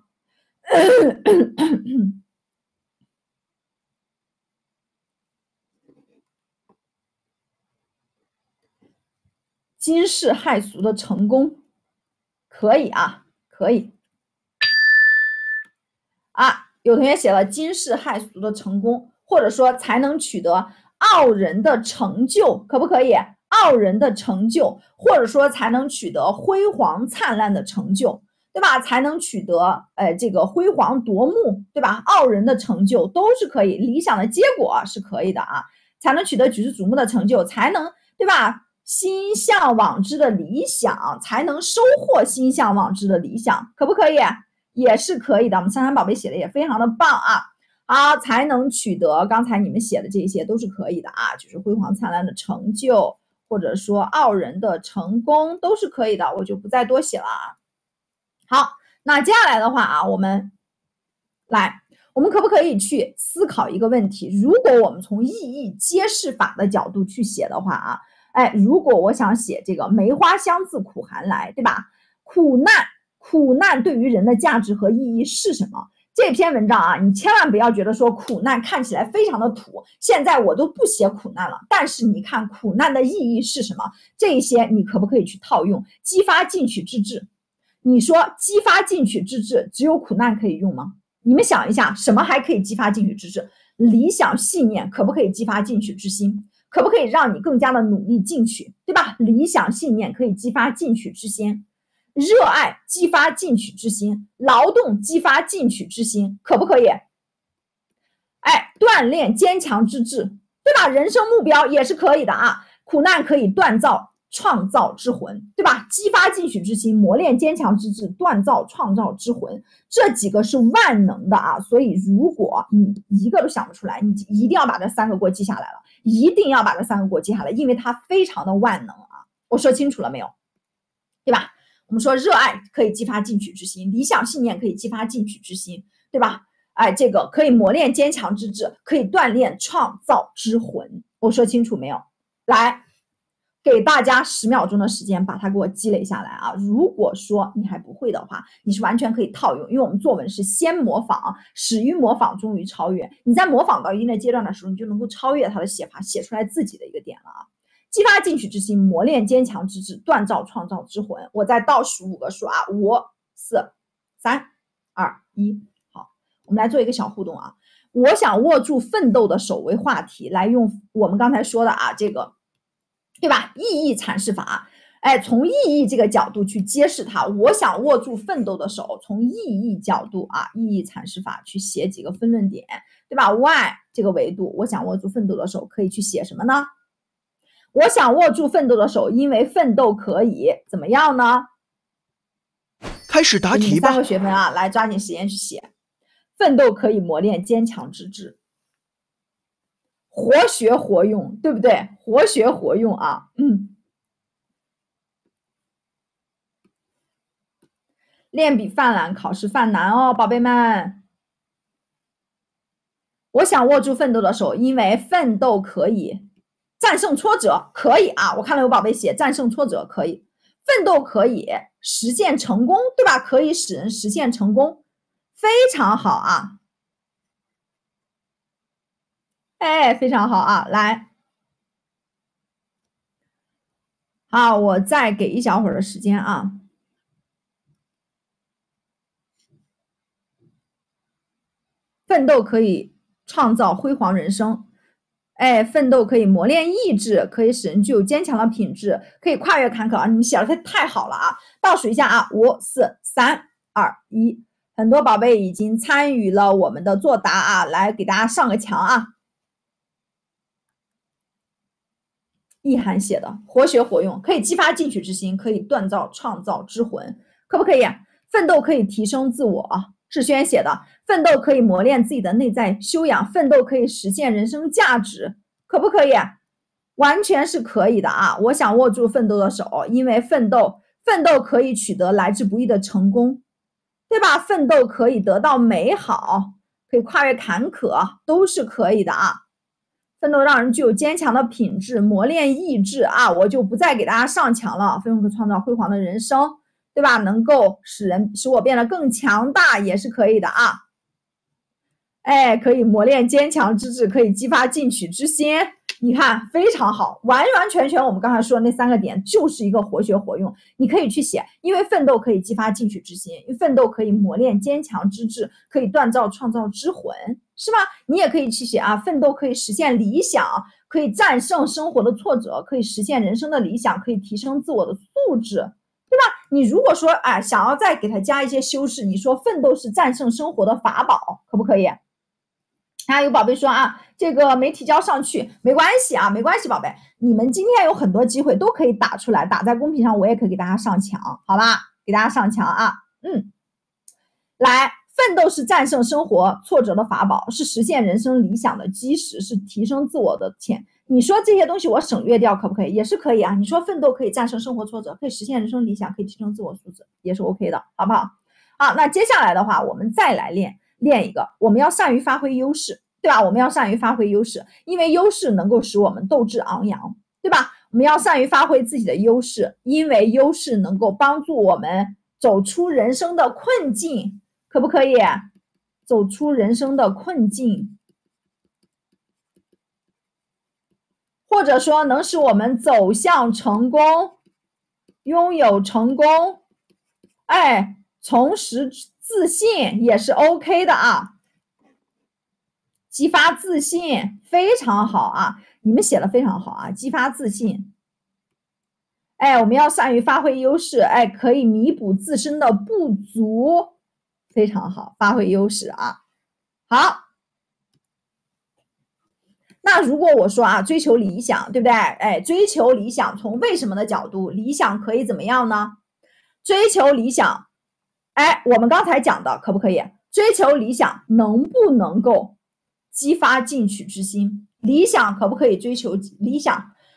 惊世骇俗的成功。可以啊，可以啊。有同学写了惊世骇俗的成功，或者说才能取得傲人的成就，可不可以？傲人的成就，或者说才能取得辉煌灿烂的成就，对吧？才能取得呃这个辉煌夺目，对吧？傲人的成就都是可以，理想的结果是可以的啊。才能取得举世瞩目的成就，才能，对吧？心向往之的理想，才能收获心向往之的理想，可不可以？也是可以的。我们珊珊宝贝写的也非常的棒啊。好，才能取得刚才你们写的这些都是可以的啊，就是辉煌灿烂的成就，或者说傲人的成功都是可以的，我就不再多写了啊。好，那接下来的话啊，我们来，我们可不可以去思考一个问题？如果我们从意义揭示法的角度去写的话啊，哎，如果我想写这个梅花香自苦寒来，对吧？苦难，苦难对于人的价值和意义是什么？这篇文章啊，你千万不要觉得说苦难看起来非常的土，现在我都不写苦难了。但是你看苦难的意义是什么？这些你可不可以去套用？激发进取之志。你说激发进取之志，只有苦难可以用吗？你们想一下，什么还可以激发进取之志？理想信念可不可以激发进取之心？可不可以让你更加的努力进取，对吧？理想信念可以激发进取之心。热爱激发进取之心，劳动激发进取之心，可不可以？哎，锻炼坚强之志，对吧？人生目标也是可以的啊。苦难可以锻造创造之魂，对吧？激发进取之心，磨练坚强之志，锻造创造之魂，这几个是万能的啊。所以如果你一个都想不出来，你一定要把这三个给我记下来了，一定要把这三个给我记下来，因为它非常的万能啊。 我说清楚了没有？对吧？我们说热爱可以激发进取之心，理想信念可以激发进取之心，对吧？哎，这个可以磨练坚强之志，可以锻炼创造之魂。我说清楚没有？来，给大家十秒钟的时间，把它给我积累下来啊！如果说你还不会的话，你是完全可以套用，因为我们作文是先模仿，始于模仿，终于超越。你在模仿到一定的阶段的时候，你就能够超越它的写法，写出来自己的一个点了啊！激发进取之心，磨练坚强之志，锻造创造之魂。我再倒数五个数啊，五、四、三、二、一。好，我们来做一个小互动啊！我想握住奋斗的手为话题，来用我们刚才说的啊，这个，对吧？意义阐释法，哎，从意义这个角度去揭示它。我想握住奋斗的手，从意义角度啊，意义阐释法去写几个分论点，对吧 ？Why 这个维度，我想握住奋斗的手，可以去写什么呢？我想握住奋斗的手，因为奋斗可以怎么样呢？ 开始答题吧。 三个学分啊，来抓紧时间去写。奋斗可以磨练坚强之志，活学活用，对不对？活学活用啊，嗯。练笔犯懒，考试犯难哦，宝贝们。我想握住奋斗的手，因为奋斗可以战胜挫折，可以啊！我看到有宝贝写战胜挫折可以，奋斗可以实现成功，对吧？可以使人实现成功，非常好啊！哎，非常好啊！来，好，我再给一小会儿的时间啊。奋斗可以创造辉煌人生。哎，奋斗可以磨练意志，可以使人具有坚强的品质，可以跨越坎坷啊！你们写的太太好了啊！倒数一下啊，五、四、三、二、一。很多宝贝已经参与了我们的作答啊，来给大家上个墙啊！意涵写的活学活用，可以激发进取之心，可以锻造创造之魂，可不可以？奋斗可以提升自我。志轩写的，奋斗可以磨练自己的内在修养，奋斗可以实现人生价值，可不可以？完全是可以的啊！我想握住奋斗的手，因为奋斗，奋斗可以取得来之不易的成功，对吧？奋斗可以得到美好，可以跨越坎坷，都是可以的啊！奋斗让人具有坚强的品质，磨练意志啊！我就不再给大家上墙了。奋斗可以创造辉煌的人生。对吧？能够使人使我变得更强大，也是可以的啊。哎，可以磨练坚强之志，可以激发进取之心。你看，非常好，完完全全我们刚才说的那三个点就是一个活学活用。你可以去写，因为奋斗可以激发进取之心，因为奋斗可以磨练坚强之志，可以锻造创造之魂，是吧？你也可以去写啊，奋斗可以实现理想，可以战胜生活的挫折，可以实现人生的理想，可以提升自我的素质。对吧？你如果说哎，想要再给它加一些修饰，你说奋斗是战胜生活的法宝，可不可以？啊，有宝贝说啊，这个没提交上去，没关系啊，没关系，宝贝，你们今天有很多机会都可以打出来，打在公屏上，我也可以给大家上墙，好吧？给大家上墙啊，嗯，来，奋斗是战胜生活挫折的法宝，是实现人生理想的基石，是提升自我的潜。你说这些东西我省略掉可不可以？也是可以啊。你说奋斗可以战胜生活挫折，可以实现人生理想，可以提升自我素质，也是 OK 的，好不好？好，那接下来的话，我们再来练练一个，我们要善于发挥优势，对吧？我们要善于发挥优势，因为优势能够使我们斗志昂扬，对吧？我们要善于发挥自己的优势，因为优势能够帮助我们走出人生的困境，可不可以？走出人生的困境。或者说能使我们走向成功，拥有成功，哎，重拾自信也是 OK 的啊。激发自信非常好啊，你们写的非常好啊，激发自信。哎，我们要善于发挥优势，哎，可以弥补自身的不足，非常好，发挥优势啊。好。那如果我说啊，追求理想，对不对？哎，追求理想，从为什么的角度，理想可以怎么样呢？追求理想，哎，我们刚才讲的可不可以？追求理想能不能够激发进取之心？理想可不可以追求理想？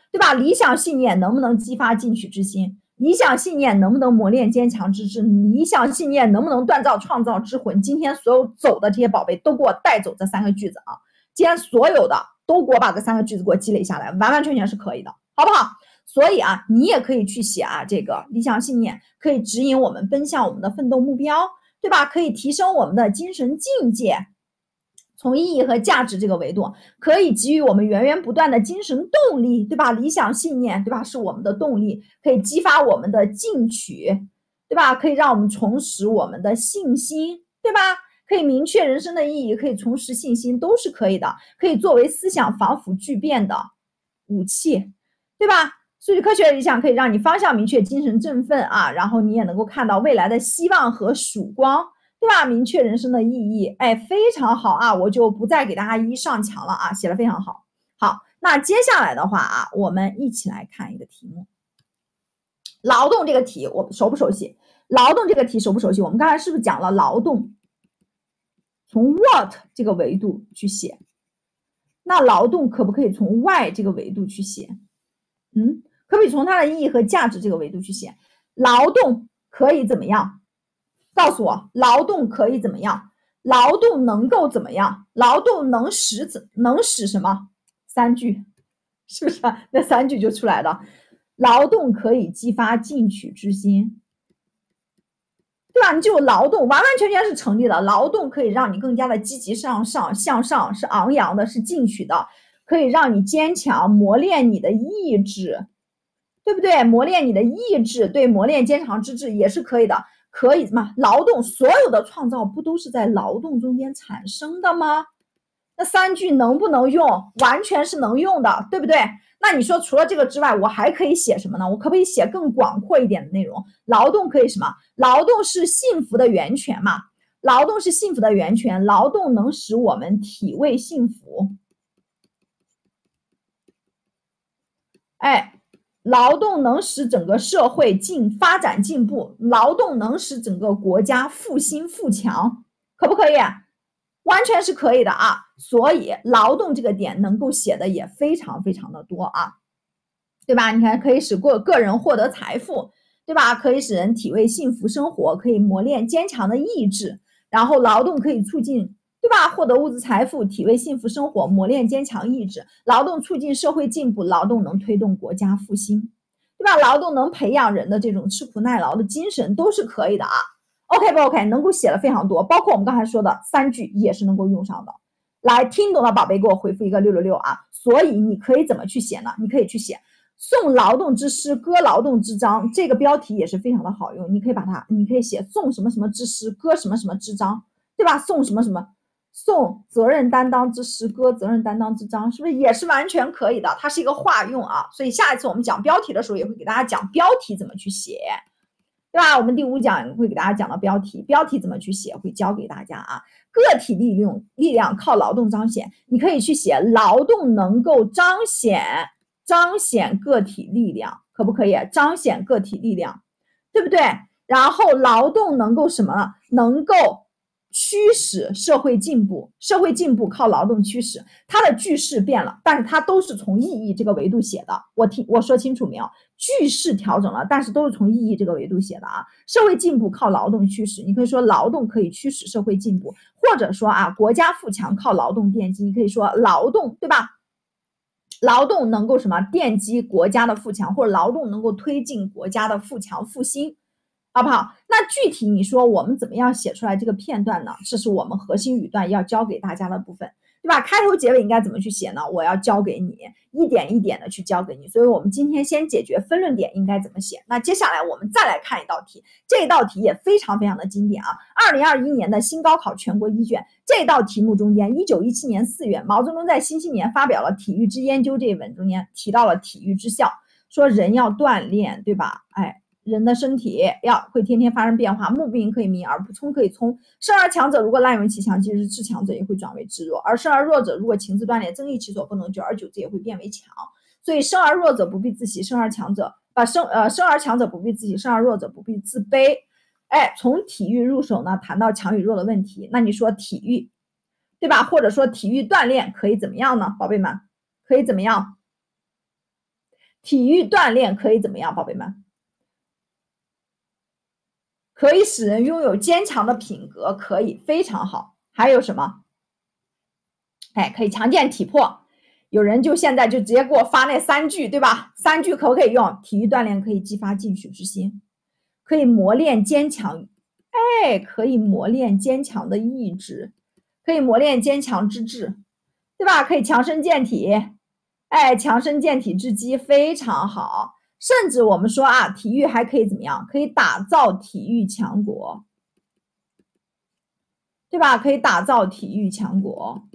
对吧？理想信念能不能激发进取之心？理想信念能不能磨练坚强之志？理想信念能不能锻造创造之魂？今天所有走的这些宝贝都给我带走这三个句子啊！今天所有的都给我把这三个句子给我积累下来，完完全全是可以的，好不好？所以啊，你也可以去写啊，这个理想信念可以指引我们奔向我们的奋斗目标，对吧？可以提升我们的精神境界。从意义和价值这个维度，可以给予我们源源不断的精神动力，对吧？理想信念，对吧？是我们的动力，可以激发我们的进取，对吧？可以让我们重拾我们的信心，对吧？可以明确人生的意义，可以重拾信心，都是可以的，可以作为思想防腐巨变的武器，对吧？数据科学的理想可以让你方向明确，精神振奋啊，然后你也能够看到未来的希望和曙光。对吧？明确人生的意义，哎，非常好啊！我就不再给大家一一上墙了啊，写的非常好。好，那接下来的话啊，我们一起来看一个题目。劳动这个题，我们熟不熟悉？劳动这个题熟不熟悉？我们刚才是不是讲了劳动从 what 这个维度去写？那劳动可不可以从 why 这个维度去写？嗯，可不可以从它的意义和价值这个维度去写？劳动可以怎么样？告诉我，劳动可以怎么样？劳动能够怎么样？劳动能使怎能使什么？三句，是不是、啊？那三句就出来了。劳动可以激发进取之心，对吧？你就有劳动，完完全全是成立的。劳动可以让你更加的积极向上，向上是昂扬的，是进取的，可以让你坚强，磨练你的意志，对不对？磨练你的意志，对，磨练坚强之志也是可以的。可以吗？劳动所有的创造不都是在劳动中间产生的吗？那三句能不能用？完全是能用的，对不对？那你说除了这个之外，我还可以写什么呢？我可不可以写更广阔一点的内容？劳动可以什么？劳动是幸福的源泉嘛？劳动是幸福的源泉，劳动能使我们体味幸福。哎。劳动能使整个社会进发展进步，劳动能使整个国家复兴富强，可不可以？完全是可以的啊！所以劳动这个点能够写的也非常非常的多啊，对吧？你看，可以使个个人获得财富，对吧？可以使人体味幸福生活，可以磨练坚强的意志，然后劳动可以促进。对吧？获得物质财富，体味幸福生活，磨练坚强意志，劳动促进社会进步，劳动能推动国家复兴，对吧？劳动能培养人的这种吃苦耐劳的精神，都是可以的啊。OK 不 OK？ 能够写的非常多，包括我们刚才说的三句也是能够用上的。来，听懂的宝贝给我回复一个六六六啊！所以你可以怎么去写呢？你可以去写颂劳动之诗，歌劳动之章，这个标题也是非常的好用。你可以把它，你可以写颂什么什么之诗，歌什么什么之章，对吧？颂什么什么。颂责任担当之诗歌，责任担当之章，是不是也是完全可以的？它是一个化用啊，所以下一次我们讲标题的时候，也会给大家讲标题怎么去写，对吧？我们第五讲会给大家讲到标题，标题怎么去写，会教给大家啊。个体力量力量靠劳动彰显，你可以去写劳动能够彰显彰显个体力量，可不可以？彰显个体力量，对不对？然后劳动能够什么呢？能够驱使社会进步，社会进步靠劳动驱使。它的句式变了，但是它都是从意义这个维度写的。我听我说清楚没有？句式调整了，但是都是从意义这个维度写的啊。社会进步靠劳动驱使，你可以说劳动可以驱使社会进步，或者说啊，国家富强靠劳动奠基。你可以说劳动，对吧？劳动能够什么奠基国家的富强，或者劳动能够推进国家的富强复兴。好不好？那具体你说我们怎么样写出来这个片段呢？这是我们核心语段要教给大家的部分，对吧？开头结尾应该怎么去写呢？我要教给你，一点一点的去教给你。所以我们今天先解决分论点应该怎么写。那接下来我们再来看一道题，这道题也非常非常的经典啊！二零二一年的新高考全国一卷，这道题目中间，一九一七年四月，毛泽东在辛弃年发表了《体育之研究》这一文中间提到了体育之效，说人要锻炼，对吧？哎。人的身体要会天天发生变化，目不盈可以明而不聪可以聪。生而强者如果滥用其强，其实智强者也会转为智弱；而生而弱者如果勤自锻炼，增益其所不能，久而久之也会变为强。所以生而弱者不必自喜，生而强者把生呃生而强者不必自喜，生而弱者不必自卑。哎，从体育入手呢，谈到强与弱的问题，那你说体育，对吧？或者说体育锻炼可以怎么样呢？宝贝们，可以怎么样？ 体育锻炼可以怎么样，宝贝们？可以使人拥有坚强的品格，可以非常好。还有什么？哎，可以强健体魄。有人就现在就直接给我发那三句，对吧？三句可不可以用？体育锻炼可以激发进取之心，可以磨练坚强，哎，可以磨练坚强的意志，可以磨练坚强之志，对吧？可以强身健体，哎，强身健体之基非常好。甚至我们说啊，体育还可以怎么样？可以打造体育强国，对吧？可以打造体育强国。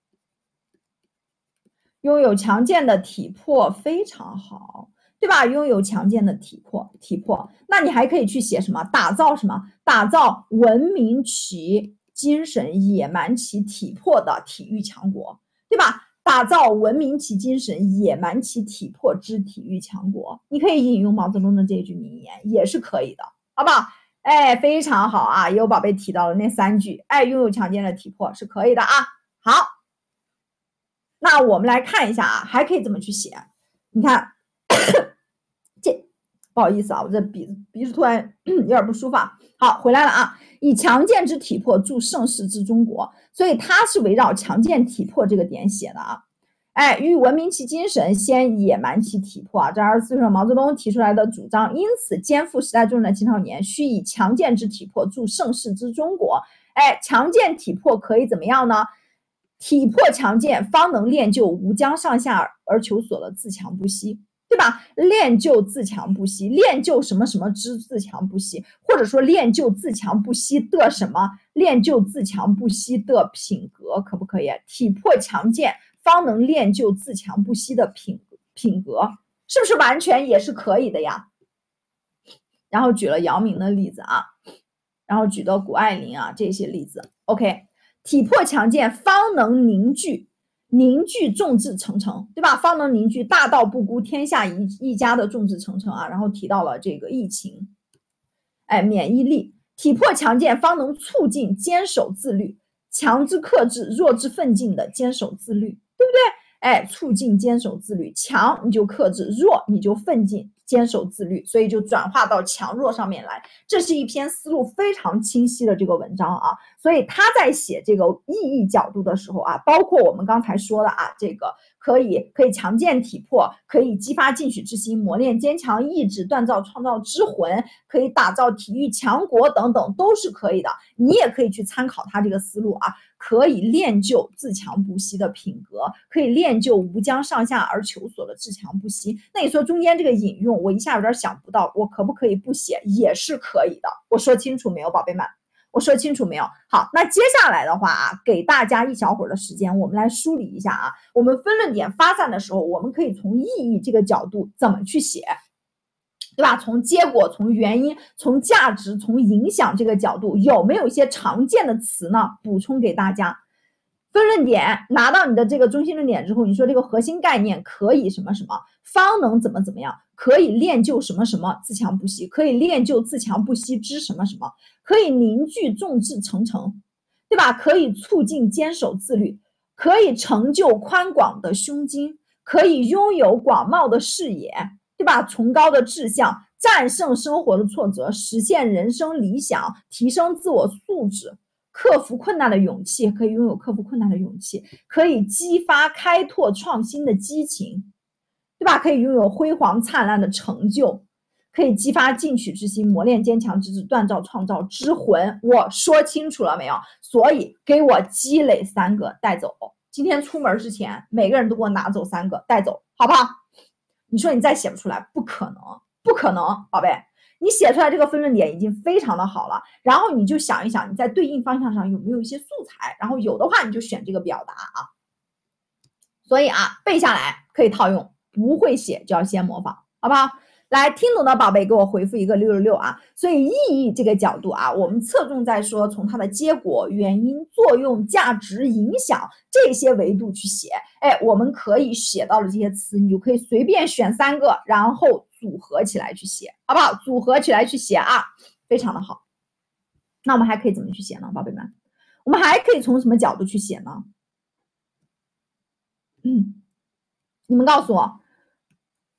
拥有强健的体魄非常好，对吧？拥有强健的体魄，体魄，那你还可以去写什么？打造什么？打造文明其精神、野蛮其体魄的体育强国，对吧？打造文明其精神、野蛮其体魄之体育强国。你可以引用毛泽东的这句名言，也是可以的，好不好？哎，非常好啊！也有宝贝提到了那三句，哎，拥有强健的体魄是可以的啊。好。那我们来看一下啊，还可以怎么去写？你看，这不好意思啊，我这鼻子鼻子突然有点不舒服啊。好，回来了啊。以强健之体魄铸盛世之中国，所以它是围绕强健体魄这个点写的啊。哎，欲文明其精神，先野蛮其体魄啊，这二十四岁毛泽东提出来的主张。因此，肩负时代重任的青少年，需以强健之体魄铸盛世之中国。哎，强健体魄可以怎么样呢？体魄强健，方能练就无疆上下而求索的自强不息，对吧？练就自强不息，练就什么什么之自强不息，或者说练就自强不息的什么？练就自强不息的品格，可不可以？体魄强健，方能练就自强不息的品品格，是不是完全也是可以的呀？然后举了姚明的例子啊，然后举的谷爱凌啊这些例子 ，OK。体魄强健，方能凝聚凝聚众志成城，对吧？方能凝聚大道不孤，天下一一家的众志成城啊。然后提到了这个疫情，哎，免疫力，体魄强健，方能促进坚守自律，强之克制，弱之奋进的坚守自律，对不对？哎，促进坚守自律，强你就克制，弱你就奋进。坚守自律，所以就转化到强弱上面来。这是一篇思路非常清晰的这个文章啊，所以他在写这个意义角度的时候啊，包括我们刚才说的啊，这个可以可以强健体魄，可以激发进取之心，磨练坚强意志，锻造创造之魂，可以打造体育强国等等，都是可以的。你也可以去参考他这个思路啊。可以练就自强不息的品格，可以练就无疆上下而求索的自强不息。那你说中间这个引用，我一下有点想不到，我可不可以不写？也是可以的。我说清楚没有，宝贝们？我说清楚没有？好，那接下来的话啊，给大家一小会儿的时间，我们来梳理一下啊。我们分论点发散的时候，我们可以从意义这个角度怎么去写？对吧？从结果、从原因、从价值、从影响这个角度，有没有一些常见的词呢？补充给大家。分论点拿到你的这个中心论点之后，你说这个核心概念可以什么什么，方能怎么怎么样，可以练就什么什么自强不息，可以练就自强不息之什么什么，可以凝聚众志成城，对吧？可以促进坚守自律，可以成就宽广的胸襟，可以拥有广袤的视野。对吧？崇高的志向，战胜生活的挫折，实现人生理想，提升自我素质，克服困难的勇气，可以拥有克服困难的勇气，可以激发开拓创新的激情，对吧？可以拥有辉煌灿烂的成就，可以激发进取之心，磨练坚强之志，锻造创造之魂。我说清楚了没有？所以给我积累三个带走。今天出门之前，每个人都给我拿走三个带走，好不好？你说你再写不出来，不可能，不可能，宝贝，你写出来这个分论点已经非常的好了。然后你就想一想，你在对应方向上有没有一些素材，然后有的话你就选这个表达啊。所以啊，背下来可以套用，不会写就要先模仿，好不好？来，听懂的宝贝给我回复一个六六六啊。所以意义这个角度啊，我们侧重在说从它的结果、原因、作用、价值、影响这些维度去写。哎，我们可以写到的这些词，你就可以随便选三个，然后组合起来去写，好不好？组合起来去写啊，非常的好。那我们还可以怎么去写呢，宝贝们？我们还可以从什么角度去写呢？嗯，你们告诉我。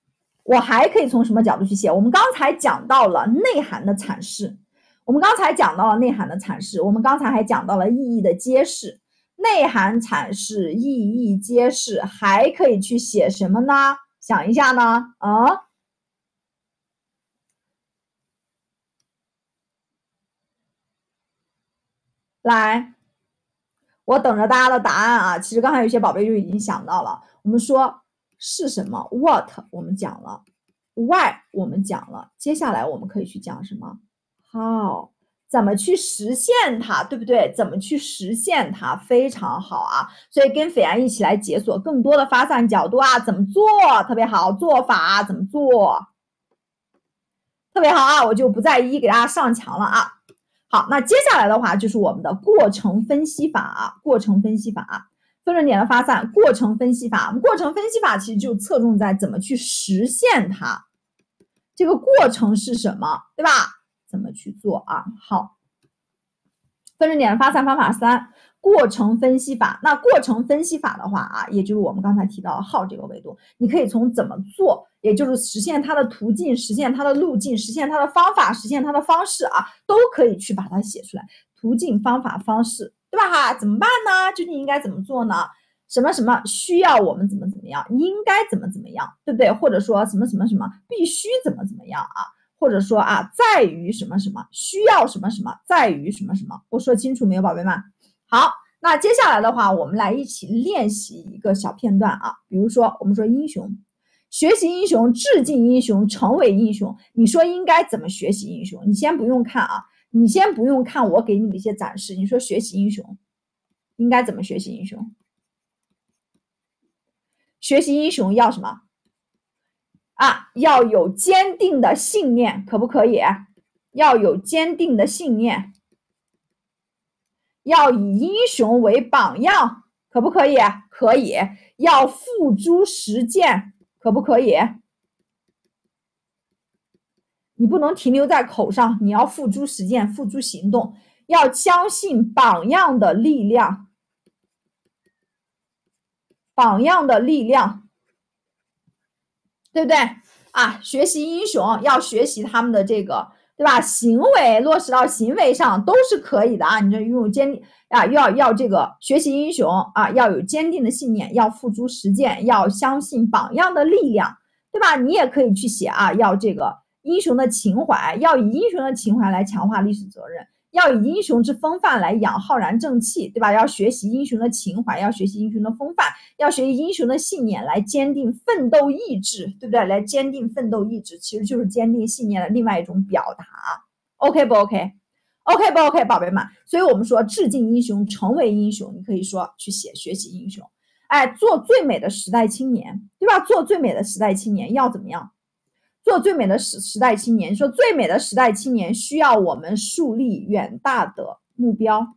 我还可以从什么角度去写？我们刚才讲到了内涵的阐释，我们刚才讲到了内涵的阐释，我们刚才还讲到了意义的揭示。内涵阐释，意义揭示，还可以去写什么呢？想一下呢？啊？来，我等着大家的答案啊！其实刚才有些宝贝就已经想到了。我们说是什么 ？What 我们讲了 ，Why 我们讲了，接下来我们可以去讲什么 ？How 怎么去实现它，对不对？怎么去实现它，非常好啊！所以跟斐然一起来解锁更多的发散角度啊，怎么做特别好，做法怎么做特别好啊！我就不再一一给大家上墙了啊。好，那接下来的话就是我们的过程分析法啊，过程分析法，分论点的发散，过程分析法。我们过程分析法其实就侧重在怎么去实现它，这个过程是什么，对吧？怎么去做啊？好，分论点的发散方法三，过程分析法。那过程分析法的话啊，也就是我们刚才提到的how这个维度，你可以从怎么做，也就是实现它的途径，实现它的路径，实现它的方法，实现它的方式啊，都可以去把它写出来。途径、方法、方式，对吧？哈，怎么办呢？究竟应该怎么做呢？什么什么需要我们怎么怎么样，应该怎么怎么样，对不对？或者说什么什么什么必须怎么怎么样啊？或者说啊，在于什么什么，需要什么什么，在于什么什么，我说清楚没有，宝贝们？好，那接下来的话，我们来一起练习一个小片段啊。比如说，我们说英雄，学习英雄，致敬英雄，成为英雄。你说应该怎么学习英雄？你先不用看啊，你先不用看我给你的一些展示。你说学习英雄，应该怎么学习英雄？学习英雄要什么？啊，要有坚定的信念，可不可以？要有坚定的信念，要以英雄为榜样，可不可以？可以。要付诸实践，可不可以？你不能停留在口上，你要付诸实践，付诸行动。要相信榜样的力量，榜样的力量，对不对？啊，学习英雄要学习他们的这个，对吧？行为落实到行为上都是可以的啊。你这拥有坚定啊，要要这个学习英雄啊，要有坚定的信念，要付诸实践，要相信榜样的力量，对吧？你也可以去写啊，要这个英雄的情怀，要以英雄的情怀来强化历史责任。要以英雄之风范来养浩然正气，对吧？要学习英雄的情怀，要学习英雄的风范，要学习英雄的信念来坚定奋斗意志，对不对？来坚定奋斗意志，其实就是坚定信念的另外一种表达。OK 不 OK？OK 不 OK， 宝贝们？所以我们说致敬英雄，成为英雄，你可以说去写学习英雄。哎，做最美的时代青年，对吧？做最美的时代青年要怎么样？做最美的时时代青年，说最美的时代青年需要我们树立远大的目标，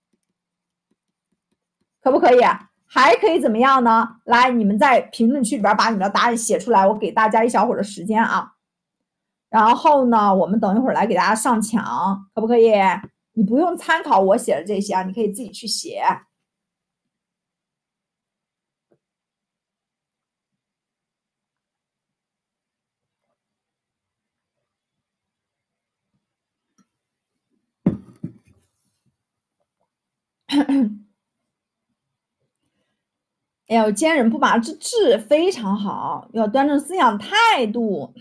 可不可以？还可以怎么样呢？来，你们在评论区里边把你们的答案写出来，我给大家一小会儿的时间啊。然后呢，我们等一会儿来给大家上墙，可不可以？你不用参考我写的这些啊，你可以自己去写。哎呦，坚忍不拔之志非常好，要端正思想态度。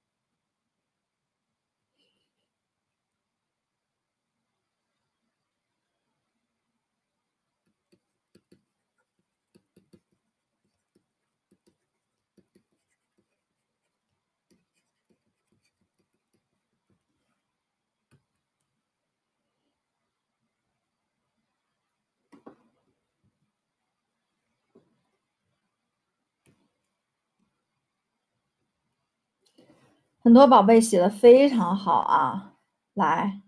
很多宝贝写的非常好啊，来，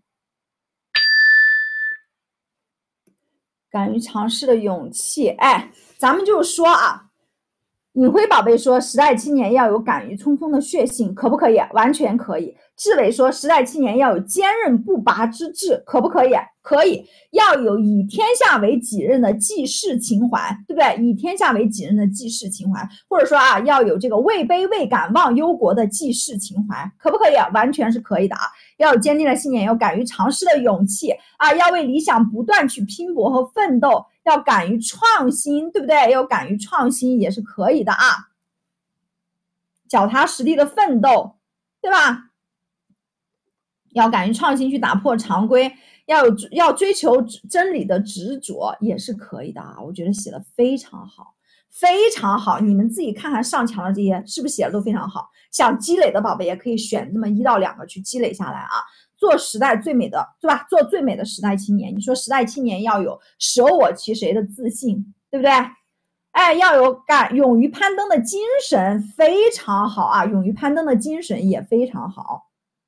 敢于尝试的勇气，哎，咱们就说啊， 尹辉宝贝说，时代青年要有敢于冲锋的血性，可不可以？完全可以。志伟说，时代青年要有坚韧不拔之志，可不可以？可以。要有以天下为己任的济世情怀，对不对？以天下为己任的济世情怀，或者说啊，要有这个位卑未敢忘忧国的济世情怀，可不可以？完全是可以的啊。要有坚定的信念，要敢于尝试的勇气啊，要为理想不断去拼搏和奋斗，要敢于创新，对不对？要敢于创新也是可以的啊。脚踏实地的奋斗，对吧？要敢于创新，去打破常规，要有要追求真理的执着，也是可以的啊。我觉得写的非常好，非常好。你们自己看看上墙的这些是不是写的都非常好？想积累的宝贝也可以选那么一到两个去积累下来啊。做时代最美的，对吧？做最美的时代青年。你说时代青年要有舍我其谁的自信，对不对？哎，要有敢勇于攀登的精神，非常好啊！勇于攀登的精神也非常好。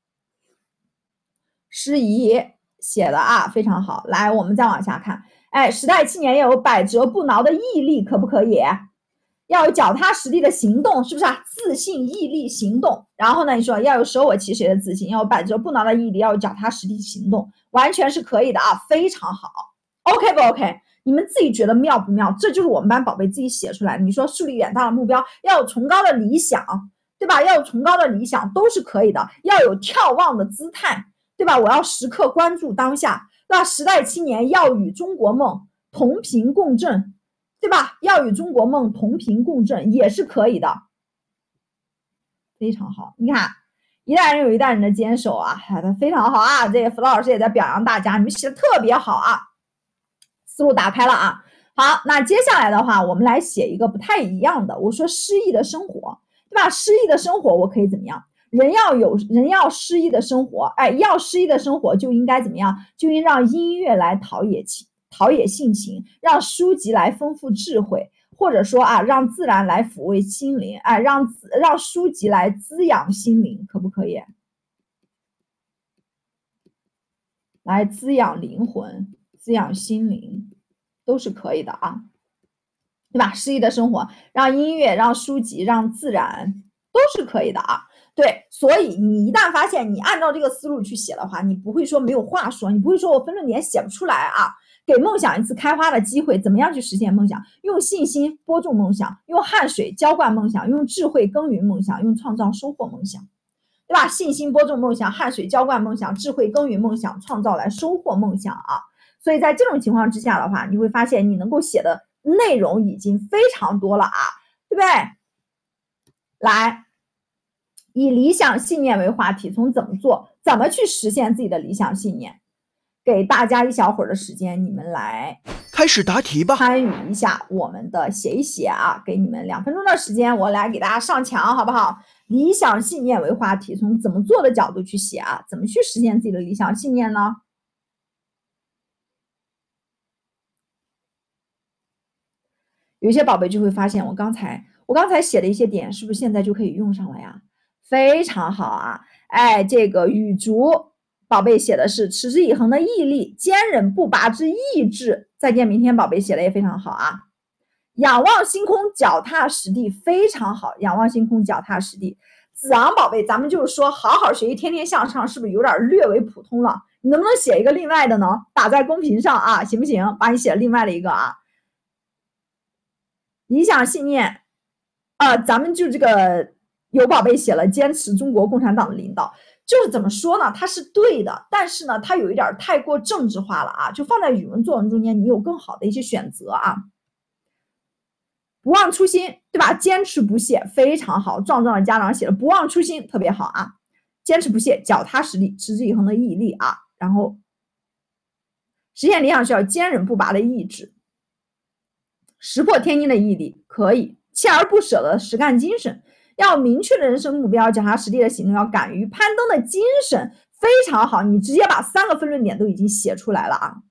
诗怡写的啊，非常好。来，我们再往下看。哎，时代青年要有百折不挠的毅力，可不可以？要有脚踏实地的行动，是不是啊？自信、毅力、行动。然后呢，你说要有舍我其谁的自信，要有百折不挠的毅力，要有脚踏实地行动，完全是可以的啊，非常好。OK 不 OK？ 你们自己觉得妙不妙？这就是我们班宝贝自己写出来的。你说树立远大的目标，要有崇高的理想，对吧？要有崇高的理想都是可以的，要有眺望的姿态，对吧？我要时刻关注当下，对吧？时代青年要与中国梦同频共振，对吧？要与中国梦同频共振也是可以的，非常好。你看，一代人有一代人的坚守啊，非常好啊！这个辅导老师也在表扬大家，你们写的特别好啊，思路打开了啊。好，那接下来的话，我们来写一个不太一样的。我说诗意的生活，对吧？诗意的生活，我可以怎么样？人要有人要诗意的生活，哎，要诗意的生活就应该怎么样？就应让音乐来陶冶情陶冶性情，让书籍来丰富智慧，或者说啊，让自然来抚慰心灵，哎，让让书籍来滋养心灵，可不可以？来滋养灵魂，滋养心灵，都是可以的啊，对吧？诗意的生活，让音乐，让书籍，让自然，都是可以的啊。对，所以你一旦发现你按照这个思路去写的话，你不会说没有话说，你不会说我分论点写不出来啊。给梦想一次开花的机会，怎么样去实现梦想？用信心播种梦想，用汗水浇灌梦想，用智慧耕耘梦想，用创造收获梦想，对吧？信心播种梦想，汗水浇灌梦想，智慧耕耘梦想，创造来收获梦想啊。所以在这种情况之下的话，你会发现你能够写的内容已经非常多了啊，对不对？来，以理想信念为话题，从怎么做，怎么去实现自己的理想信念，给大家一小会儿的时间，你们来开始答题吧， 参与一下我们的写一写啊，给你们两分钟的时间，我来给大家上墙，好不好？理想信念为话题，从怎么做的角度去写啊，怎么去实现自己的理想信念呢？有一些宝贝就会发现，我刚才我刚才写的一些点，是不是现在就可以用上了呀？非常好啊！哎，这个雨竹宝贝写的是持之以恒的毅力，坚韧不拔之意志。再见明天宝贝写的也非常好啊！仰望星空，脚踏实地，非常好。仰望星空，脚踏实地。子昂宝贝，咱们就是说好好学习，天天向上，是不是有点略为普通了？你能不能写一个另外的呢？打在公屏上啊，行不行？把你写另外的一个啊。理想信念，呃，咱们就这个有宝贝写了坚持中国共产党的领导，就是怎么说呢？它是对的，但是呢，它有一点太过政治化了啊，就放在语文作文中间，你有更好的一些选择啊。不忘初心，对吧？坚持不懈，非常好。壮壮的家长写了不忘初心，特别好啊。坚持不懈，脚踏实地，持之以恒的毅力啊。然后实现理想需要坚韧不拔的意志。石破天惊的毅力可以，锲而不舍的实干精神，要明确的人生目标，脚踏实地的行动，要敢于攀登的精神，非常好。你直接把三个分论点都已经写出来了啊！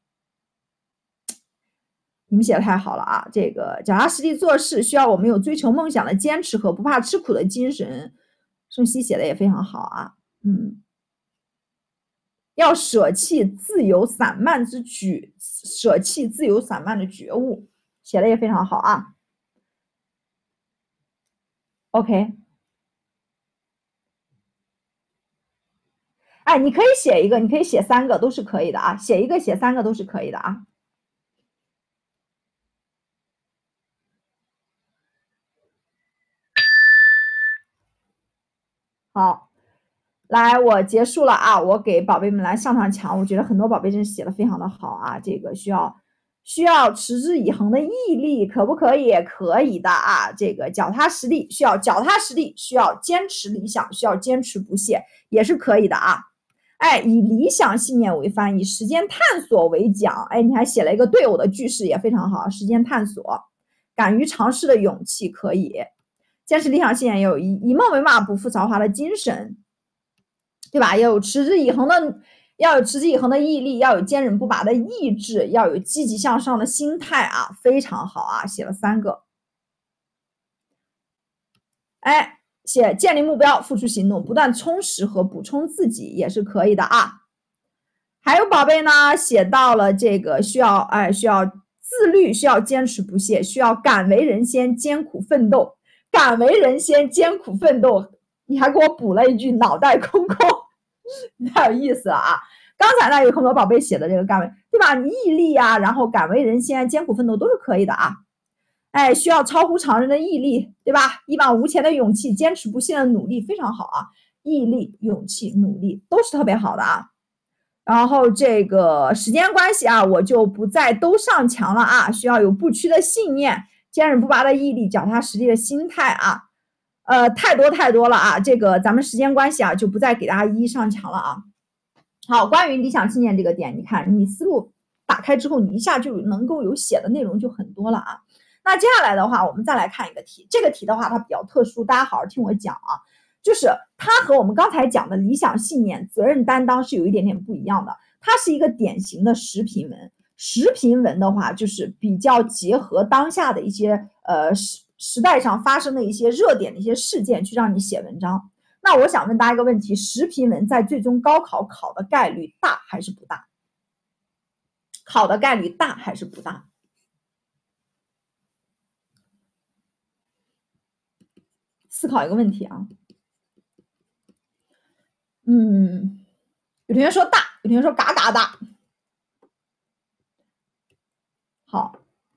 你们写的太好了啊！这个脚踏实地做事，需要我们有追求梦想的坚持和不怕吃苦的精神。宋熙写的也非常好啊，嗯，要舍弃自由散漫之举，舍弃自由散漫的觉悟。写的也非常好啊！ OK。哎，你可以写一个，你可以写三个，都是可以的啊。写一个，写三个都是可以的啊。好，来，我结束了啊，我给宝贝们来上上墙。我觉得很多宝贝真是写的非常的好啊，这个需要需要持之以恒的毅力，可不可以？可以的啊。这个脚踏实地，需要脚踏实地，需要坚持理想，需要坚持不懈，也是可以的啊。哎，以理想信念为帆，以实践探索为桨。哎，你还写了一个对偶的句式，也非常好。实践探索，敢于尝试的勇气可以。坚持理想信念也有以以梦为马，不负韶华的精神，对吧？要有持之以恒的，要有持之以恒的毅力，要有坚韧不拔的意志，要有积极向上的心态啊，非常好啊，写了三个。哎。写建立目标，付出行动，不断充实和补充自己也是可以的啊。还有宝贝呢，写到了这个需要哎需要自律，需要坚持不懈，需要敢为人先，艰苦奋斗。敢为人先，艰苦奋斗，你还给我补了一句脑袋空空，太有意思了啊！刚才呢有很多宝贝写的这个敢为，对吧？毅力啊，然后敢为人先，艰苦奋斗都是可以的啊。哎，需要超乎常人的毅力，对吧？一往无前的勇气，坚持不懈的努力，非常好啊！毅力、勇气、努力都是特别好的啊。然后这个时间关系啊，我就不再都上墙了啊。需要有不屈的信念，坚韧不拔的毅力，脚踏实地的心态啊。呃，太多太多了啊。这个咱们时间关系啊，就不再给大家一一上墙了啊。好，关于理想信念这个点，你看你思路打开之后，你一下就能够有写的内容就很多了啊。那接下来的话，我们再来看一个题。这个题的话，它比较特殊，大家好好听我讲啊。就是它和我们刚才讲的理想信念、责任担当是有一点点不一样的。它是一个典型的时评文。时评文的话，就是比较结合当下的一些呃时时代上发生的一些热点的一些事件，去让你写文章。那我想问大家一个问题：时评文在最终高考考的概率大还是不大？考的概率大还是不大？思考一个问题啊，嗯，有同学说大，有同学说嘎嘎大。好，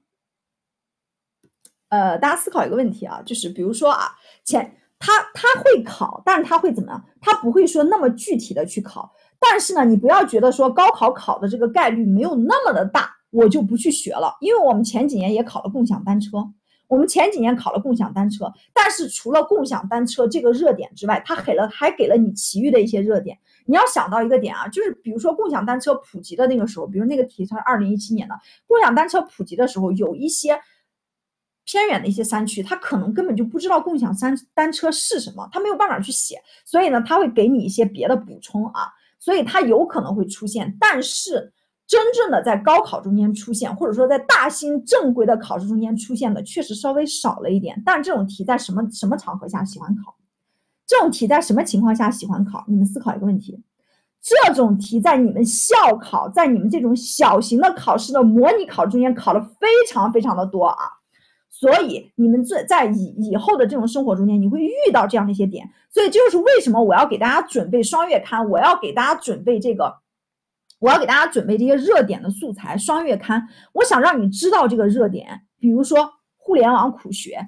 呃，大家思考一个问题啊，就是比如说啊，前他他会考，但是他会怎么样？他不会说那么具体的去考，但是呢，你不要觉得说高考考的这个概率没有那么的大，我就不去学了，因为我们前几年也考了共享单车。我们前几年考了共享单车，但是除了共享单车这个热点之外，它给了还给了你其余的一些热点。你要想到一个点啊，就是比如说共享单车普及的那个时候，比如那个题是二零一七年的共享单车普及的时候，有一些偏远的一些山区，他可能根本就不知道共享单车是什么，他没有办法去写，所以呢，他会给你一些别的补充啊，所以它有可能会出现，但是。真正的在高考中间出现，或者说在大型正规的考试中间出现的，确实稍微少了一点。但这种题在什么什么场合下喜欢考？这种题在什么情况下喜欢考？你们思考一个问题：这种题在你们校考，在你们这种小型的考试的模拟考中间考的非常非常的多啊。所以你们在以以后的这种生活中间，你会遇到这样的一些点。所以这就是为什么我要给大家准备双月刊，我要给大家准备这个。我要给大家准备这些热点的素材，双月刊。我想让你知道这个热点，比如说互联网苦学。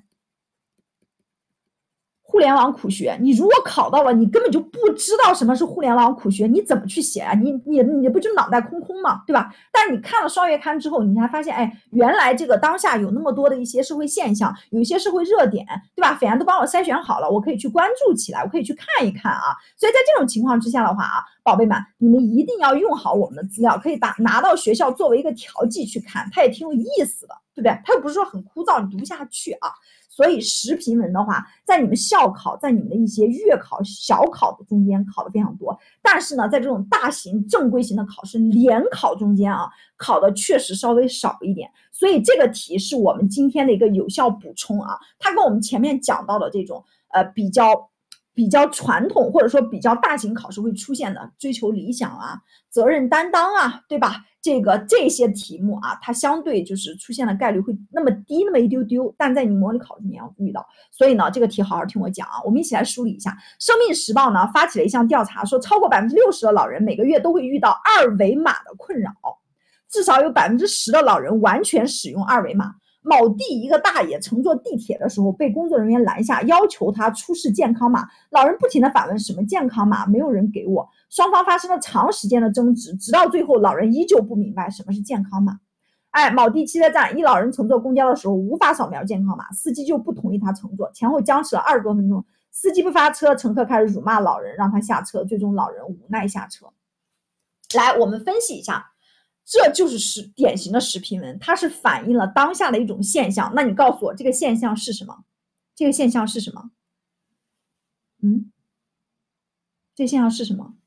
互联网苦学，你如果考到了，你根本就不知道什么是互联网苦学，你怎么去写啊？你你你不就脑袋空空吗？对吧？但是你看了双月刊之后，你才发现，哎，原来这个当下有那么多的一些社会现象，有一些社会热点，对吧？斐然都帮我筛选好了，我可以去关注起来，我可以去看一看啊。所以在这种情况之下的话啊，宝贝们，你们一定要用好我们的资料，可以打拿到学校作为一个调剂去看，它也挺有意思的，对不对？它又不是说很枯燥，你读不下去啊。所以时评文的话，在你们校考，在你们的一些月考、小考的中间考的非常多，但是呢，在这种大型正规型的考试联考中间啊，考的确实稍微少一点。所以这个题是我们今天的一个有效补充啊，它跟我们前面讲到的这种呃比较比较传统或者说比较大型考试会出现的追求理想啊、责任担当啊，对吧？这个这些题目啊，它相对就是出现的概率会那么低那么一丢丢，但在你模拟考试你要遇到。所以呢，这个题好好听我讲啊，我们一起来梳理一下。生命时报呢发起了一项调查，说超过百分之六十的老人每个月都会遇到二维码的困扰，至少有百分之十的老人完全使用二维码。某地一个大爷乘坐地铁的时候被工作人员拦下，要求他出示健康码。老人不停地反问什么健康码，没有人给我。双方发生了长时间的争执，直到最后老人依旧不明白什么是健康码。哎，某地汽车站一老人乘坐公交的时候无法扫描健康码，司机就不同意他乘坐，前后僵持了二十多分钟。司机不发车，乘客开始辱骂老人，让他下车，最终老人无奈下车。来，我们分析一下。这就是实典型的时评文，它是反映了当下的一种现象。那你告诉我，这个现象是什么？这个现象是什么？嗯，这个现象是什么？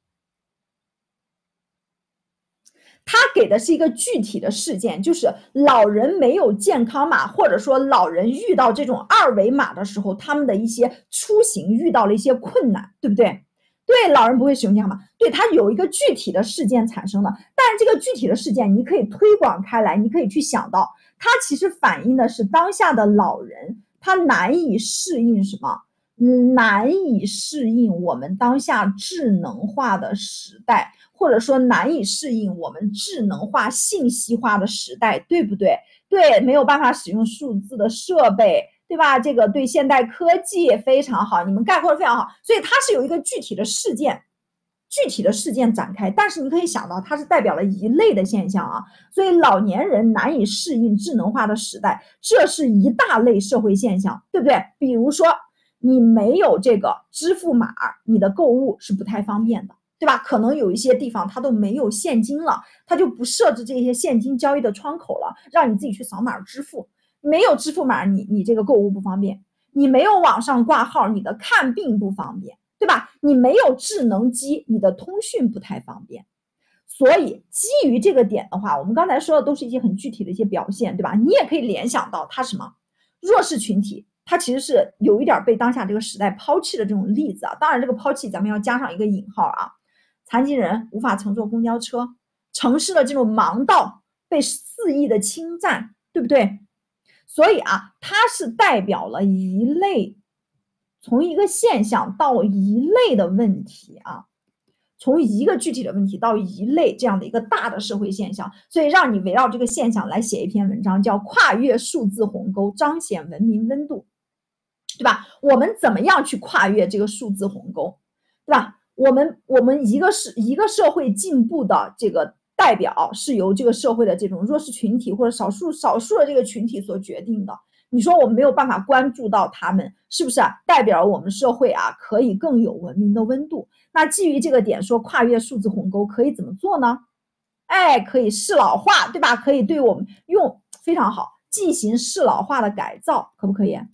他给的是一个具体的事件，就是老人没有健康码，或者说老人遇到这种二维码的时候，他们的一些出行遇到了一些困难，对不对？对，老人不会使用健康码，对，它有一个具体的事件产生的，但是这个具体的事件你可以推广开来，你可以去想到，它其实反映的是当下的老人他难以适应什么？难以适应我们当下智能化的时代，或者说难以适应我们智能化信息化的时代，对不对？对，没有办法使用数字的设备，对吧？这个对现代科技非常好，你们概括的非常好，所以它是有一个具体的事件，具体的事件展开，但是你可以想到它是代表了一类的现象啊，所以老年人难以适应智能化的时代，这是一大类社会现象，对不对？比如说你没有这个支付码，你的购物是不太方便的，对吧？可能有一些地方它都没有现金了，它就不设置这些现金交易的窗口了，让你自己去扫码支付。没有支付码，你你这个购物不方便；你没有网上挂号，你的看病不方便，对吧？你没有智能机，你的通讯不太方便。所以基于这个点的话，我们刚才说的都是一些很具体的一些表现，对吧？你也可以联想到它什么弱势群体，它其实是有一点被当下这个时代抛弃的这种例子啊。当然，这个抛弃咱们要加上一个引号啊。残疾人无法乘坐公交车，城市的这种盲道被肆意的侵占，对不对？所以啊，它是代表了一类，从一个现象到一类的问题啊，从一个具体的问题到一类这样的一个大的社会现象，所以让你围绕这个现象来写一篇文章，叫跨越数字鸿沟，彰显文明温度，对吧？我们怎么样去跨越这个数字鸿沟，对吧？我们我们一个是一个社会进步的这个代表是由这个社会的这种弱势群体或者少数少数的这个群体所决定的。你说我们没有办法关注到他们，是不是啊？代表我们社会啊可以更有文明的温度？那基于这个点说跨越数字鸿沟可以怎么做呢？哎，可以适老化，对吧？可以对我们用非常好进行适老化的改造，可不可以？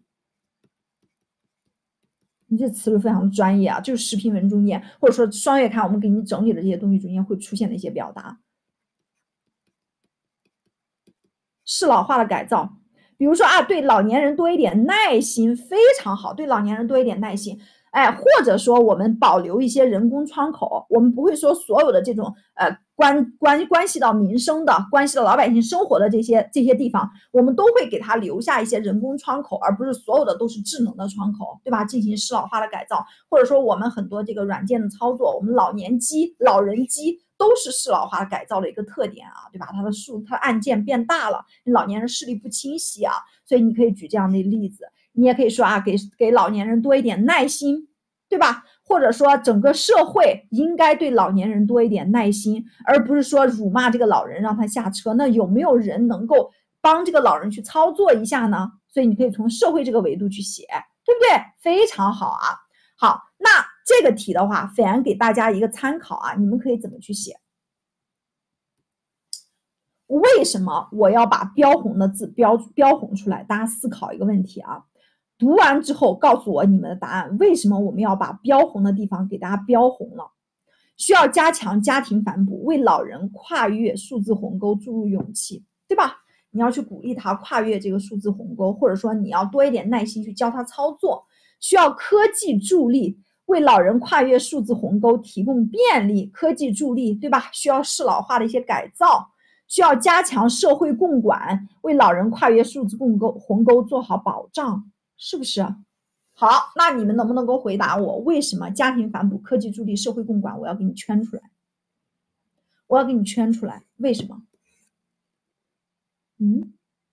你这词语非常专业啊，就是时评文中间，或者说双月刊我们给你整理的这些东西中间会出现的一些表达。适老化的改造，比如说啊，对老年人多一点耐心，非常好，对老年人多一点耐心。哎，或者说我们保留一些人工窗口，我们不会说所有的这种呃关关关系到民生的、关系到老百姓生活的这些这些地方，我们都会给它留下一些人工窗口，而不是所有的都是智能的窗口，对吧？进行适老化的改造，或者说我们很多这个软件的操作，我们老年机、老人机都是适老化改造的一个特点啊，对吧？它的数、它的按键变大了，老年人视力不清晰啊，所以你可以举这样的例子。你也可以说啊，给给老年人多一点耐心，对吧？或者说整个社会应该对老年人多一点耐心，而不是说辱骂这个老人让他下车。那有没有人能够帮这个老人去操作一下呢？所以你可以从社会这个维度去写，对不对？非常好啊。好，那这个题的话，斐然给大家一个参考啊，你们可以怎么去写？为什么我要把标红的字标标红出来？大家思考一个问题啊。读完之后告诉我你们的答案，为什么我们要把标红的地方给大家标红了？需要加强家庭反哺，为老人跨越数字鸿沟注入勇气，对吧？你要去鼓励他跨越这个数字鸿沟，或者说你要多一点耐心去教他操作。 需要科技助力，为老人跨越数字鸿沟提供便利，科技助力，对吧？需要适老化的一些改造，需要加强社会共管，为老人跨越数字鸿沟鸿沟做好保障，是不是？好，那你们能不能够回答我，为什么家庭反哺、科技助力、社会共管，我要给你圈出来？我要给你圈出来，为什么？嗯，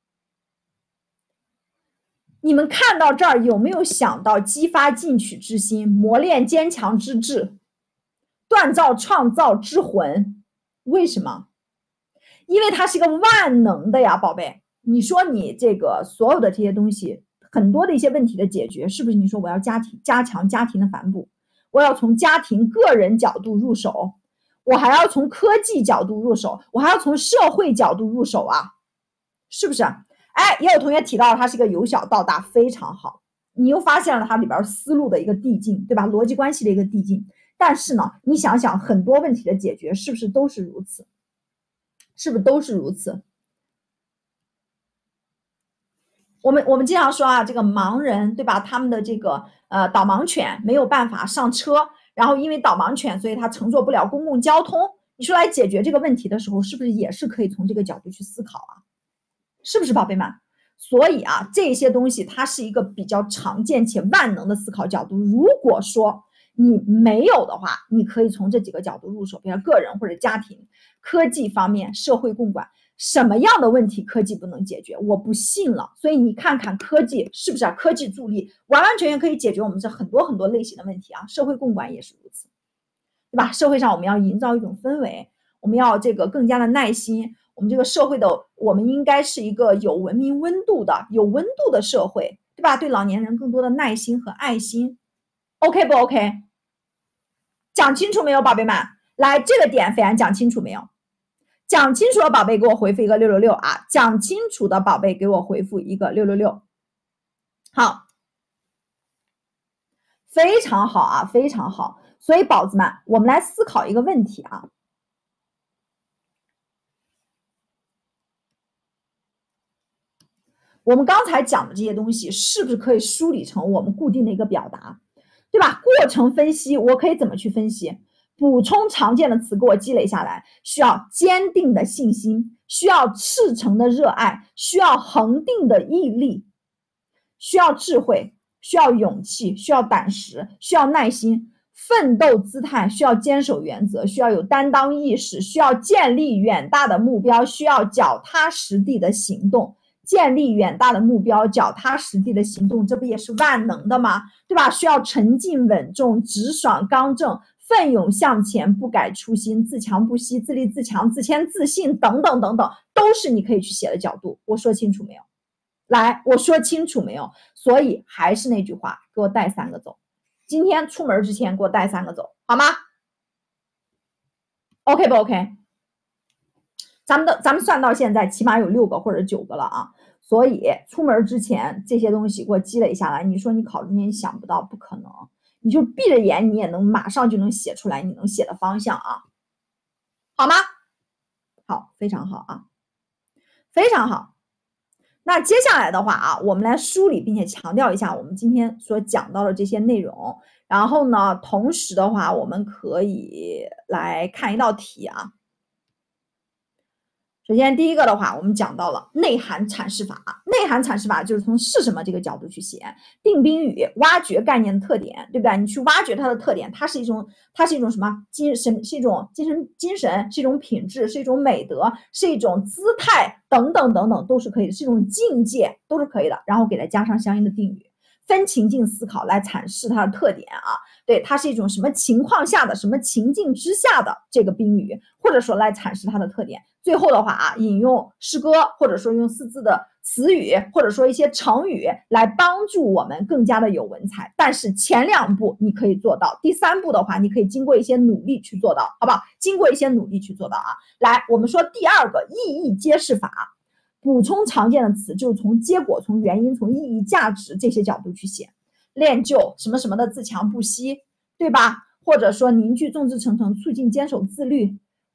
你们看到这儿有没有想到激发进取之心，磨练坚强之志，锻造创造之魂？为什么？因为它是一个万能的呀，宝贝。你说你这个所有的这些东西，很多的一些问题的解决，是不是你说我要家庭加强家庭的反哺，我要从家庭个人角度入手，我还要从科技角度入手，我还要从社会角度入手啊，是不是？哎，也有同学提到它是一个由小到大，非常好。你又发现了它里边思路的一个递进，对吧？逻辑关系的一个递进。但是呢，你想想很多问题的解决是不是都是如此？是不是都是如此？我们我们经常说啊，这个盲人，对吧？他们的这个呃导盲犬没有办法上车，然后因为导盲犬，所以他乘坐不了公共交通。你说来解决这个问题的时候，是不是也是可以从这个角度去思考啊？是不是宝贝们？所以啊，这些东西它是一个比较常见且万能的思考角度。如果说你没有的话，你可以从这几个角度入手，比如个人或者家庭、科技方面、社会共管。什么样的问题科技不能解决？我不信了。所以你看看科技是不是啊？科技助力完完全全可以解决我们这很多很多类型的问题啊。社会共管也是如此，对吧？社会上我们要营造一种氛围，我们要这个更加的耐心。我们这个社会的，我们应该是一个有文明温度的、有温度的社会，对吧？对老年人更多的耐心和爱心。OK 不 OK？ 讲清楚没有，宝贝们？来，这个点斐然讲清楚没有？讲清楚的宝贝给我回复一个六六六啊！讲清楚的宝贝给我回复一个六六六。好，非常好啊，非常好。所以宝子们，我们来思考一个问题啊。我们刚才讲的这些东西，是不是可以梳理成我们固定的一个表达，对吧？过程分析，我可以怎么去分析？补充常见的词给我积累下来，需要坚定的信心，需要赤诚的热爱，需要恒定的毅力，需要智慧，需要勇气，需要胆识，需要耐心，奋斗姿态，需要坚守原则，需要有担当意识，需要建立远大的目标，需要脚踏实地的行动。建立远大的目标，脚踏实地的行动，这不也是万能的吗？对吧？需要沉静稳重，直爽刚正，奋勇向前，不改初心，自强不息，自立自强，自谦自信，等等等等，都是你可以去写的角度。我说清楚没有？来，我说清楚没有？所以还是那句话，给我带三个走。今天出门之前给我带三个走，好吗 ？OK 不 OK？ 咱们的咱们算到现在起码有六个或者九个了啊，所以出门之前这些东西给我积累下来。你说你考虑你想不到，不可能，你就闭着眼你也能马上就能写出来你能写的方向啊，好吗？好，非常好啊，非常好。那接下来的话啊，我们来梳理并且强调一下我们今天所讲到的这些内容。然后呢，同时的话，我们可以来看一道题啊。首先第一个的话，我们讲到了内涵阐释法。内涵阐释法就是从是什么这个角度去写，定宾语，挖掘概念的特点，对不对？你去挖掘它的特点，它是一种它是一种什么精神，是一种精神精神，是一种品质，是一种美德，是一种姿态等等等等，都是可以的，是一种境界，都是可以的。然后给它加上相应的定语，分情境思考来阐释它的特点啊。对，它是一种什么情况下的什么情境之下的这个宾语，或者说来阐释它的特点。最后的话啊，引用诗歌，或者说用四字的词语，或者说一些成语来帮助我们更加的有文采。但是前两步你可以做到，第三步的话，你可以经过一些努力去做到，好不好？经过一些努力去做到啊。来，我们说第二个意义揭示法，补充常见的词，就是从结果、从原因、从意义、价值这些角度去写。练就什么什么的自强不息，对吧？或者说凝聚众志成城，促进坚守自律，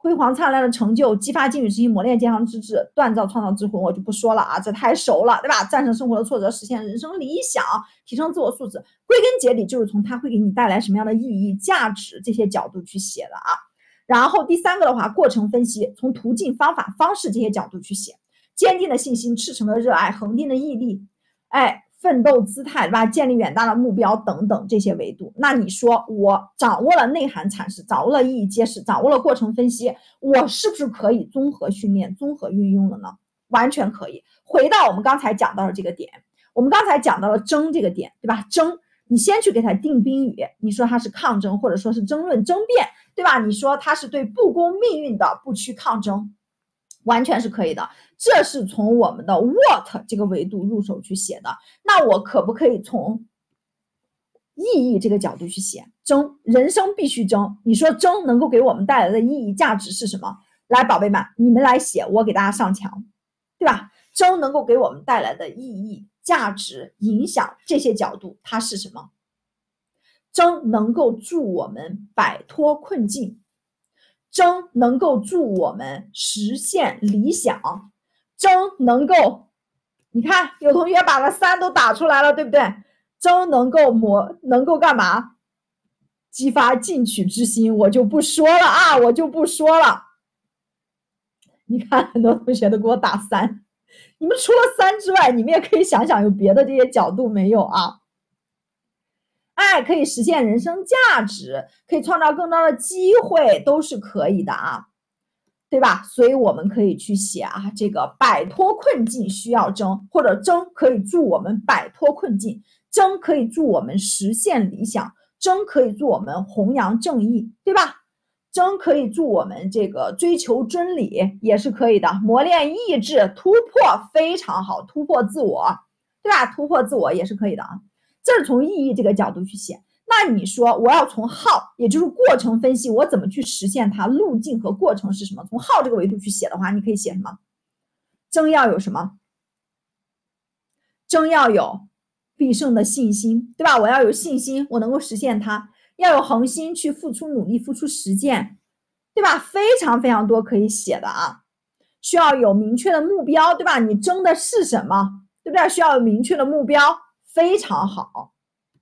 辉煌灿烂的成就，激发进取之心，磨练坚强之志，锻造创造之魂，我就不说了啊，这太熟了，对吧？战胜生活的挫折，实现人生理想，提升自我素质，归根结底就是从它会给你带来什么样的意义、价值这些角度去写的啊。然后第三个的话，过程分析，从途径、方法、方式这些角度去写，坚定的信心、赤诚的热爱、恒定的毅力，哎。奋斗姿态，对吧？建立远大的目标等等这些维度。那你说我掌握了内涵阐释，掌握了意义揭示，掌握了过程分析，我是不是可以综合训练、综合运用了呢？完全可以。回到我们刚才讲到的这个点，我们刚才讲到了争这个点，对吧？争，你先去给它定宾语，你说它是抗争，或者说是争论、争辩，对吧？你说它是对不公命运的不屈抗争。完全是可以的，这是从我们的 what 这个维度入手去写的。那我可不可以从意义这个角度去写？争，人生必须争。你说争能够给我们带来的意义价值是什么？来，宝贝们，你们来写，我给大家上墙，对吧？争能够给我们带来的意义、价值、影响这些角度，它是什么？争能够助我们摆脱困境。争能够助我们实现理想，争能够，你看有同学把那三都打出来了，对不对？争能够磨，能够干嘛？激发进取之心，我就不说了啊，我就不说了。你看很多同学都给我打三，你们除了三之外，你们也可以想想有别的这些角度没有啊？哎，可以实现人生价值，可以创造更多的机会，都是可以的啊，对吧？所以我们可以去写啊，这个摆脱困境需要争，或者争可以助我们摆脱困境，争可以助我们实现理想，争可以助我们弘扬正义，对吧？争可以助我们这个追求真理，也是可以的，磨练意志，突破非常好，突破自我，对吧？突破自我也是可以的啊。这是从意义这个角度去写。那你说我要从 how， 也就是过程分析，我怎么去实现它？路径和过程是什么？从 how 这个维度去写的话，你可以写什么？争要有什么？争要有必胜的信心，对吧？我要有信心，我能够实现它。要有恒心去付出努力，付出实践，对吧？非常非常多可以写的啊。需要有明确的目标，对吧？你争的是什么？对不对？需要有明确的目标。非常好，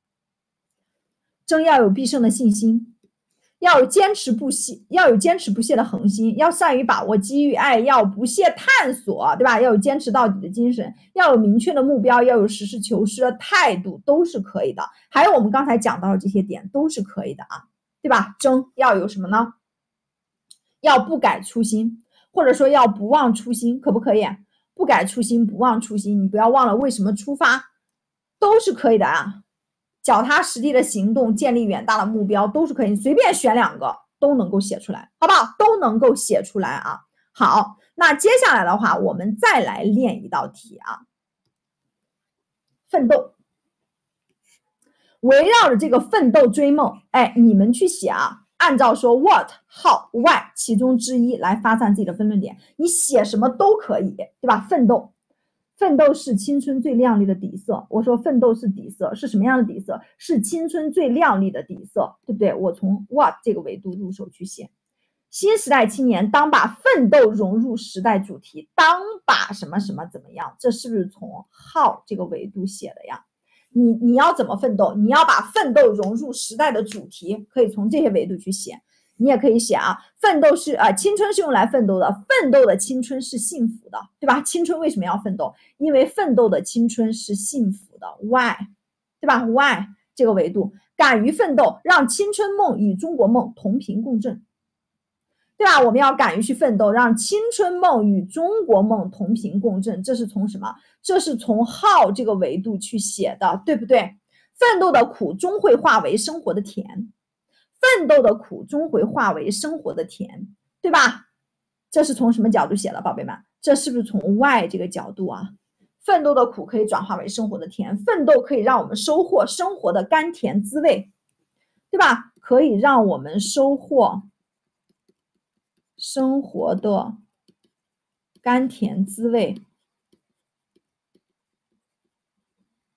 争要有必胜的信心，要有坚持不懈，要有坚持不懈的恒心，要善于把握机遇，哎，要不懈探索，对吧？要有坚持到底的精神，要有明确的目标，要有实事求是的态度，都是可以的。还有我们刚才讲到的这些点都是可以的啊，对吧？争要有什么呢？要不改初心，或者说要不忘初心，可不可以？不改初心，不忘初心，你不要忘了为什么出发。都是可以的啊，脚踏实地的行动，建立远大的目标都是可以，你随便选两个都能够写出来，好不好？都能够写出来啊。好，那接下来的话，我们再来练一道题啊。奋斗，围绕着这个奋斗追梦，哎，你们去写啊，按照说 what、how、why 其中之一来发散自己的分论点，你写什么都可以，对吧？奋斗。奋斗是青春最亮丽的底色，我说奋斗是底色，是什么样的底色？是青春最亮丽的底色，对不对？我从 what 这个维度入手去写。新时代青年当把奋斗融入时代主题，当把什么什么怎么样？这是不是从 how 这个维度写的呀？你你要怎么奋斗？你要把奋斗融入时代的主题，可以从这些维度去写。你也可以写啊，奋斗是啊、呃，青春是用来奋斗的，奋斗的青春是幸福的，对吧？青春为什么要奋斗？因为奋斗的青春是幸福的 ，why， 对吧 ？why 这个维度，敢于奋斗，让青春梦与中国梦同频共振，对吧？我们要敢于去奋斗，让青春梦与中国梦同频共振，这是从什么？这是从 how 这个维度去写的，对不对？奋斗的苦终会化为生活的甜。奋斗的苦终会化为生活的甜，对吧？这是从什么角度写的，宝贝们？这是不是从 why 这个角度啊？奋斗的苦可以转化为生活的甜，奋斗可以让我们收获生活的甘甜滋味，对吧？可以让我们收获生活的甘甜滋味。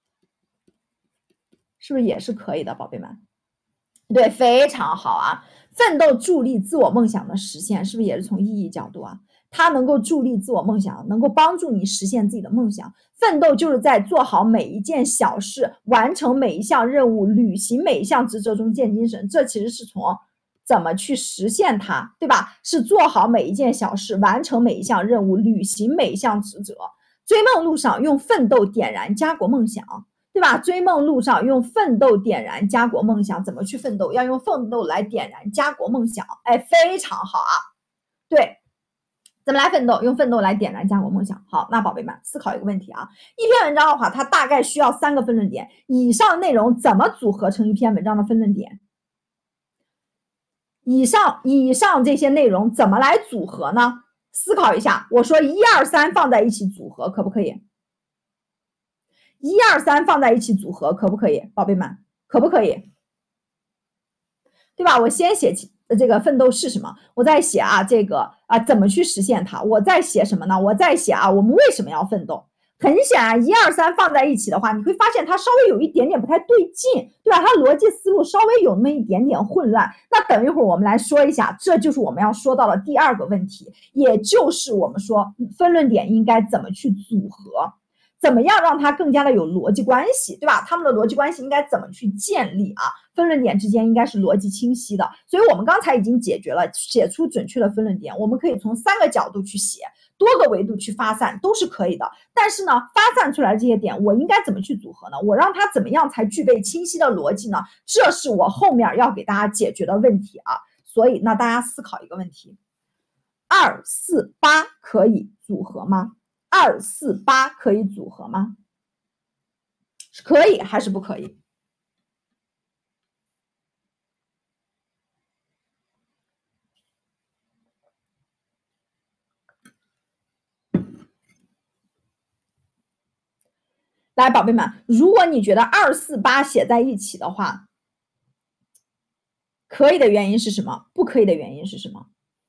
是不是也是可以的，宝贝们？对，非常好啊！ 奋斗助力自我梦想的实现，是不是也是从意义角度啊？它能够助力自我梦想，能够帮助你实现自己的梦想。奋斗就是在做好每一件小事，完成每一项任务，履行每一项职责中见精神。这其实是从怎么去实现它，对吧？是做好每一件小事，完成每一项任务，履行每一项职责。追梦路上用奋斗点燃家国梦想，对吧？追梦路上用奋斗点燃家国梦想，怎么去奋斗？要用奋斗来点燃家国梦想。哎，非常好啊。对，怎么来奋斗？用奋斗来点燃家国梦想。好，那宝贝们思考一个问题啊，一篇文章的话，它大概需要三个分论点，以上内容怎么组合成一篇文章的分论点？以上以上这些内容怎么来组合呢？思考一下，我说一二三放在一起组合可不可以？一二三放在一起组合可不可以？宝贝们，可不可以？对吧？我先写这个奋斗是什么，我再写啊这个啊怎么去实现它，我再写什么呢？我再写啊我们为什么要奋斗。很显然，一二三放在一起的话，你会发现它稍微有一点点不太对劲，对吧？它逻辑思路稍微有那么一点点混乱。那等一会儿我们来说一下，这就是我们要说到的第二个问题，也就是我们说分论点应该怎么去组合，怎么样让它更加的有逻辑关系，对吧？它们的逻辑关系应该怎么去建立啊？分论点之间应该是逻辑清晰的。所以我们刚才已经解决了写出准确的分论点，我们可以从三个角度去写，多个维度去发散都是可以的。但是呢，发散出来这些点我应该怎么去组合呢？我让它怎么样才具备清晰的逻辑呢？这是我后面要给大家解决的问题啊。所以那大家思考一个问题，二四八可以组合吗？二四八可以组合吗？可以还是不可以？来，宝贝们，如果你觉得二四八写在一起的话，可以的原因是什么？不可以的原因是什么？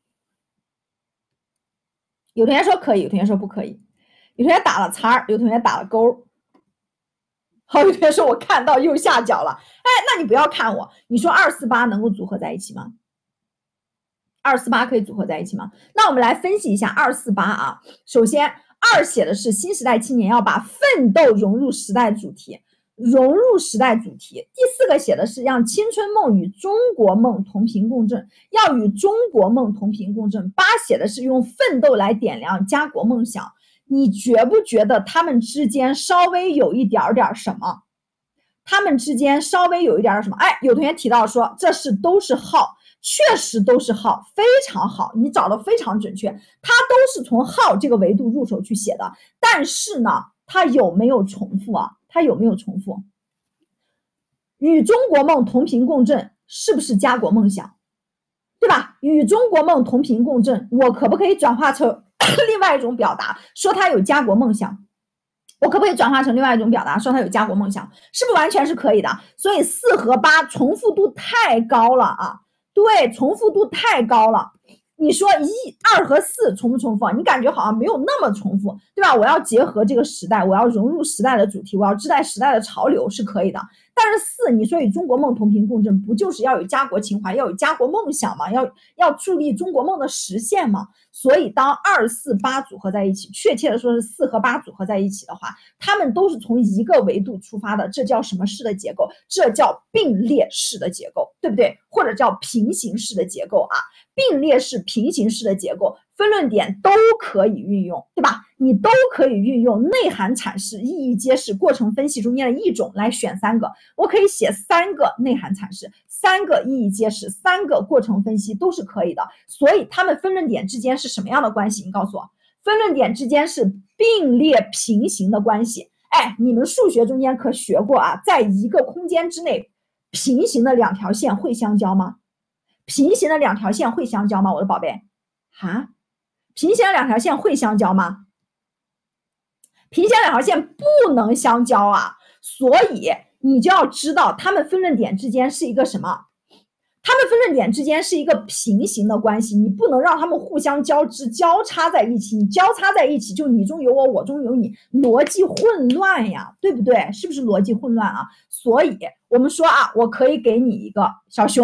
有同学说可以，有同学说不可以，有同学打了叉，有同学打了勾。好，有同学说我看到右下角了。哎，那你不要看我，你说二四八能够组合在一起吗？二四八可以组合在一起吗？那我们来分析一下二四八啊。首先，二写的是新时代青年要把奋斗融入时代主题，融入时代主题。第四个写的是让青春梦与中国梦同频共振，要与中国梦同频共振。八写的是用奋斗来点亮家国梦想。你觉不觉得他们之间稍微有一点点什么？他们之间稍微有一点什么？哎，有同学提到说这是都是号，确实都是号，非常好，你找的非常准确，它都是从号这个维度入手去写的。但是呢，它有没有重复啊？它有没有重复？与中国梦同频共振，是不是家国梦想？对吧？与中国梦同频共振，我可不可以转化成另外一种表达，说他有家国梦想？我可不可以转化成另外一种表达，说他有家国梦想？是不是完全是可以的？所以四和八重复度太高了啊！对，重复度太高了。你说一、二和四重不重复？你感觉好像没有那么重复，对吧？我要结合这个时代，我要融入时代的主题，我要知道时代的潮流是可以的。但是四，你说与中国梦同频共振，不就是要有家国情怀，要有家国梦想吗？要要助力中国梦的实现吗？所以当二四八组合在一起，确切的说是四和八组合在一起的话，他们都是从一个维度出发的，这叫什么式的结构？这叫并列式的结构，对不对？或者叫平行式的结构啊。并列式、平行式的结构，分论点都可以运用，对吧？你都可以运用内涵阐释、意义揭示、过程分析中间的一种来选三个，我可以写三个内涵阐释，三个意义揭示，三个过程分析都是可以的。所以它们分论点之间是什么样的关系？你告诉我，分论点之间是并列平行的关系。哎，你们数学中间可学过啊，在一个空间之内，平行的两条线会相交吗？平行的两条线会相交吗？我的宝贝，哈，平行的两条线会相交吗？平行两条线不能相交啊，所以你就要知道它们分论点之间是一个什么？它们分论点之间是一个平行的关系，你不能让它们互相交织、交叉在一起。你交叉在一起，就你中有我，我中有你，逻辑混乱呀，对不对？是不是逻辑混乱啊？所以我们说啊，我可以给你一个小熊。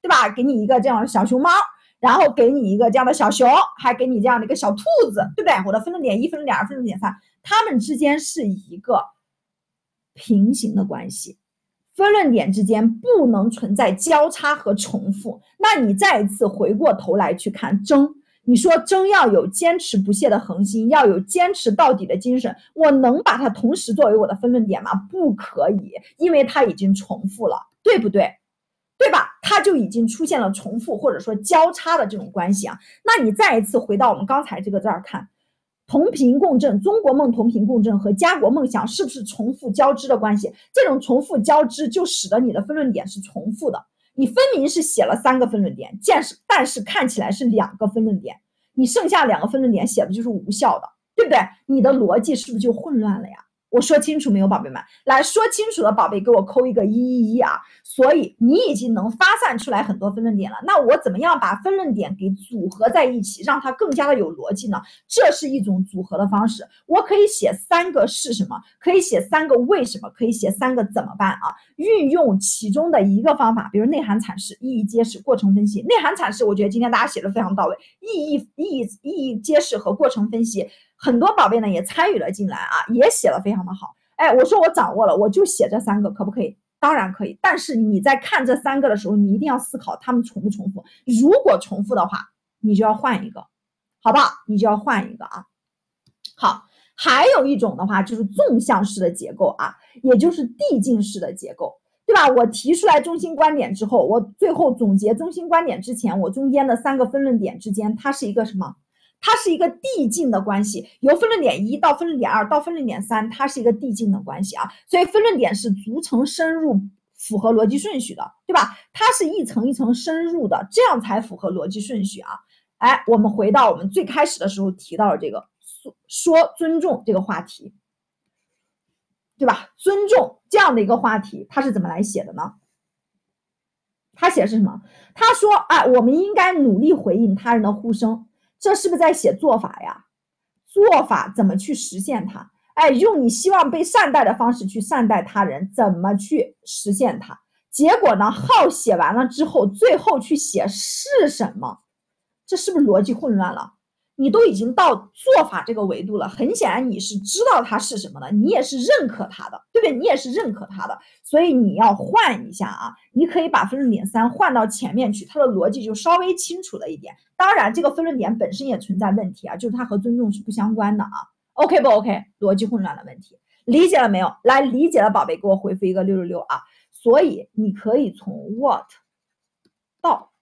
对吧？给你一个这样的小熊猫，然后给你一个这样的小熊，还给你这样的一个小兔子，对不对？我的分论点一、分论点二、分论点三，它们之间是一个平行的关系。分论点之间不能存在交叉和重复。那你再一次回过头来去看争，你说争要有坚持不懈的恒心，要有坚持到底的精神，我能把它同时作为我的分论点吗？不可以，因为它已经重复了，对不对？对吧？它就已经出现了重复或者说交叉的这种关系啊。那你再一次回到我们刚才这个这儿看，同频共振，中国梦同频共振和家国梦想是不是重复交织的关系？这种重复交织就使得你的分论点是重复的。你分明是写了三个分论点，但是看起来是两个分论点，你剩下两个分论点写的就是无效的，对不对？你的逻辑是不是就混乱了呀？我说清楚没有，宝贝们？来说清楚的宝贝给我扣一个一一一啊！所以你已经能发散出来很多分论点了，那我怎么样把分论点给组合在一起，让它更加的有逻辑呢？这是一种组合的方式。我可以写三个是什么，可以写三个为什么，可以写三个怎么办啊？运用其中的一个方法，比如内涵阐释、意义揭示、过程分析。内涵阐释我觉得今天大家写的非常到位，意义意义意义揭示和过程分析很多宝贝呢也参与了进来啊，也写了非常的好。哎，我说我掌握了，我就写这三个，可不可以？当然可以。但是你在看这三个的时候，你一定要思考它们重不重复。如果重复的话，你就要换一个，好不好？你就要换一个啊。好，还有一种的话就是纵向式的结构啊，也就是递进式的结构，对吧？我提出来中心观点之后，我最后总结中心观点之前，我中间的三个分论点之间，它是一个什么？它是一个递进的关系，由分论点一到分论点二到分论点三，它是一个递进的关系啊。所以分论点是逐层深入，符合逻辑顺序的，对吧？它是一层一层深入的，这样才符合逻辑顺序啊。哎，我们回到我们最开始的时候提到的这个说尊重这个话题，对吧？尊重这样的一个话题，它是怎么来写的呢？他写的是什么？他说，哎，我们应该努力回应他人的呼声。这是不是在写做法呀？做法怎么去实现它？哎，用你希望被善待的方式去善待他人，怎么去实现它？结果呢，号写完了之后，最后去写是什么？这是不是逻辑混乱了？你都已经到做法这个维度了，很显然你是知道它是什么的，你也是认可它的，对不对？你也是认可它的，所以你要换一下啊，你可以把分论点三换到前面去，它的逻辑就稍微清楚了一点。当然，这个分论点本身也存在问题啊，就是它和尊重是不相关的啊。OK 不 OK？ 逻辑混乱的问题，理解了没有？来，理解了宝贝给我回复一个六六六啊。所以你可以从 what 到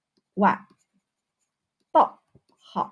why 到好。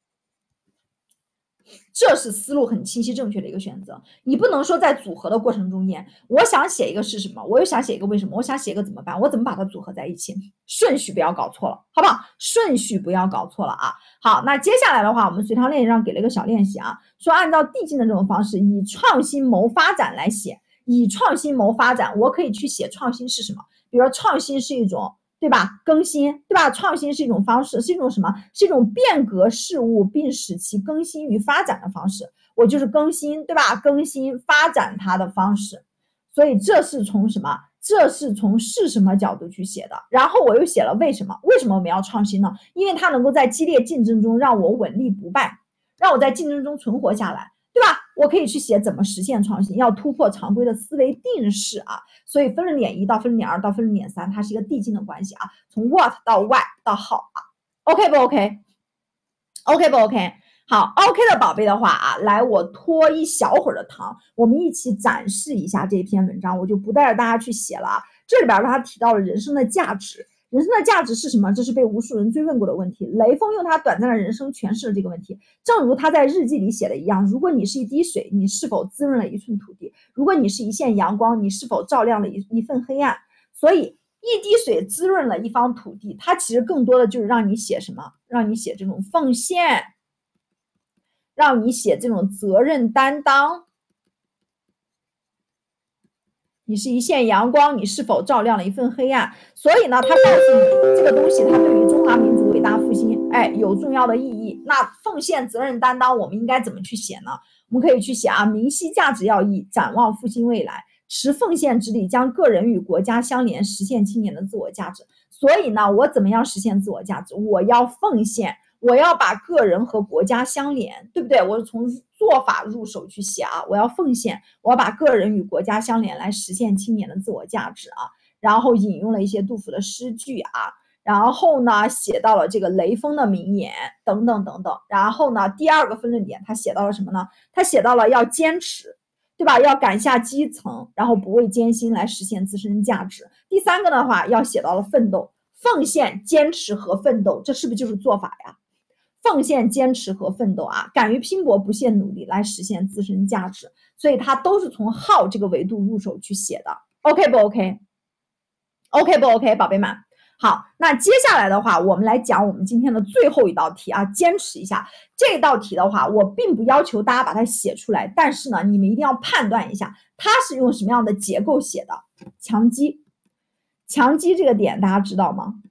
这是思路很清晰正确的一个选择。你不能说在组合的过程中间，我想写一个是什么，我又想写一个为什么，我想写一个怎么办，我怎么把它组合在一起？顺序不要搞错了，好不好？顺序不要搞错了啊。好，那接下来的话，我们随堂练习上给了一个小练习啊，说按照递进的这种方式，以创新谋发展来写。以创新谋发展，我可以去写创新是什么？比如说创新是一种，对吧？更新，对吧？创新是一种方式，是一种什么？是一种变革事物并使其更新与发展的方式。我就是更新，对吧？更新发展它的方式。所以这是从什么？这是从是什么角度去写的。然后我又写了为什么？为什么我们要创新呢？因为它能够在激烈竞争中让我稳立不败，让我在竞争中存活下来，对吧？我可以去写怎么实现创新，要突破常规的思维定式啊。所以分论点一到分论点二到分论点三，它是一个递进的关系啊，从 what 到 why 到 how 啊。OK 不 OK？OK 不 OK？ 好 ，OK 的宝贝的话啊，来我拖一小会儿的堂，我们一起展示一下这篇文章，我就不带着大家去写了啊。这里边他提到了人生的价值。人生的价值是什么？这是被无数人追问过的问题。雷锋用他短暂的人生诠释了这个问题，正如他在日记里写的一样：如果你是一滴水，你是否滋润了一寸土地？如果你是一线阳光，你是否照亮了一一份黑暗？所以，一滴水滋润了一方土地，它其实更多的就是让你写什么？让你写这种奉献，让你写这种责任担当。你是一线阳光，你是否照亮了一份黑暗？所以呢，他告诉你这个东西，它对于中华民族伟大复兴，哎，有重要的意义。那奉献、责任、担当，我们应该怎么去写呢？我们可以去写啊，明晰价值要义，展望复兴未来，持奉献之力，将个人与国家相连，实现青年的自我价值。 所以呢，我怎么样实现自我价值？我要奉献，我要把个人和国家相连，对不对？我从做法入手去写啊，我要奉献，我要把个人与国家相连，来实现青年的自我价值啊。然后引用了一些杜甫的诗句啊。然后呢，写到了这个雷锋的名言等等等等。然后呢，第二个分论点他写到了什么呢？他写到了要坚持，对吧？要赶下基层，然后不畏艰辛来实现自身价值。第三个的话，要写到了奋斗、奉献、坚持和奋斗，这是不是就是做法呀？奉献、坚持和奋斗啊，敢于拼搏、不懈努力来实现自身价值。所以他都是从好这个维度入手去写的。OK 不 OK？OK 不 OK， 宝贝们？好，那接下来的话，我们来讲我们今天的最后一道题啊，坚持一下。这道题的话，我并不要求大家把它写出来，但是呢，你们一定要判断一下，它是用什么样的结构写的。强基，强基这个点大家知道吗？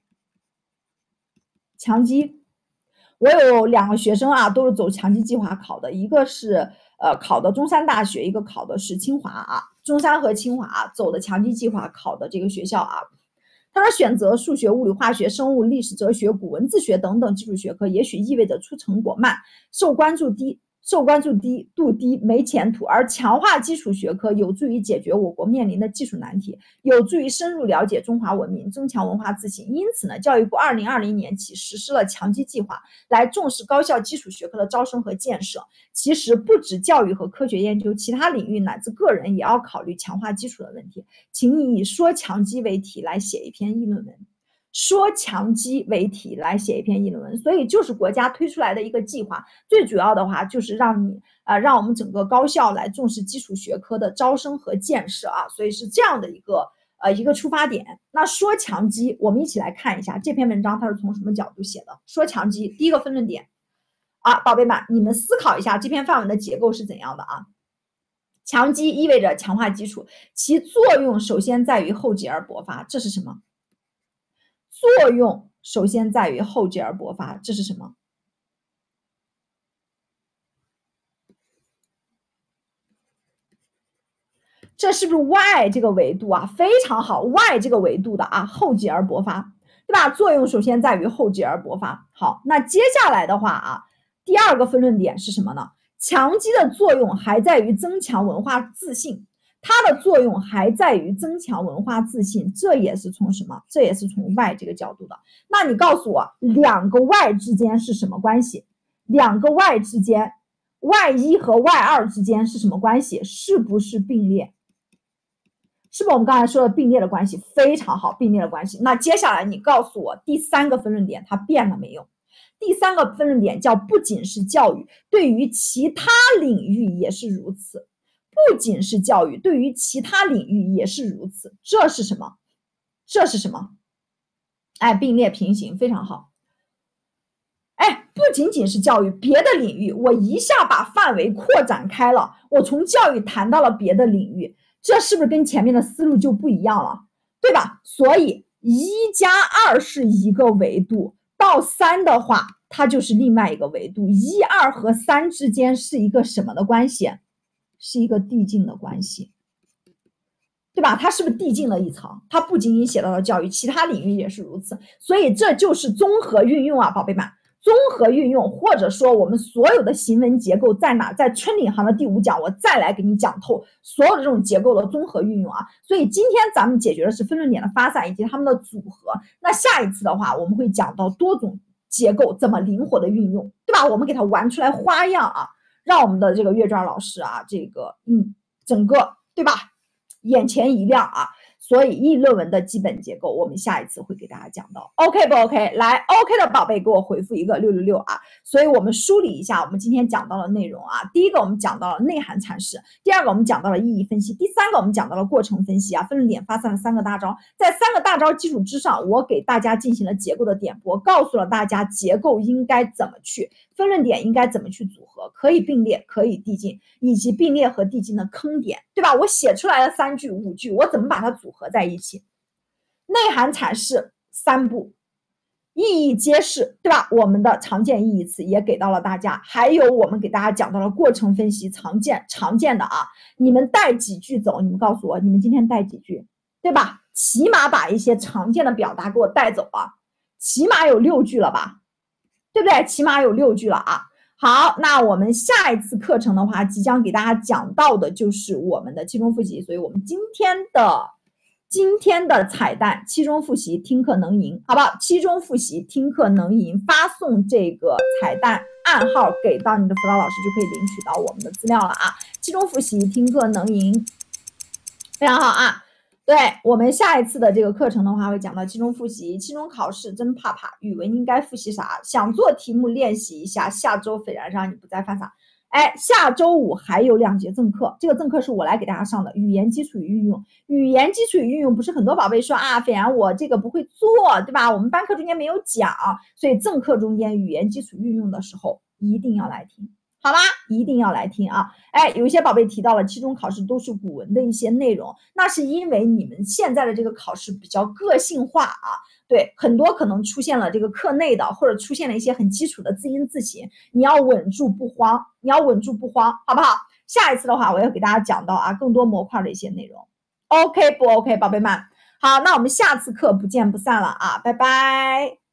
强基，我有两个学生啊，都是走强基计划考的，一个是呃考的中山大学，一个考的是清华啊。中山和清华、啊、走的强基计划考的这个学校啊。他说选择数学、物理、化学、生物、历史、哲学、古文字学等等基础学科，也许意味着出成果慢，受关注低，受关注低度低，没前途。而强化基础学科有助于解决我国面临的技术难题，有助于深入了解中华文明，增强文化自信。因此呢，教育部二零二零年起实施了强基计划，来重视高校基础学科的招生和建设。其实不止教育和科学研究，其他领域乃至个人也要考虑强化基础的问题。请你以说强基为题来写一篇议论文，说强基为题来写一篇议论文。所以就是国家推出来的一个计划，最主要的话就是让你呃让我们整个高校来重视基础学科的招生和建设啊，所以是这样的一个呃一个出发点。那说强基，我们一起来看一下这篇文章它是从什么角度写的。说强基，第一个分论点啊，宝贝们，你们思考一下这篇范文的结构是怎样的啊？强基意味着强化基础，其作用首先在于厚积而薄发，这是什么？作用首先在于厚积而薄发，这是什么？这是不是 Y 这个维度啊？非常好 ，Y 这个维度的啊，厚积而薄发，对吧？作用首先在于厚积而薄发。好，那接下来的话啊，第二个分论点是什么呢？强基的作用还在于增强文化自信，它的作用还在于增强文化自信，这也是从什么？这也是从 Y 这个角度的。那你告诉我，两个 Y 之间是什么关系？两个 Y 之间 ，Y 一 和 Y 二 之间是什么关系？是不是并列？是不是我们刚才说的并列的关系？非常好，并列的关系。那接下来你告诉我第三个分论点它变了没有？第三个分论点叫不仅是教育，对于其他领域也是如此。不仅是教育，对于其他领域也是如此。这是什么？这是什么？哎，并列平行，非常好。哎，不仅仅是教育，别的领域，我一下把范围扩展开了，我从教育谈到了别的领域，这是不是跟前面的思路就不一样了？对吧？所以一加二是一个维度，到三的话，它就是另外一个维度。一、二和三之间是一个什么的关系？是一个递进的关系，对吧？它是不是递进了一层？它不仅仅写到了教育，其他领域也是如此。所以这就是综合运用啊，宝贝们。综合运用，或者说我们所有的行文结构在哪？在春领航的第五讲，我再来给你讲透所有的这种结构的综合运用啊。所以今天咱们解决的是分论点的发散以及它们的组合。那下一次的话，我们会讲到多种结构怎么灵活的运用，对吧？我们给它玩出来花样啊，让我们的这个阅卷老师啊，这个嗯，整个对吧，眼前一亮啊。所以议论文的基本结构，我们下一次会给大家讲到 ，OK 不 OK？ 来 ，OK 的宝贝给我回复一个六六六啊。所以我们梳理一下我们今天讲到的内容啊。第一个我们讲到了内涵阐释，第二个我们讲到了意义分析，第三个我们讲到了过程分析啊。分论点发散了三个大招，在三个大招基础之上，我给大家进行了结构的点拨，告诉了大家结构应该怎么去，分论点应该怎么去组合，可以并列，可以递进，以及并列和递进的坑点，对吧？我写出来了三句五句，我怎么把它组合在一起？内涵阐释三步，意义揭示，对吧？我们的常见意义词也给到了大家，还有我们给大家讲到了过程分析，常见常见的啊，你们带几句走？你们告诉我，你们今天带几句，对吧？ 起码把一些常见的表达给我带走啊，起码有六句了吧，对不对？起码有六句了啊。好，那我们下一次课程的话，即将给大家讲到的就是我们的期中复习，所以我们今天的今天的彩蛋，期中复习听课能赢，好不好？期中复习听课能赢，发送这个彩蛋暗号给到你的辅导老师，就可以领取到我们的资料了啊！期中复习听课能赢，非常好啊！对，我们下一次的这个课程的话，会讲到期中复习，期中考试真怕怕，语文应该复习啥？想做题目练习一下，下周斐然让你不再犯傻。哎，下周五还有两节赠课，这个赠课是我来给大家上的，语言基础与运用。语言基础与运用不是很多宝贝说啊，斐然我这个不会做，对吧？我们班课中间没有讲，所以赠课中间语言基础运用的时候一定要来听。好吧，一定要来听啊！哎，有一些宝贝提到了期中考试都是古文的一些内容，那是因为你们现在的这个考试比较个性化啊，对，很多可能出现了这个课内的，或者出现了一些很基础的字音字形，你要稳住不慌，你要稳住不慌，好不好？下一次的话，我要给大家讲到啊更多模块的一些内容 ，OK 不 OK， 宝贝们？好，那我们下次课不见不散了啊，拜拜。